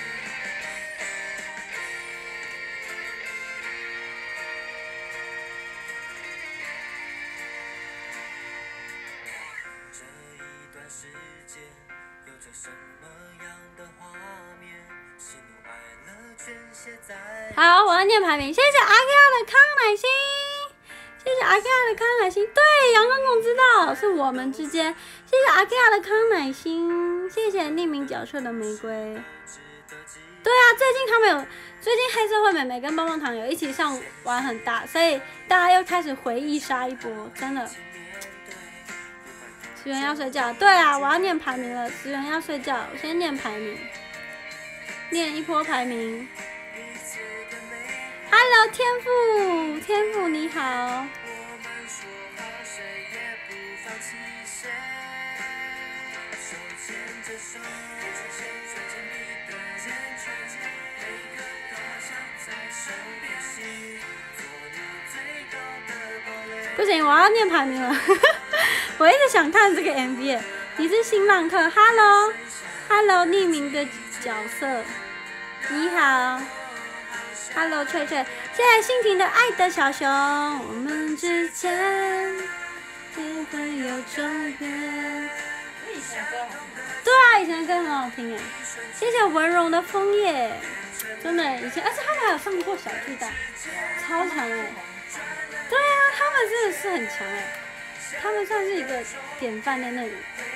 好，我要念排名。谢谢阿 K 亚的康乃馨，谢谢阿 K 亚的康乃馨。对，杨公公知道是我们之间。谢谢阿 K 亚的康乃馨，谢谢匿名角色的玫瑰。对啊，最近他们有，最近黑社会妹妹跟棒棒糖有一起上玩很大，所以大家又开始回忆杀一波，真的。石原要睡觉，对啊，我要念排名了。石原要睡觉，我先念排名，念一波排名。Hello， 天赋，天赋你好。不行，我要念排名了。我一直想看这个 M V。你是新浪客 ，Hello，Hello， 匿名的角色，你好。Hello， 翠翠，谢谢欣婷的爱的小熊。我们之间也会有终点。对啊，以前的歌很好听哎。谢谢文荣的枫叶，真的以前，而且他们还有上过小巨蛋，超强哎。对啊，他们真的是很强哎，他们算是一个典范在那里。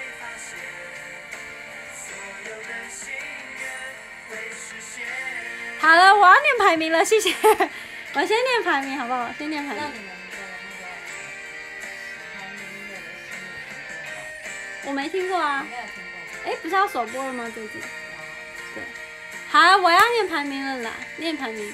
好了，我要念排名了，谢谢。我先念排名好不好？先念排名。我没听过啊。哎，不是要首播了吗？最近。对。好，我要念排名了啦，念排名。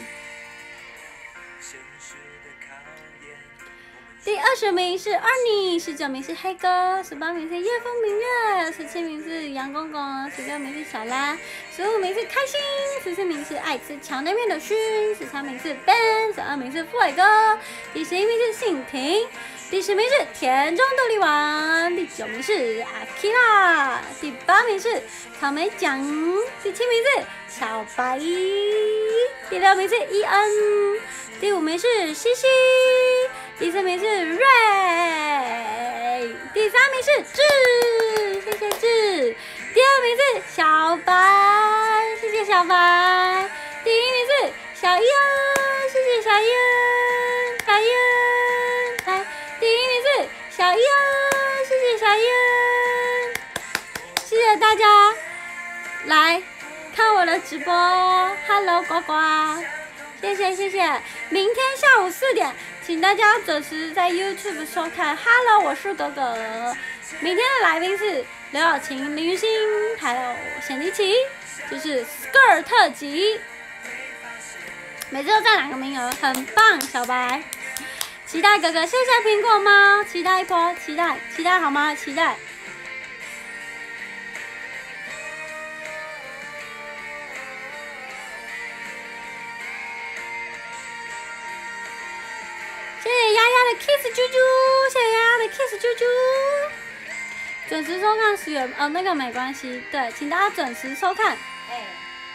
第二十名是 Ernie， 十九名是黑哥，十八名是夜风明月，十七名是杨公公，十六名是小兰，十五名是开心，十四名是爱吃荞麦面的勋，十三名是 Ben， 十二名是富伟哥，第十一名是信婷，第十名是田中豆粒王，第九名是阿 Kira， 第八名是草莓酱，第七名是小白，第六名是伊恩，第五名是西西。第四名是瑞，第三名是智，谢谢智。第二名是小白，谢谢小白。第一名是小燕，谢谢小燕，小燕。来，第一名是小燕，谢谢小燕。谢谢大家来看我的直播 ，Hello 呱呱，谢谢谢谢。明天下午四点。请大家准时在 YouTube 收看 Hello， 我是格格。明天的来宾是刘晓晴、林雨欣，还有显迪奇。 就是 Skirt 特辑，每次都占两个名额，很棒，小白。期待哥哥，谢谢苹果猫，期待一波，期待期待好吗？期待。谢谢丫丫的 kiss 啾啾，谢谢丫丫的 kiss 啾啾。准时收看十元，呃，那个没关系，对，请大家准时收看。哎，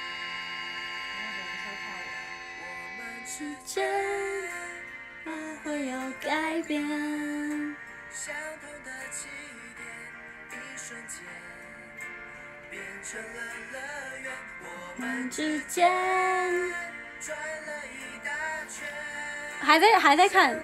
我们之间不会有改变。相同的起点，一瞬间变成了乐园。我们之间转了一大圈。还在还在看，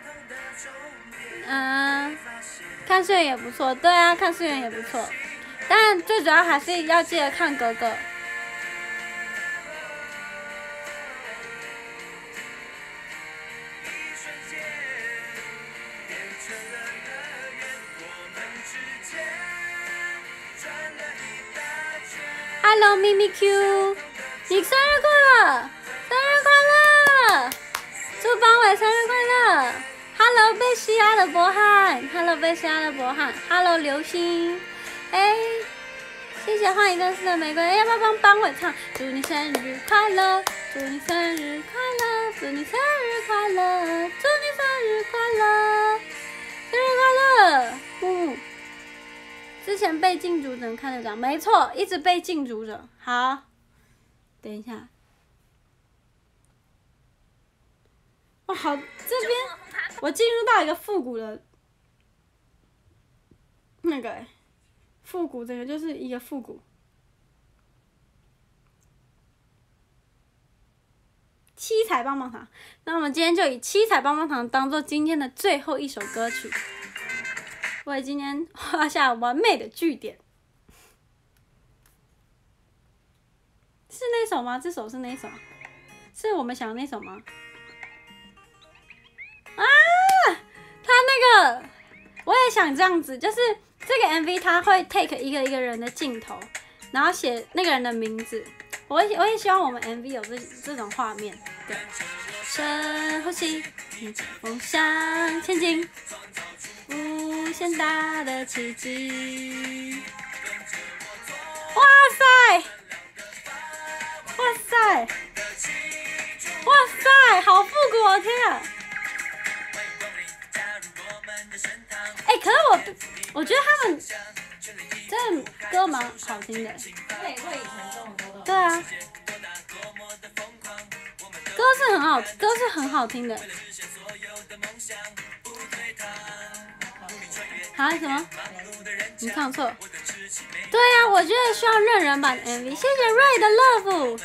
嗯、呃，看顺眼也不错，对啊，看顺眼也不错，但最主要还是要记得看哥哥。Hello 咪咪 Q， 你生日快乐，生日快乐！祝邦伟生日快乐 ！Hello 被西压的博翰 ，Hello 被西压的博翰 ，Hello 流星，哎，谢谢换一个四的玫瑰，要不要帮邦伟唱？祝你生日快乐，祝你生日快乐，祝你生日快乐，祝你生日快乐，生日快乐！嗯，之前被禁足者看得到，没错，一直被禁足者。好，等一下。哇，好，这边我进入到一个复古的，那个复古，这个就是一个复古。七彩棒棒糖，那我们今天就以七彩棒棒糖当做今天的最后一首歌曲，为今天画下完美的句点。是那首吗？这首是那首？是我们想的那首吗？啊，他那个我也想这样子，就是这个 M V 他会 take 一个一个人的镜头，然后写那个人的名字。我也我也希望我们 M V 有这这种画面。对，深呼吸，梦想前进，无限大的奇迹。哇塞！哇塞！哇塞！好复古哦！天啊！哎、欸，可是我我觉得他们这歌蛮好听的。会会以前这种歌的。对啊。歌是很好，歌是很好听的。啊什么？你唱错。对啊，我觉得需要认人版的 M V。谢谢瑞的 love。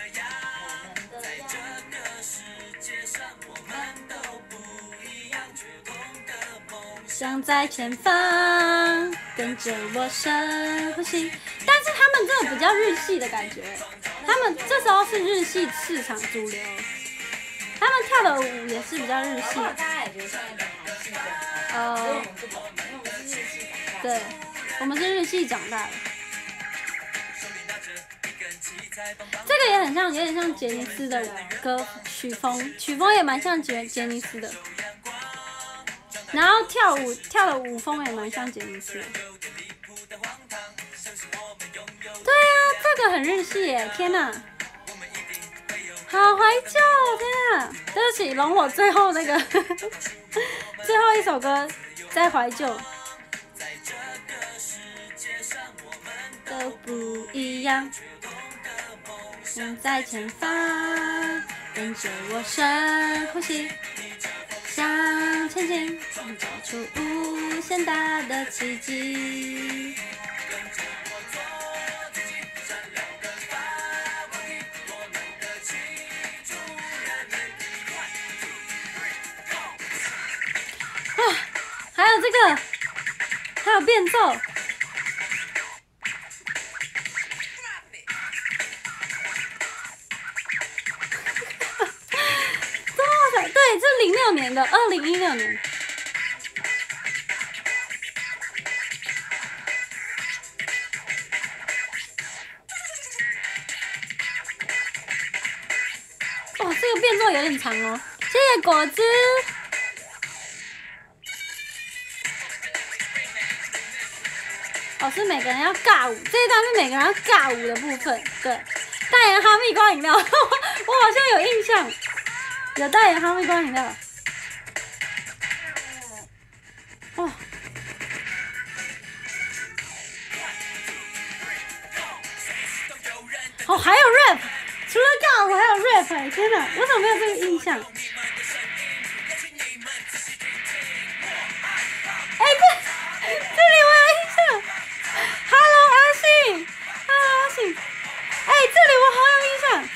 想在前方，跟着我深呼吸。但是他们这种比较日系的感觉，他们这时候是日系市场主流，他们跳的舞也是比较日系。大家也觉得现在的韩系的，呃，对，我们是日系长大的。这个也很像，有点像杰尼斯的歌曲风，曲风也蛮像杰杰尼斯的。然后跳舞跳的舞风也蛮像杰尼斯的。对啊，这个很日系耶！天哪，好怀旧！天哪，对不起，容我最后那个最后一首歌再怀旧。都不一样，想在前方，跟着我深呼吸。向前进，找出无限大的奇迹。啊，还有这个，还有变奏。对，这零六年的，二零一六年。 个变奏有点长哦。谢谢果汁。哦，是每个人要尬舞，这一段是每个人要尬舞的部分。对，代言哈密瓜饮料，我好像有印象，有代言哈密瓜饮料。哦。哦，还有 rap， 除了尬舞还有 rap， 哎，天哪，我怎么没有这个印象？哎，这这里我有印象。Hello 阿信 ，Hello 阿信，哎，这里我好有印象。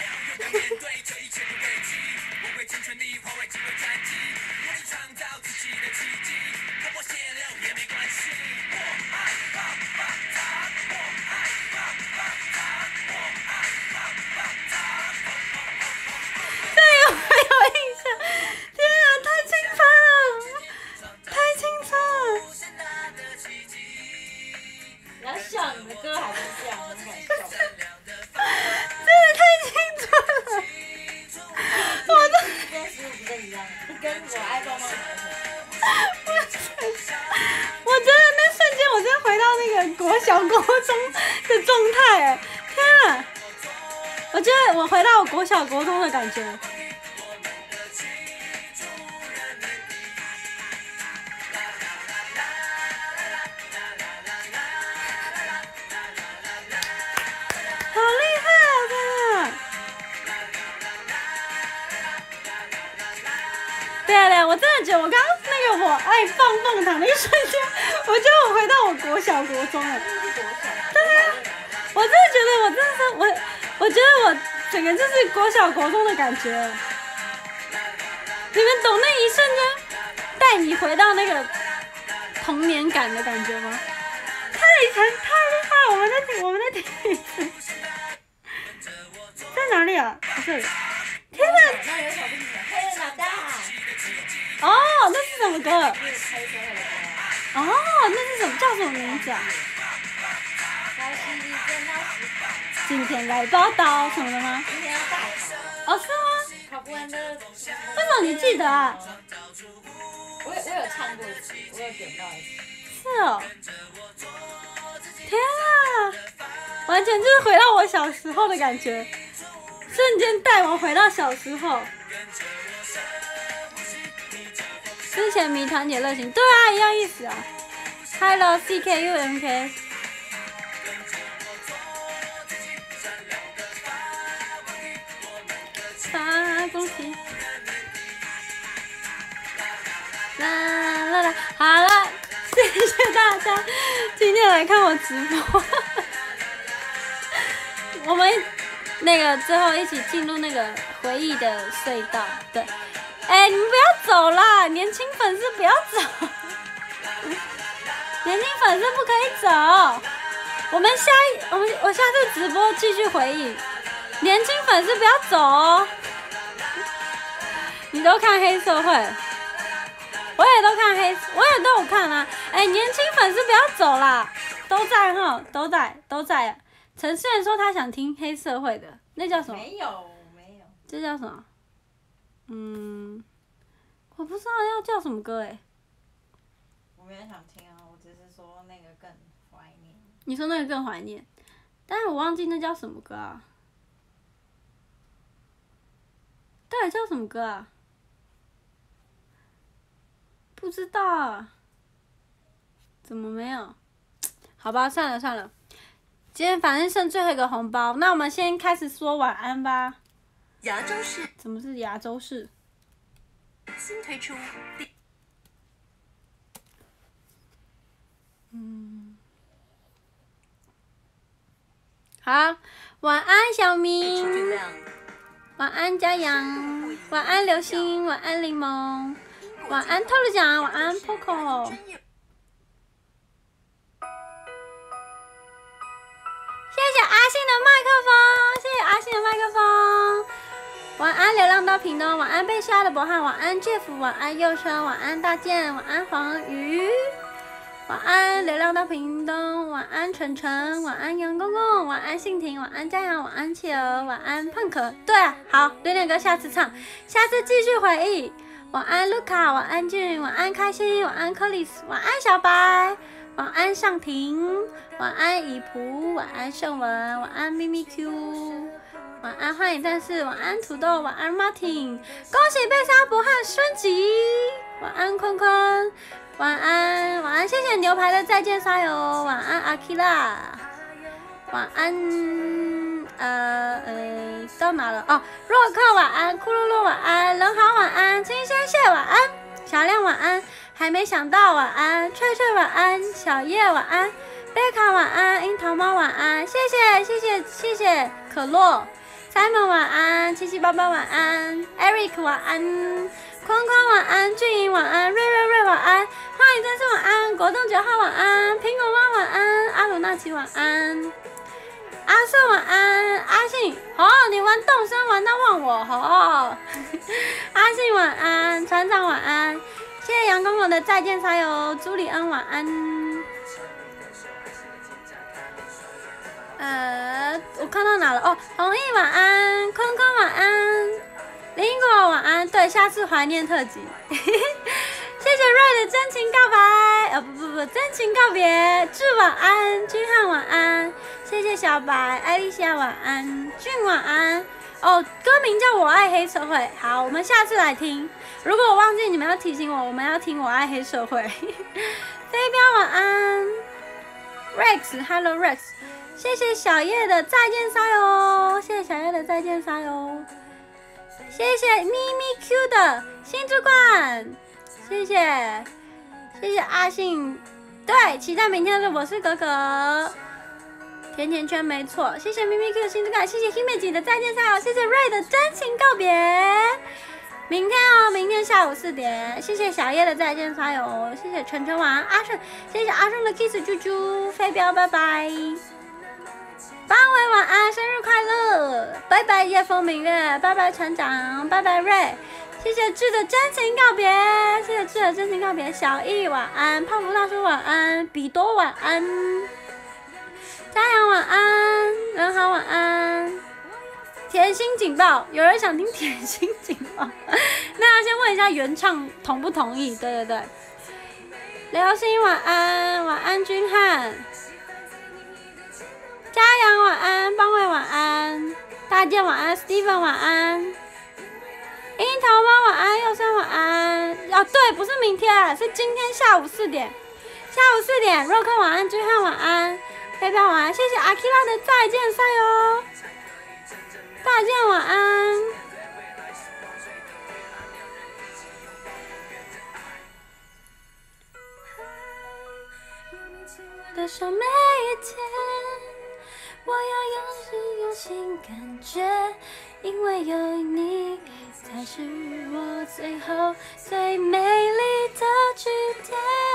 我回到我国小国中的感觉，好厉害啊！真的。对啊对啊，我真的觉得我刚刚那个我爱棒棒糖那一瞬间，我觉得我回到我国小国中了。对啊，我真的觉得我真的是我，我觉得我。整个就是国小国中的感觉，你们懂那一瞬间带你回到那个童年感的感觉吗？太强太厉害！我们在听，我们在听，在哪里啊？不是，天哪！那有小兵的黑人老大。哦，那是什么歌？哦，那是什么？叫什么名字啊？今天来报道什么的吗？今天要大考。哦，是吗？考不完的。为什么你记得啊？我有我有唱过一次，我有点到一次。是哦。天啊！完全就是回到我小时候的感觉，瞬间带我回到小时候。之前迷团结热情，对啊，一样意思啊。Hello C K U M K。啊！恭喜！啦啦啦！好了，谢谢大家今天来看我直播。我们那个最后一起进入那个回忆的隧道。对，哎、欸，你们不要走啦，年轻粉丝不要走，年轻粉丝不可以走。我们下一我们我下次直播继续回忆。年轻粉丝不要走哦！你都看黑社会，我也都看黑，我也都有看啊。哎、欸，年轻粉丝不要走啦，都在哈，都在都在。陈思源说他想听黑社会的，那叫什么？没有没有，这叫什么？嗯，我不知道要叫什么歌哎、欸。我没有想听啊，我只是说那个更怀念。你说那个更怀念，但是我忘记那叫什么歌啊。到底叫什么歌啊？不知道啊，怎么没有？好吧，算了算了，今天反正剩最后一个红包，那我们先开始说晚安吧。牙州市？怎么是牙州市？新推出第……嗯，好，晚安小明。晚安嘉阳，晚安流星，晚安柠檬，晚安透露奖，晚安 Poco。谢谢阿信的麦克风，谢谢阿信的麦克风。晚安流浪到屏东，晚安被杀的博汉，晚安 Jeff， 晚安佑生，晚安大健，晚安黄鱼， 晚安流浪到屏东，晚安晨晨，晚安杨公公，晚安信婷，晚安嘉阳，晚安企鹅，晚安胖可。对啊，好，榴莲哥下次唱，下次继续回忆。晚安卢卡，晚安俊，晚安开心，晚安克里斯，晚安小白，晚安尚婷，晚安以普，晚安盛文，晚安咪咪 Q， 晚安幻影战士，晚安土豆，晚安 Martin， 恭喜贝沙伯汉升级，晚安坤坤，晚安晚安，谢谢牛排的再见沙友，晚安阿 K 拉，晚安呃呃到哪了哦？洛克晚安，库洛洛晚安，人好晚安，金仙蟹晚安，小亮晚安，还没想到晚安，翠翠晚安，小叶晚安，贝卡晚安，樱桃猫晚安，谢谢谢谢谢谢可洛 ，Simon 晚安，七七八八晚安 ，Eric 晚安，框框晚安，俊颖晚安，瑞瑞瑞晚安，花影战士晚安，果冻九号晚安，苹果妈晚安，阿鲁纳奇晚安。阿瑟晚安，阿信，哦，你玩动森玩到忘我，哦，阿信晚安，船长晚安，谢谢杨公公的再见沙友，朱里恩晚安，呃，我看到哪了？哦，弘毅晚安，坤坤晚安，林果晚安，对，下次怀念特辑，谢谢瑞的真情告白，呃不不不，真情告别，志晚安，君汉晚安。谢谢小白，艾丽西亚晚安，俊晚安。哦，歌名叫《我爱黑社会》。好，我们下次来听。如果我忘记，你们要提醒我，我们要听《我爱黑社会》。飞镖晚安 ，Rex，Hello Rex。谢谢小叶的再见沙哟，谢谢小叶的再见沙哟。谢谢咪咪 Q 的新之冠，谢谢谢谢阿信。对，期待明天的我是格格。甜甜圈没错，谢谢咪咪 Q 的新之感，谢谢 Hime 的再见沙友，谢谢瑞的真情告别。明天哦，明天下午四点，谢谢小叶的再见沙友，谢谢晨晨晚安阿顺，谢谢阿顺的 kiss 猪猪，飞镖拜拜，邦伟晚安，生日快乐，拜拜夜风明月，拜拜船长，拜拜瑞，谢谢志的真情告别，谢谢志的真情告别，小易晚安，胖福大叔晚安，比多晚安。嘉阳晚安，人好晚安。甜心警报，有人想听甜心警报？那要先问一下原唱同不同意？对对对。刘星晚安，晚安君汉。嘉阳晚安，邦伟晚安，大健晚安 ，Steven 晚安。樱桃猫晚安，佑生晚安。哦，对，不是明天，是今天下午四点。下午四点，若克晚安，君汉晚安。飞镖晚安，谢谢阿 K 拉的再见赛哦，大健晚安。的手每一天，我要用心用心感觉，因为有你才是我最后最美丽的句点。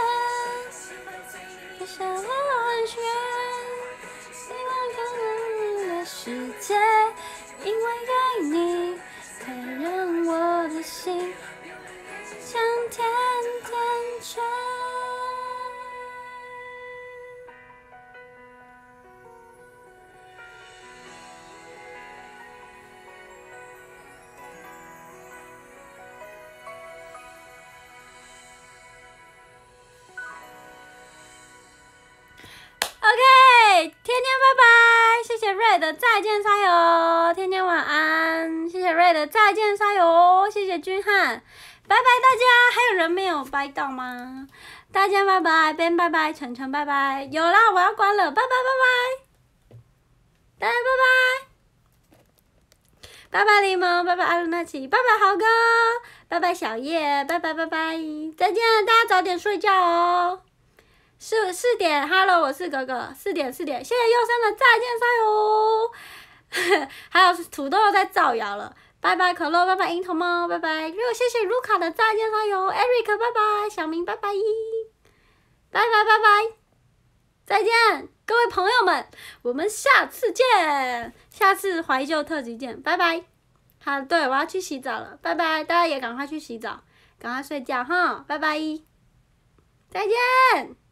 别想我安全，希望更远的世界，因为有你才让我的心像甜甜圈。OK， 天天拜拜，谢谢瑞的再见沙友，天天晚安，谢谢瑞的再见沙友，谢谢君汉，拜拜大家，还有人没有拜到吗？大家拜拜 ，Ben 拜拜，晨晨拜拜，有啦，我要关了，拜拜拜拜，大家拜拜，拜拜柠檬，拜拜阿鲁纳奇，拜拜豪哥，拜拜小叶，拜拜拜拜，再见，大家早点睡觉哦。四四点 ，Hello， 我是格格。四点四点，谢谢佑生的再见沙哟，还有土豆在造谣了，拜拜可乐，拜拜樱桃猫，拜拜。又谢谢卢卡的再见沙哟 ，Eric 拜拜，小明拜拜，拜拜拜拜，再见，各位朋友们，我们下次见，下次怀旧特辑见，拜拜。好，对，我要去洗澡了，拜拜，大家也赶快去洗澡，赶快睡觉哈，拜拜，再见。